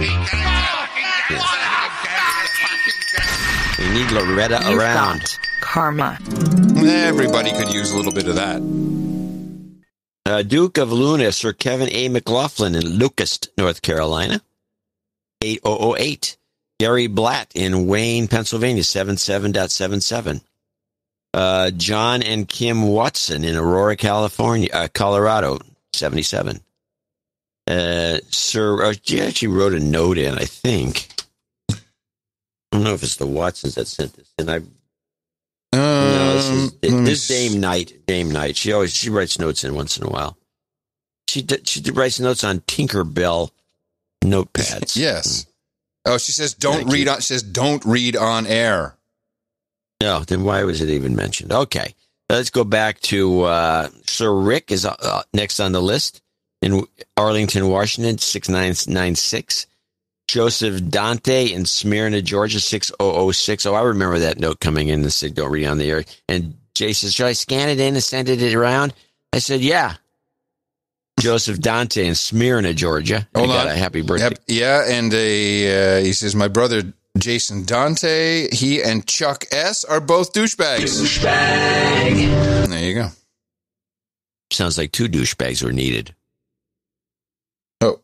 [SPEAKER 1] We need Loretta
[SPEAKER 16] You've
[SPEAKER 1] around.
[SPEAKER 16] got karma.
[SPEAKER 3] Everybody could use a little bit of that.
[SPEAKER 1] Uh, Duke of Luna, Sir Kevin A. McLaughlin in Lucas, North Carolina, eight thousand eight. Gary Blatt in Wayne, Pennsylvania, seventy-seven point seventy-seven. Uh, John and Kim Watson in Aurora, California, uh, Colorado, seventy-seven. Uh, Sir, uh, she actually wrote a note in, I think. I don't know if it's the Watsons that sent this in. I
[SPEAKER 3] Um,
[SPEAKER 1] no, this is
[SPEAKER 3] let me
[SPEAKER 1] this Dame Knight. Dame Knight. She always she writes notes in once in a while. She d- she d- writes notes on Tinkerbell notepads.
[SPEAKER 3] Yes. Oh, she says don't
[SPEAKER 1] Thank
[SPEAKER 3] read
[SPEAKER 1] you.
[SPEAKER 3] on. She says don't read on air.
[SPEAKER 1] No, then why was it even mentioned? Okay, let's go back to uh, Sir Rick is uh, next on the list in Arlington, Washington, six nine nine six. Joseph Dante in Smyrna, Georgia, six thousand six. Oh, I remember that note coming in and said, don't read on the air. And Jay says, should I scan it in and send it around? I said, yeah. Joseph Dante in Smyrna, Georgia.
[SPEAKER 3] Hold
[SPEAKER 1] I got
[SPEAKER 3] on.
[SPEAKER 1] a happy birthday.
[SPEAKER 3] Yep. Yeah, and a, uh, he says, my brother Jason Dante, he and Chuck S. are both douchebags. Douchebag. There you go.
[SPEAKER 1] Sounds like two douchebags were needed.
[SPEAKER 3] Oh.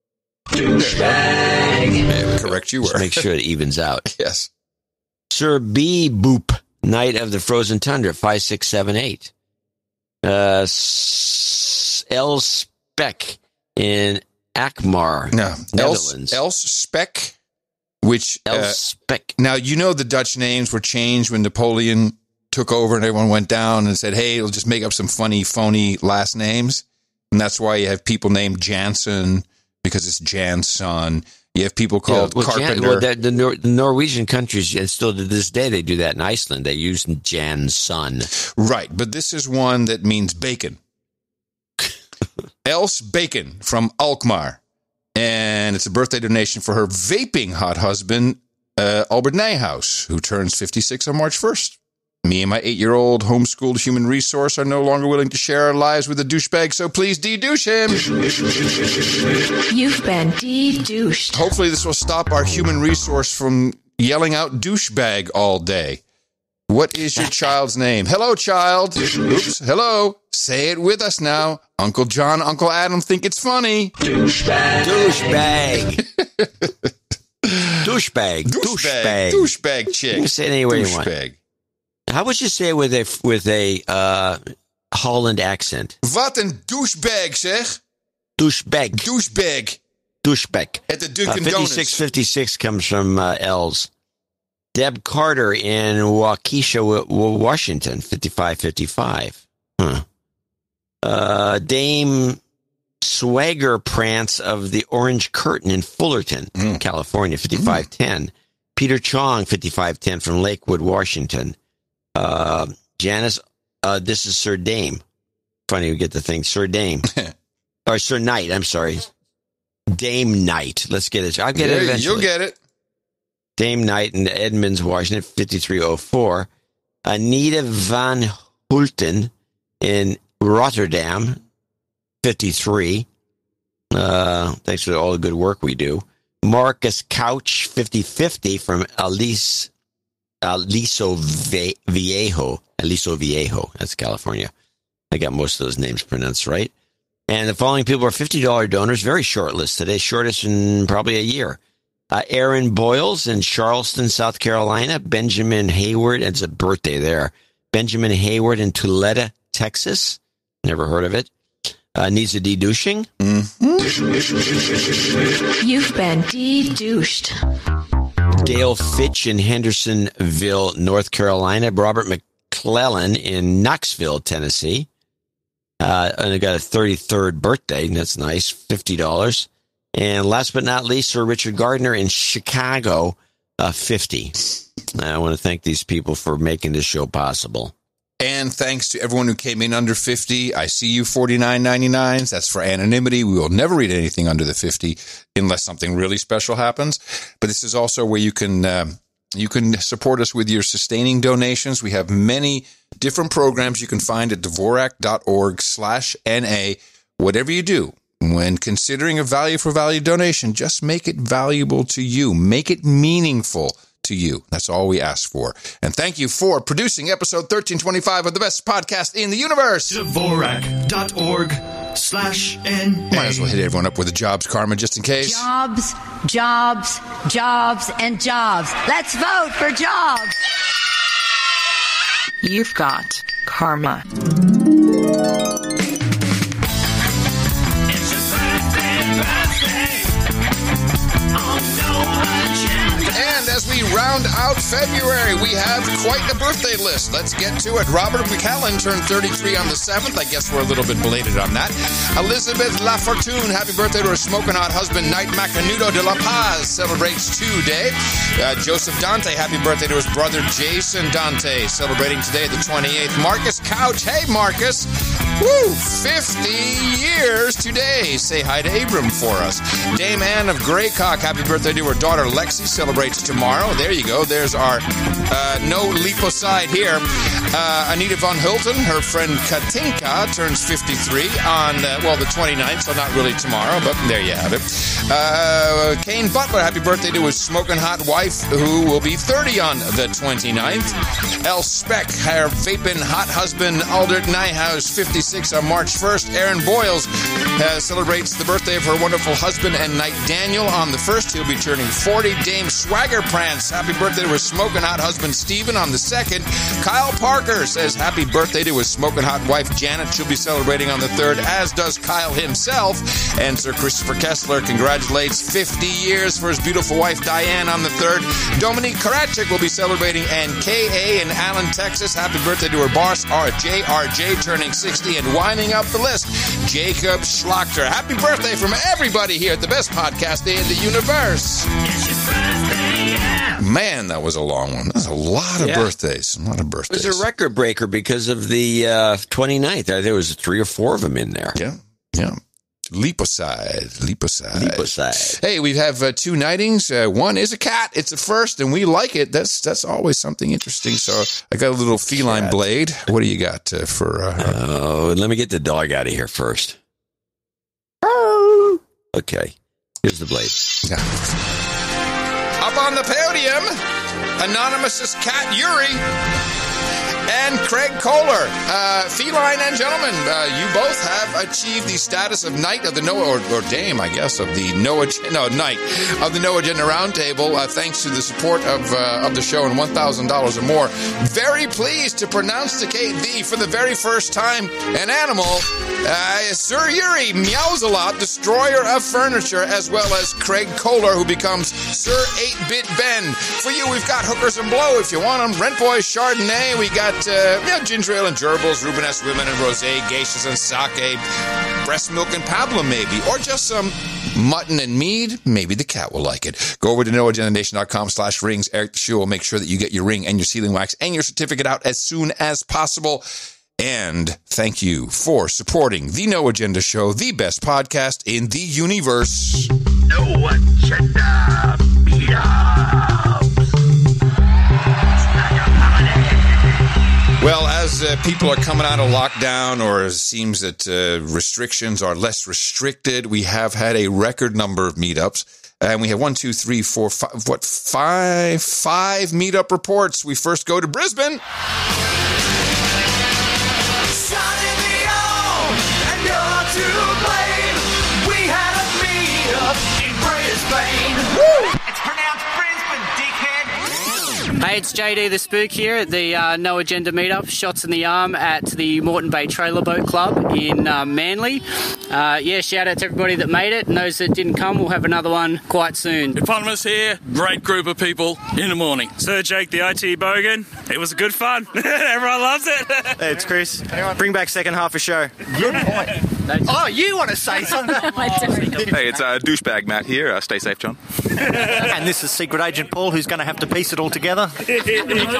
[SPEAKER 1] Douchebag.
[SPEAKER 3] Correct you were.
[SPEAKER 1] Just make sure it evens out.
[SPEAKER 3] Yes.
[SPEAKER 1] Sir B. Boop, Knight of the Frozen Tundra, five six seven eight. Uh, S- L. Speck in Akmar,
[SPEAKER 3] No.
[SPEAKER 1] Netherlands.
[SPEAKER 3] Els Speck, which...
[SPEAKER 1] El
[SPEAKER 3] uh,
[SPEAKER 1] Speck.
[SPEAKER 3] Now, you know the Dutch names were changed when Napoleon took over and everyone went down and said, hey, we'll just make up some funny, phony last names. And that's why you have people named Jansen, because it's Jan's son. You have people called
[SPEAKER 1] Yeah, well, Jan-
[SPEAKER 3] Carpenter.
[SPEAKER 1] well, that- the, Nor- the Norwegian countries, and still to this day, they do that in Iceland. They use Jan's son.
[SPEAKER 3] Right, but this is one that means bacon. Els Bacon from Alkmaar. And it's a birthday donation for her vaping hot husband, uh, Albert Nijhuis, who turns fifty-six on March first. Me and my eight-year-old homeschooled human resource are no longer willing to share our lives with a douchebag, so please de-douche him.
[SPEAKER 22] You've been de-douched.
[SPEAKER 3] Hopefully this will stop our human resource from yelling out douchebag all day. What is your child's name? Hello, child. Oops, hello. Say it with us now. Uncle John, Uncle Adam think it's funny.
[SPEAKER 1] Douchebag. Douchebag. Douchebag.
[SPEAKER 3] Douchebag. Douchebag chick.
[SPEAKER 1] You can say it any way you want.
[SPEAKER 3] Douchebag.
[SPEAKER 1] How would you say it with a with a uh, Holland accent?
[SPEAKER 3] Wat een douchebag, zeg.
[SPEAKER 1] Douchebag.
[SPEAKER 3] Douchebag.
[SPEAKER 1] Douchebag.
[SPEAKER 3] At the Dunkin'
[SPEAKER 1] uh, fifty-six fifty-six comes from uh, L's. Deb Carter in Waukesha, Washington, fifty-five fifty-five. Huh. Uh, Dame Swagger Prance of the Orange Curtain in Fullerton,
[SPEAKER 3] Mm.
[SPEAKER 1] California, fifty-five ten. Mm. Peter Chong, fifty-five ten from Lakewood, Washington. Uh, Janice, uh, this is Sir Dame. Funny we get the thing, Sir Dame. or Sir Knight, I'm sorry. Dame Knight. Let's get it. I'll get
[SPEAKER 3] Yeah,
[SPEAKER 1] it eventually.
[SPEAKER 3] you'll get it.
[SPEAKER 1] Dame Knight in Edmonds, Washington, fifty-three oh four. Anita Van Hulten in Rotterdam, fifty-three. Uh, thanks for all the good work we do. Marcus Couch, fifty fifty from Alice, Aliso Viejo. Aliso Viejo. That's California. I got most of those names pronounced right. And the following people are fifty dollars donors. Very short list today. Shortest in probably a year. Uh, Aaron Boyles in Charleston, South Carolina. Benjamin Hayward. It's a birthday there. Benjamin Hayward in Tuleta, Texas. Never heard of it. Uh, needs a de-douching.
[SPEAKER 3] Mm-hmm.
[SPEAKER 22] You've been de-douched.
[SPEAKER 1] Dale Fitch in Hendersonville, North Carolina. Robert McClellan in Knoxville, Tennessee. Uh, and I got a thirty-third birthday. And that's nice. fifty dollars. And last but not least, Sir Richard Gardner in Chicago, uh, fifty. I want to thank these people for making this show possible.
[SPEAKER 3] And thanks to everyone who came in under fifty. I see you forty-nine ninety-nines. That's for anonymity. We will never read anything under the fifty unless something really special happens. But this is also where you can um, You can support us with your sustaining donations. We have many different programs you can find at Dvorak.org slash NA. Whatever you do, when considering a value for value donation, just make it valuable to you. Make it meaningful to you. That's all we ask for. And thank you for producing episode thirteen twenty-five of the best podcast in the universe.
[SPEAKER 5] Dvorak.org slash N.
[SPEAKER 3] Might as well hit everyone up with the jobs karma just in case.
[SPEAKER 7] Jobs, jobs, jobs, and jobs. Let's vote for jobs.
[SPEAKER 16] You've got karma.
[SPEAKER 3] And as we round out February, we have quite a birthday list. Let's get to it. Robert McCallum turned thirty-three on the seventh. I guess we're a little bit belated on that. Elizabeth Lafortune, happy birthday to her smoking hot husband. Knight Macanudo de La Paz celebrates today. Uh, Joseph Dante, happy birthday to his brother Jason Dante, celebrating today the twenty-eighth. Marcus Couch, hey Marcus. Woo, fifty years today. Say hi to Abram for us. Dame Ann of Graycock, happy birthday to her daughter Lexi, celebrates tomorrow. There you go. There's our uh, no liposide here. Uh, Anita Von Hilton, her friend Katinka, turns fifty-three on, uh, well, the twenty-ninth, so not really tomorrow, but there you have it. Uh, Kane Butler, happy birthday to his smoking hot wife, who will be thirty on the twenty-ninth. El Speck, her vaping hot husband, Aldert Nyhouse, fifty-six on March first. Aaron Boyles uh, celebrates the birthday of her wonderful husband and Knight Daniel on the first. He'll be turning forty. Dame Swagger Prance, happy birthday to her smoking hot husband Stephen on the second. Kyle Parker says happy birthday to his smoking hot wife Janet. She'll be celebrating on the third, as does Kyle himself. And Sir Christopher Kessler congratulates fifty years for his beautiful wife Diane on the third. Dominique Karachik will be celebrating, and K A in Allen, Texas, happy birthday to her boss J R J, turning sixty. And winding up the list, Jacob Schlachter. Happy birthday from everybody here at the best podcast in the universe. Man, that was a long one. That's a lot of
[SPEAKER 1] Yeah.
[SPEAKER 3] birthdays. A lot of birthdays.
[SPEAKER 1] It was a record breaker because of the uh, twenty-ninth. I think there was three or four of them in there.
[SPEAKER 3] Yeah, yeah. Liposide, liposide,
[SPEAKER 1] Liposide.
[SPEAKER 3] Hey, we have uh, two knightings. Uh, one is a cat. It's a first, and we like it. That's that's always something interesting. So I got a little feline cat. Blade. What do you got uh, for? Uh,
[SPEAKER 1] oh, let me get the dog out of here first. Okay, here's the blade.
[SPEAKER 3] Yeah. Up on the podium, anonymous cat Yuri and Craig Kohler. Uh, feline and gentlemen, uh, you both have achieved the status of Knight of the Noah, or, or Dame, I guess, of the Noah, no, Knight of the Noah Agenda Roundtable, uh, thanks to the support of uh, of the show and one thousand dollars or more. Very pleased to pronounce-ticate thee for the very first time an animal, uh, Sir Yuri Meowsalot, destroyer of furniture, as well as Craig Kohler, who becomes Sir eight-Bit Ben. For you, we've got hookers and blow if you want them. Rent Boys Chardonnay, we got uh, yeah, ginger ale and gerbils, Rubenesque women and rosé, geishas and sake, breast milk and pablum maybe, or just some mutton and mead. Maybe the cat will like it. Go over to no agenda nation dot com slash rings. Eric the Shoe will make sure that you get your ring and your sealing wax and your certificate out as soon as possible. And thank you for supporting the No Agenda Show, the best podcast in the universe.
[SPEAKER 2] No Agenda Meetups.
[SPEAKER 3] Well, as uh, people are coming out of lockdown, or it seems that uh, restrictions are less restricted, we have had a record number of meetups. And we have one, two, three, four, five, what, five, five meetup reports. We first go to Brisbane.
[SPEAKER 2] It's pronounced Brisbane, dickhead.
[SPEAKER 20] Hey, it's J D the Spook here at the uh, No Agenda Meetup, Shots in the Arm at the Moreton Bay Trailer Boat Club in uh, Manly. Uh, yeah, shout out to everybody that made it. And those that didn't come, we'll have another one quite soon.
[SPEAKER 23] Eponymous here, great group of people in the morning. Sir Jake, the I T Bogan, it was good fun. Everyone loves it.
[SPEAKER 24] Hey, it's Chris. Bring back second half of show. Good point.
[SPEAKER 20] Oh, you want to say something?
[SPEAKER 25] Hey, it's uh, douchebag Matt here. Uh, stay safe, John.
[SPEAKER 24] And this is Secret Agent Paul, who's going to have to piece it all together. Okay.
[SPEAKER 20] In the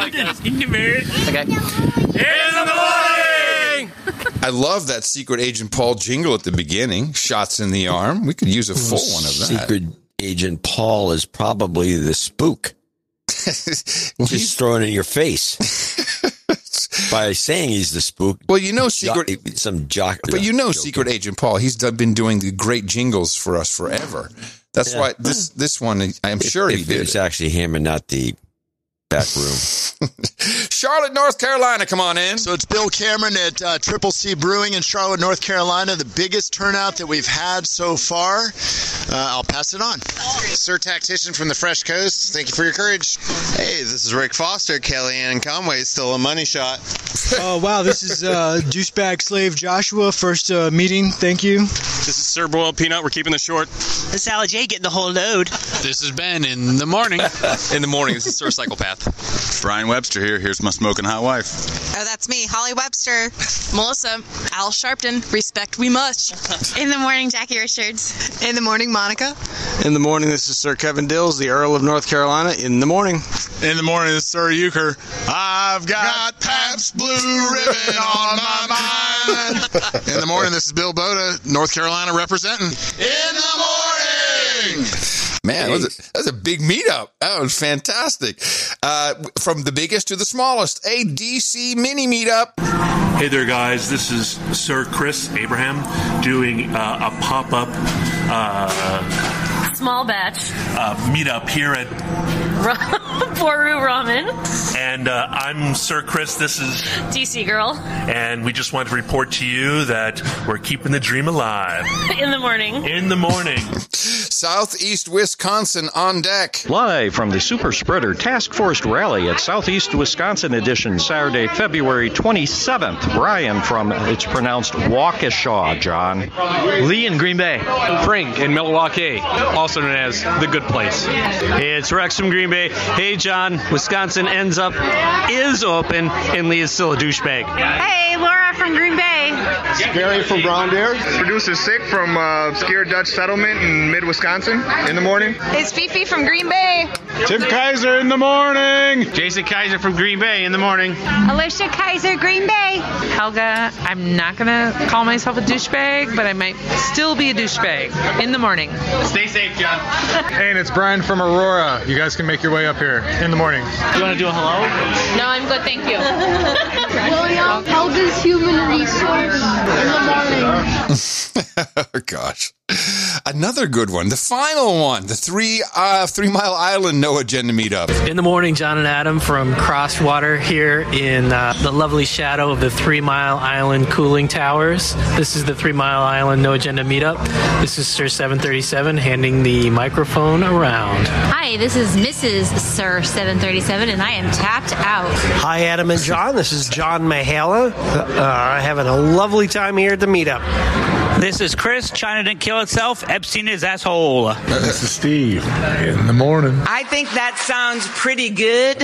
[SPEAKER 20] morning!
[SPEAKER 3] I love that Secret Agent Paul jingle at the beginning. Shots in the arm. We could use a full one of that.
[SPEAKER 1] Secret Agent Paul is probably the spook. well, just throwing it in your face by saying he's the spook.
[SPEAKER 3] Well, you know, secret
[SPEAKER 1] jo- some jock,
[SPEAKER 3] but you know,
[SPEAKER 1] joking.
[SPEAKER 3] Secret Agent Paul. He's done, been doing the great jingles for us forever. That's yeah. why this this one. I'm
[SPEAKER 1] if,
[SPEAKER 3] sure he
[SPEAKER 1] if
[SPEAKER 3] did.
[SPEAKER 1] It's actually him and not the back room.
[SPEAKER 3] Charlotte, North Carolina, come on in.
[SPEAKER 9] So it's Bill Cameron at uh, Triple C Brewing in Charlotte, North Carolina. The biggest turnout that we've had so far. Uh, I'll pass it on.
[SPEAKER 10] Sir Tactician from the Fresh Coast, thank you for your courage. Hey, this is Rick Foster, Kellyanne and Conway, still a money shot.
[SPEAKER 11] Oh, wow, this is uh, douchebag slave Joshua, first uh, meeting, thank you.
[SPEAKER 15] This is Sir Boiled Peanut, we're keeping this short.
[SPEAKER 17] This is Sally J getting the whole load.
[SPEAKER 26] This is Ben in the morning.
[SPEAKER 25] In the morning, this is Sir Psychopath.
[SPEAKER 27] Brian Webster here, here's my smoking hot wife.
[SPEAKER 28] Oh, that's me, Holly Webster. Melissa, Al Sharpton, respect we must.
[SPEAKER 29] In the morning, Jackie Richards.
[SPEAKER 28] In the morning, Monica.
[SPEAKER 15] In the morning, this is Sir Kevin Dills, the Earl of North Carolina. In the morning.
[SPEAKER 10] In the morning, this is Sir Euchre. I've got, got Pabst Blue Ribbon on my mind.
[SPEAKER 26] In the morning, this is Bill Boda, North Carolina representing.
[SPEAKER 9] In the morning!
[SPEAKER 3] Man, that was, a, that was a big meetup. That was fantastic. Uh, from the biggest to the smallest, a D C mini meetup.
[SPEAKER 30] Hey there, guys. This is Sir Chris Abraham doing uh, a pop-up uh,
[SPEAKER 31] small batch
[SPEAKER 30] uh, meetup here at
[SPEAKER 31] Boru Ramen.
[SPEAKER 30] And uh, I'm Sir Chris. This is
[SPEAKER 31] D C Girl.
[SPEAKER 30] And we just wanted to report to you that we're keeping the dream alive.
[SPEAKER 31] In the morning.
[SPEAKER 30] In the morning.
[SPEAKER 3] Southeast Wisconsin on deck.
[SPEAKER 32] Live from the Super Spreader Task Force Rally at Southeast Wisconsin Edition, Saturday, February twenty-seventh. Brian from, it's pronounced Waukesha, John.
[SPEAKER 33] Lee in Green Bay. Frank in Milwaukee, also known as The Good Place. It's Rex from Green Bay. Hey, John, Wisconsin ends up, is open, and Lee is still a douchebag.
[SPEAKER 29] Hey, Laura from Green Bay.
[SPEAKER 34] Gary from Brown Deer. Producer Sick from uh, Scared Dutch Settlement in mid-Wisconsin in the morning.
[SPEAKER 29] It's Fifi from Green Bay.
[SPEAKER 34] Tim Kaiser in the morning.
[SPEAKER 33] Jason Kaiser from Green Bay in the morning.
[SPEAKER 29] Alicia Kaiser, Green Bay.
[SPEAKER 35] Helga, I'm not going to call myself a douchebag, but I might still be a douchebag in the morning.
[SPEAKER 33] Stay safe, John.
[SPEAKER 34] Hey, and it's Brian from Aurora. You guys can make your way up here in the morning.
[SPEAKER 33] You want to do a hello?
[SPEAKER 29] No, I'm good, thank you.
[SPEAKER 36] William, Helga's Human Resource in the morning.
[SPEAKER 3] Oh, gosh. Another good one. The final one. The three uh, Three Mile Island No Agenda meetup.
[SPEAKER 12] In the morning, John and Adam from Crosswater here in uh, the lovely shadow of the Three Mile Island cooling towers. This is the Three Mile Island No Agenda meetup. This is Sir seven thirty-seven handing the microphone around.
[SPEAKER 29] Hi, this is Missus Sir seven thirty-seven, and I am tapped out.
[SPEAKER 37] Hi, Adam and John. This is John Mahala. Uh, having a lovely time here at the meetup.
[SPEAKER 23] This is Chris. China didn't kill itself. Epstein is asshole.
[SPEAKER 34] This is Steve in the morning.
[SPEAKER 38] I think that sounds pretty good.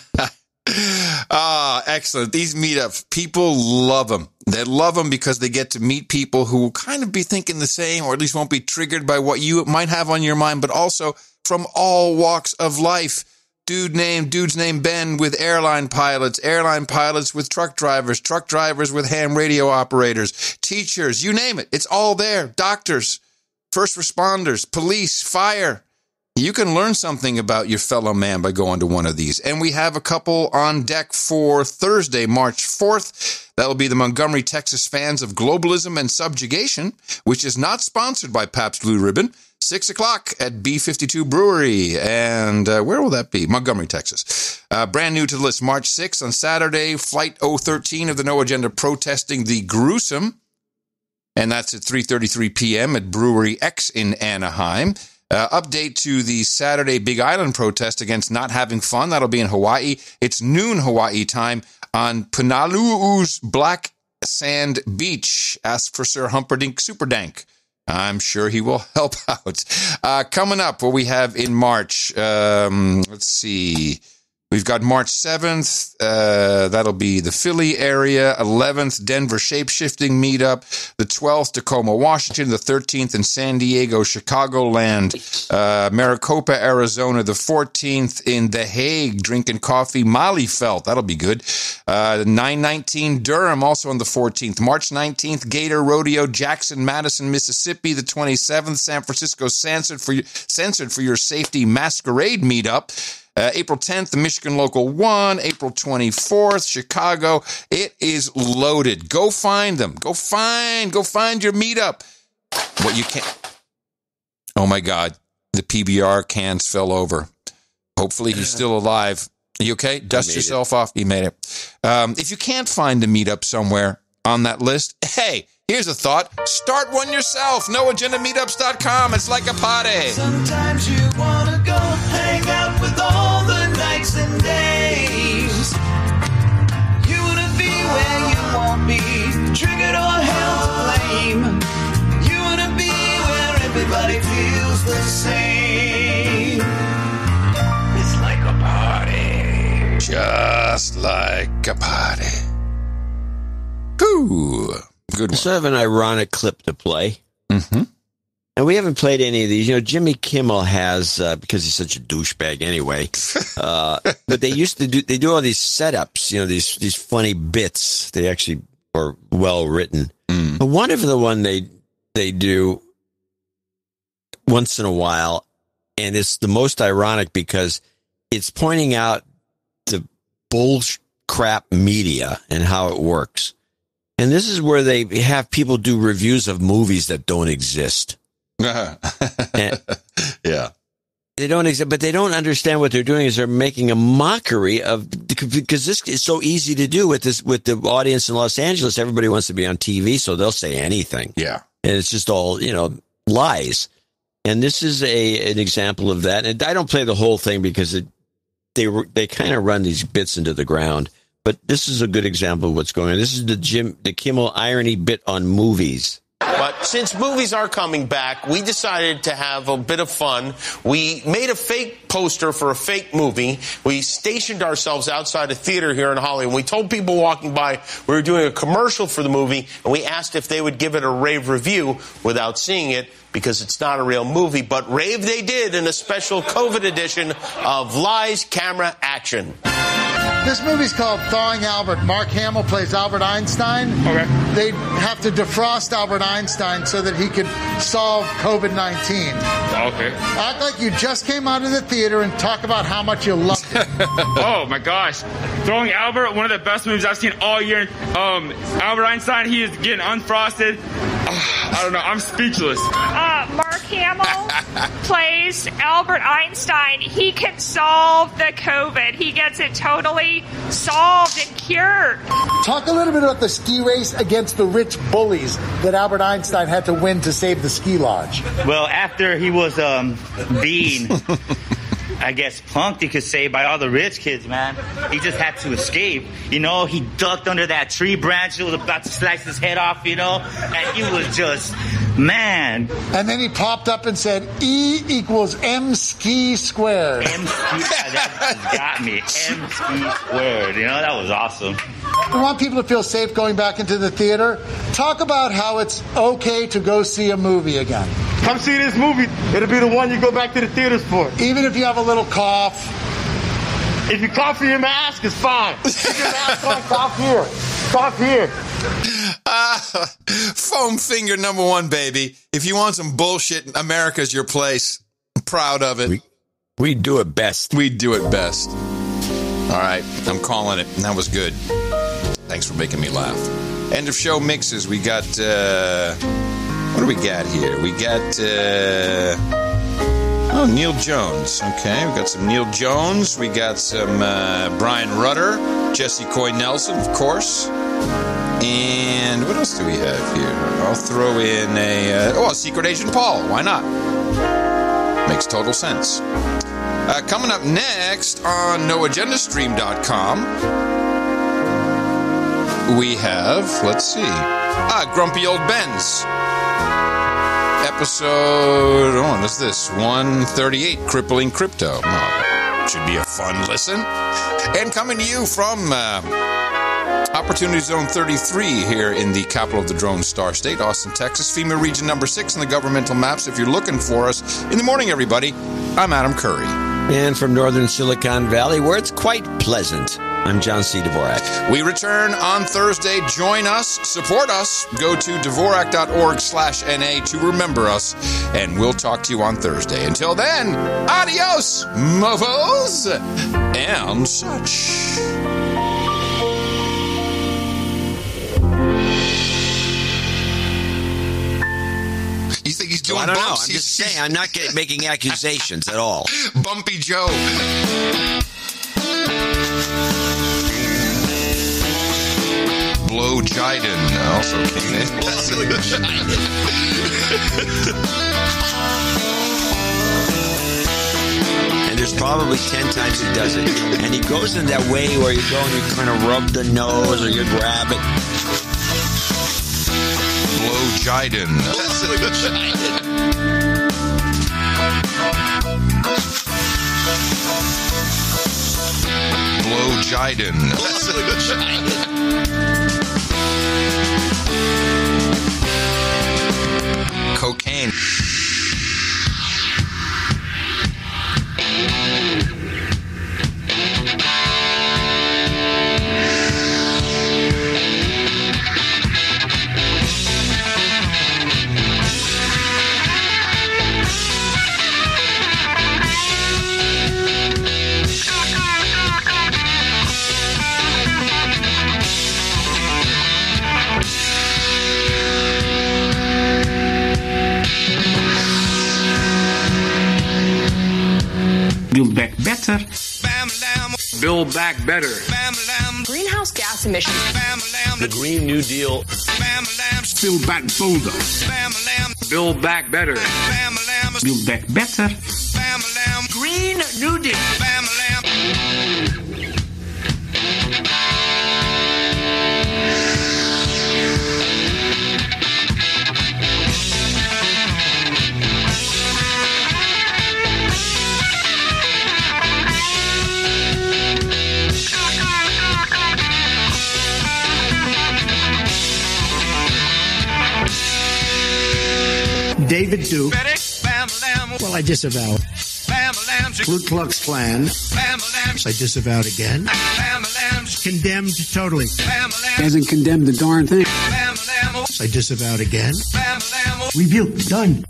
[SPEAKER 3] Ah, excellent. These meetups, people love them. They love them because they get to meet people who will kind of be thinking the same, or at least won't be triggered by what you might have on your mind, but also from all walks of life. Dude name, dude's name Ben with airline pilots, airline pilots with truck drivers, truck drivers with ham radio operators, teachers, you name it. It's all there. Doctors, first responders, police, fire. You can learn something about your fellow man by going to one of these. And we have a couple on deck for Thursday, March fourth. That'll be the Montgomery, Texas Fans of Globalism and Subjugation, which is not sponsored by Pabst Blue Ribbon. Six o'clock at B fifty-two Brewery. And uh, where will that be? Montgomery, Texas. Uh, brand new to the list, March sixth. On Saturday, Flight oh thirteen of the No Agenda protesting the gruesome. And that's at three thirty-three p.m. at Brewery X in Anaheim. Uh, update to the Saturday Big Island protest against not having fun. That'll be in Hawaii. It's noon Hawaii time on Punalu'u's Black Sand Beach. Ask for Sir Humperdinck Superdank. I'm sure he will help out. Uh, coming up, what we have in March, um, let's see. We've got March seventh. Uh, that'll be the Philly area. eleventh, Denver Shapeshifting Meetup. The twelfth, Tacoma, Washington. The thirteenth in San Diego, Chicagoland. Uh, Maricopa, Arizona. The fourteenth in The Hague, drinking coffee. Maliefeld. That'll be good. Uh, nine nineteen Durham, also on the fourteenth. March nineteenth, Gator Rodeo, Jackson, Madison, Mississippi. The twenty-seventh, San Francisco censored for, censored for your safety masquerade meetup. Uh, April tenth, the Michigan Local one. April twenty-fourth, Chicago. It is loaded. Go find them. Go find, go find your meetup. What you can't. Oh, my God. The P B R cans fell over. Hopefully he's still alive. Are you okay? Dust yourself
[SPEAKER 1] it.
[SPEAKER 3] off. He made it. Um, if you can't find a meetup somewhere on that list, hey, here's a thought. Start one yourself. no agenda meetups dot com. It's like a party.
[SPEAKER 2] Sometimes you want to go hang out with all the nights and days. You want to be where you won't be triggered or held to blame. You want to be where everybody feels the same. It's like a party.
[SPEAKER 3] Just like a party. Ooh, good one.
[SPEAKER 1] Sort of an ironic clip to play.
[SPEAKER 3] Mm-hmm.
[SPEAKER 1] And we haven't played any of these. You know, Jimmy Kimmel has, uh, because he's such a douchebag anyway, uh, but they used to do, they do all these setups, you know, these, these funny bits. They actually are well written.
[SPEAKER 3] Mm.
[SPEAKER 1] But one of the one they, they do once in a while, and it's the most ironic because it's pointing out the bull crap media and how it works. And this is where they have people do reviews of movies that don't exist.
[SPEAKER 3] Yeah.
[SPEAKER 1] They don't exist, but they don't understand what they're doing is they're making a mockery of, because this is so easy to do with this, with the audience in Los Angeles. Everybody wants to be on T V, so they'll say anything.
[SPEAKER 3] Yeah.
[SPEAKER 1] And it's just all, you know, lies. And this is a, an example of that. And I don't play the whole thing because it, they they kind of run these bits into the ground. But this is a good example of what's going on. This is the Jim, the Kimmel irony bit on movies.
[SPEAKER 4] But since movies are coming back, we decided to have a bit of fun. We made a fake poster for a fake movie. We stationed ourselves outside a theater here in Hollywood. We told people walking by we were doing a commercial for the movie, and we asked if they would give it a rave review without seeing it, because it's not a real movie. But rave they did in a special COVID edition of Lies, Camera, Action.
[SPEAKER 5] This movie's called Thawing Albert. Mark Hamill plays Albert Einstein. Okay. They have to defrost Albert Einstein so that he could solve COVID nineteen.
[SPEAKER 6] Okay.
[SPEAKER 5] Act like you just came out of the theater and talk about how much you loved it.
[SPEAKER 6] Oh, my gosh. Throwing Albert, one of the best movies I've seen all year. Um, Albert Einstein, he is getting unfrosted. Oh, I don't know. I'm speechless.
[SPEAKER 7] Uh, Mark Hamill plays Albert Einstein. He can solve the COVID. He gets it totally solved and cured.
[SPEAKER 5] Talk a little bit about the ski race against the rich bullies that Albert Einstein had to win to save the ski lodge.
[SPEAKER 8] Well, after he was um, being, I guess, punked, you could say, by all the rich kids, man, he just had to escape. You know, he ducked under that tree branch. It was about to slice his head off, you know, and he was just, man.
[SPEAKER 5] And then he popped up and said, E equals M ski squared.
[SPEAKER 8] M ski, that got me. M ski squared. You know, that was awesome.
[SPEAKER 5] We want people to feel safe going back into the theater. Talk about how it's okay to go see a movie again.
[SPEAKER 6] Come see this movie. It'll be the one you go back to the theaters for.
[SPEAKER 5] Even if you have a little cough.
[SPEAKER 6] If you cough in your mask, it's fine. Keep your mask on, cough here. Cough here.
[SPEAKER 3] Uh, foam finger number one, baby. If you want some bullshit, America's your place. I'm proud of it.
[SPEAKER 1] We, we do it best.
[SPEAKER 3] We do it best. All right, I'm calling it. That was good. Thanks for making me laugh. End of show mixes. We got, uh, what do we got here? We got, uh, oh, Neil Jones. Okay, we got some Neil Jones. We got some uh, Brian Rudder, Jesse Coy Nelson, of course. And what else do we have here? I'll throw in a, uh, oh, Secret Agent Paul. Why not? Makes total sense. Uh, coming up next on no agenda stream dot com, we have, let's see, ah, Grumpy Old Ben's episode, oh, what is this? one thirty-eight, Crippling Crypto. Oh, should be a fun listen. And coming to you from uh, Opportunity Zone thirty-three here in the capital of the Drone Star State, Austin, Texas, FEMA region number six in the governmental maps. If you're looking for us in the morning, everybody, I'm Adam Curry.
[SPEAKER 1] And from northern Silicon Valley, where it's quite pleasant, I'm John C. Dvorak.
[SPEAKER 3] We return on Thursday. Join us, support us. Go to Dvorak.org slash NA to remember us, and we'll talk to you on Thursday. Until then, adios, mofos, and such. You think he's doing
[SPEAKER 1] well, I don't
[SPEAKER 3] bumps?
[SPEAKER 1] know. I'm just saying. I'm not get, making accusations at all.
[SPEAKER 3] Bumpy Joe. Blow Jiden also came in. Blow Jiden.
[SPEAKER 1] And there's probably ten times he does it. And he goes in that way where you go and you kind of rub the nose or you grab it.
[SPEAKER 3] Blow Jiden. Blow Jiden. Blow Jiden. Blow Jiden. Cocaine.
[SPEAKER 9] Build back better. Build back better.
[SPEAKER 10] Greenhouse gas emissions.
[SPEAKER 9] The Green New Deal. Build back bolder. Build back better. Build back better.
[SPEAKER 10] Green New Deal.
[SPEAKER 11] David Duke. Well, I disavow. Ku Klux Klan. I disavowed again. Condemned totally. Hasn't condemned the darn thing. I disavowed again. Rebuke. Done.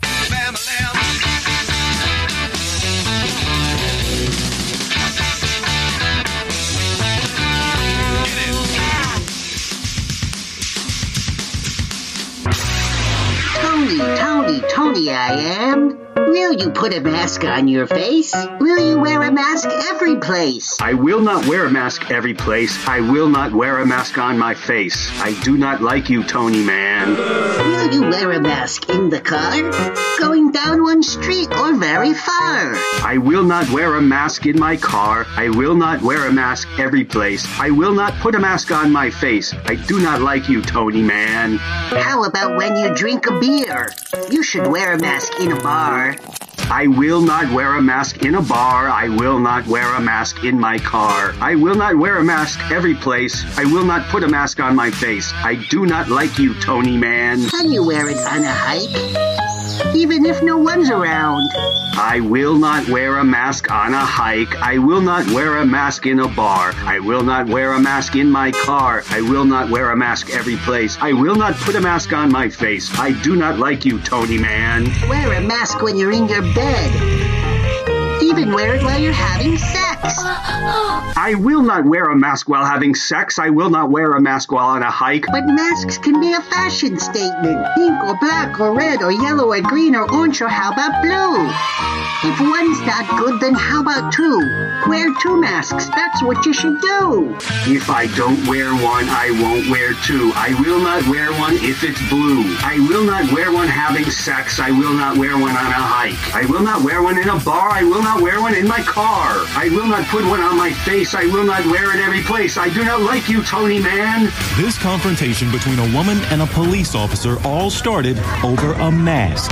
[SPEAKER 13] Tony, Tony, Tony, I am. Will you put a mask on your face? Will you wear a mask every place?
[SPEAKER 14] I will not wear a mask every place. I will not wear a mask on my face. I do not like you, Tony man.
[SPEAKER 13] Will you wear a mask in the car? Going down one street or very far?
[SPEAKER 14] I will not wear a mask in my car. I will not wear a mask every place. I will not put a mask on my face. I do not like you, Tony man.
[SPEAKER 13] How about when you drink a beer? You should wear a mask in a bar.
[SPEAKER 14] I will not wear a mask in a bar. I will not wear a mask in my car. I will not wear a mask every place. I will not put a mask on my face. I do not like you, Tony man.
[SPEAKER 13] Can you wear it on a hike? Even if no one's around.
[SPEAKER 14] I will not wear a mask on a hike. I will not wear a mask in a bar. I will not wear a mask in my car. I will not wear a mask every place. I will not put a mask on my face. I do not like you, Tony man.
[SPEAKER 13] Wear a mask when you're in your bed. Even wear it while you're having sex.
[SPEAKER 14] I will not wear a mask while having sex. I will not wear a mask while on a hike.
[SPEAKER 13] But masks can be a fashion statement. Pink or black or red or yellow or green or orange or how about blue? If one's not good, then how about two? Wear two masks. That's what you should do.
[SPEAKER 14] If I don't wear one, I won't wear two. I will not wear one if it's blue. I will not wear one having sex. I will not wear one on a hike. I will not wear one in a bar. I will not wear one in my car. I will not put one on my face. I will not wear it every place. I do not like you, Tony man.
[SPEAKER 15] This confrontation between a woman and a police officer all started over a mask.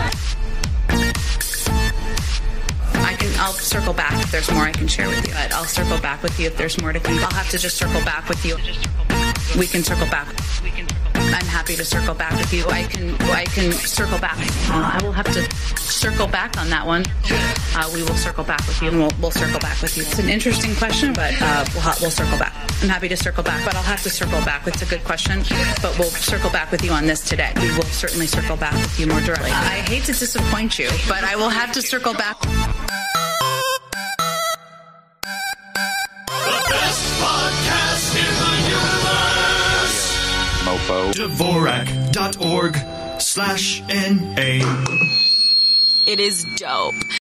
[SPEAKER 16] I can, I'll circle back if there's more I can share with you. I'll circle back with you if there's more to come. I'll have to just circle back with you. We can circle back. We can circle back. I'm happy to circle back with you. I can I can circle back. Uh, I will have to circle back on that one. Uh, we will circle back with you, and we'll, we'll circle back with you. It's an interesting question, but uh, we'll, ha- we'll circle back. I'm happy to circle back, but I'll have to circle back. It's a good question, but we'll circle back with you on this today. We will certainly circle back with you more directly. I hate to disappoint you, but I will have to circle back.
[SPEAKER 2] The best podcast in the universe.
[SPEAKER 12] Mofo. Dvorak dot org slash N A.
[SPEAKER 17] It is dope.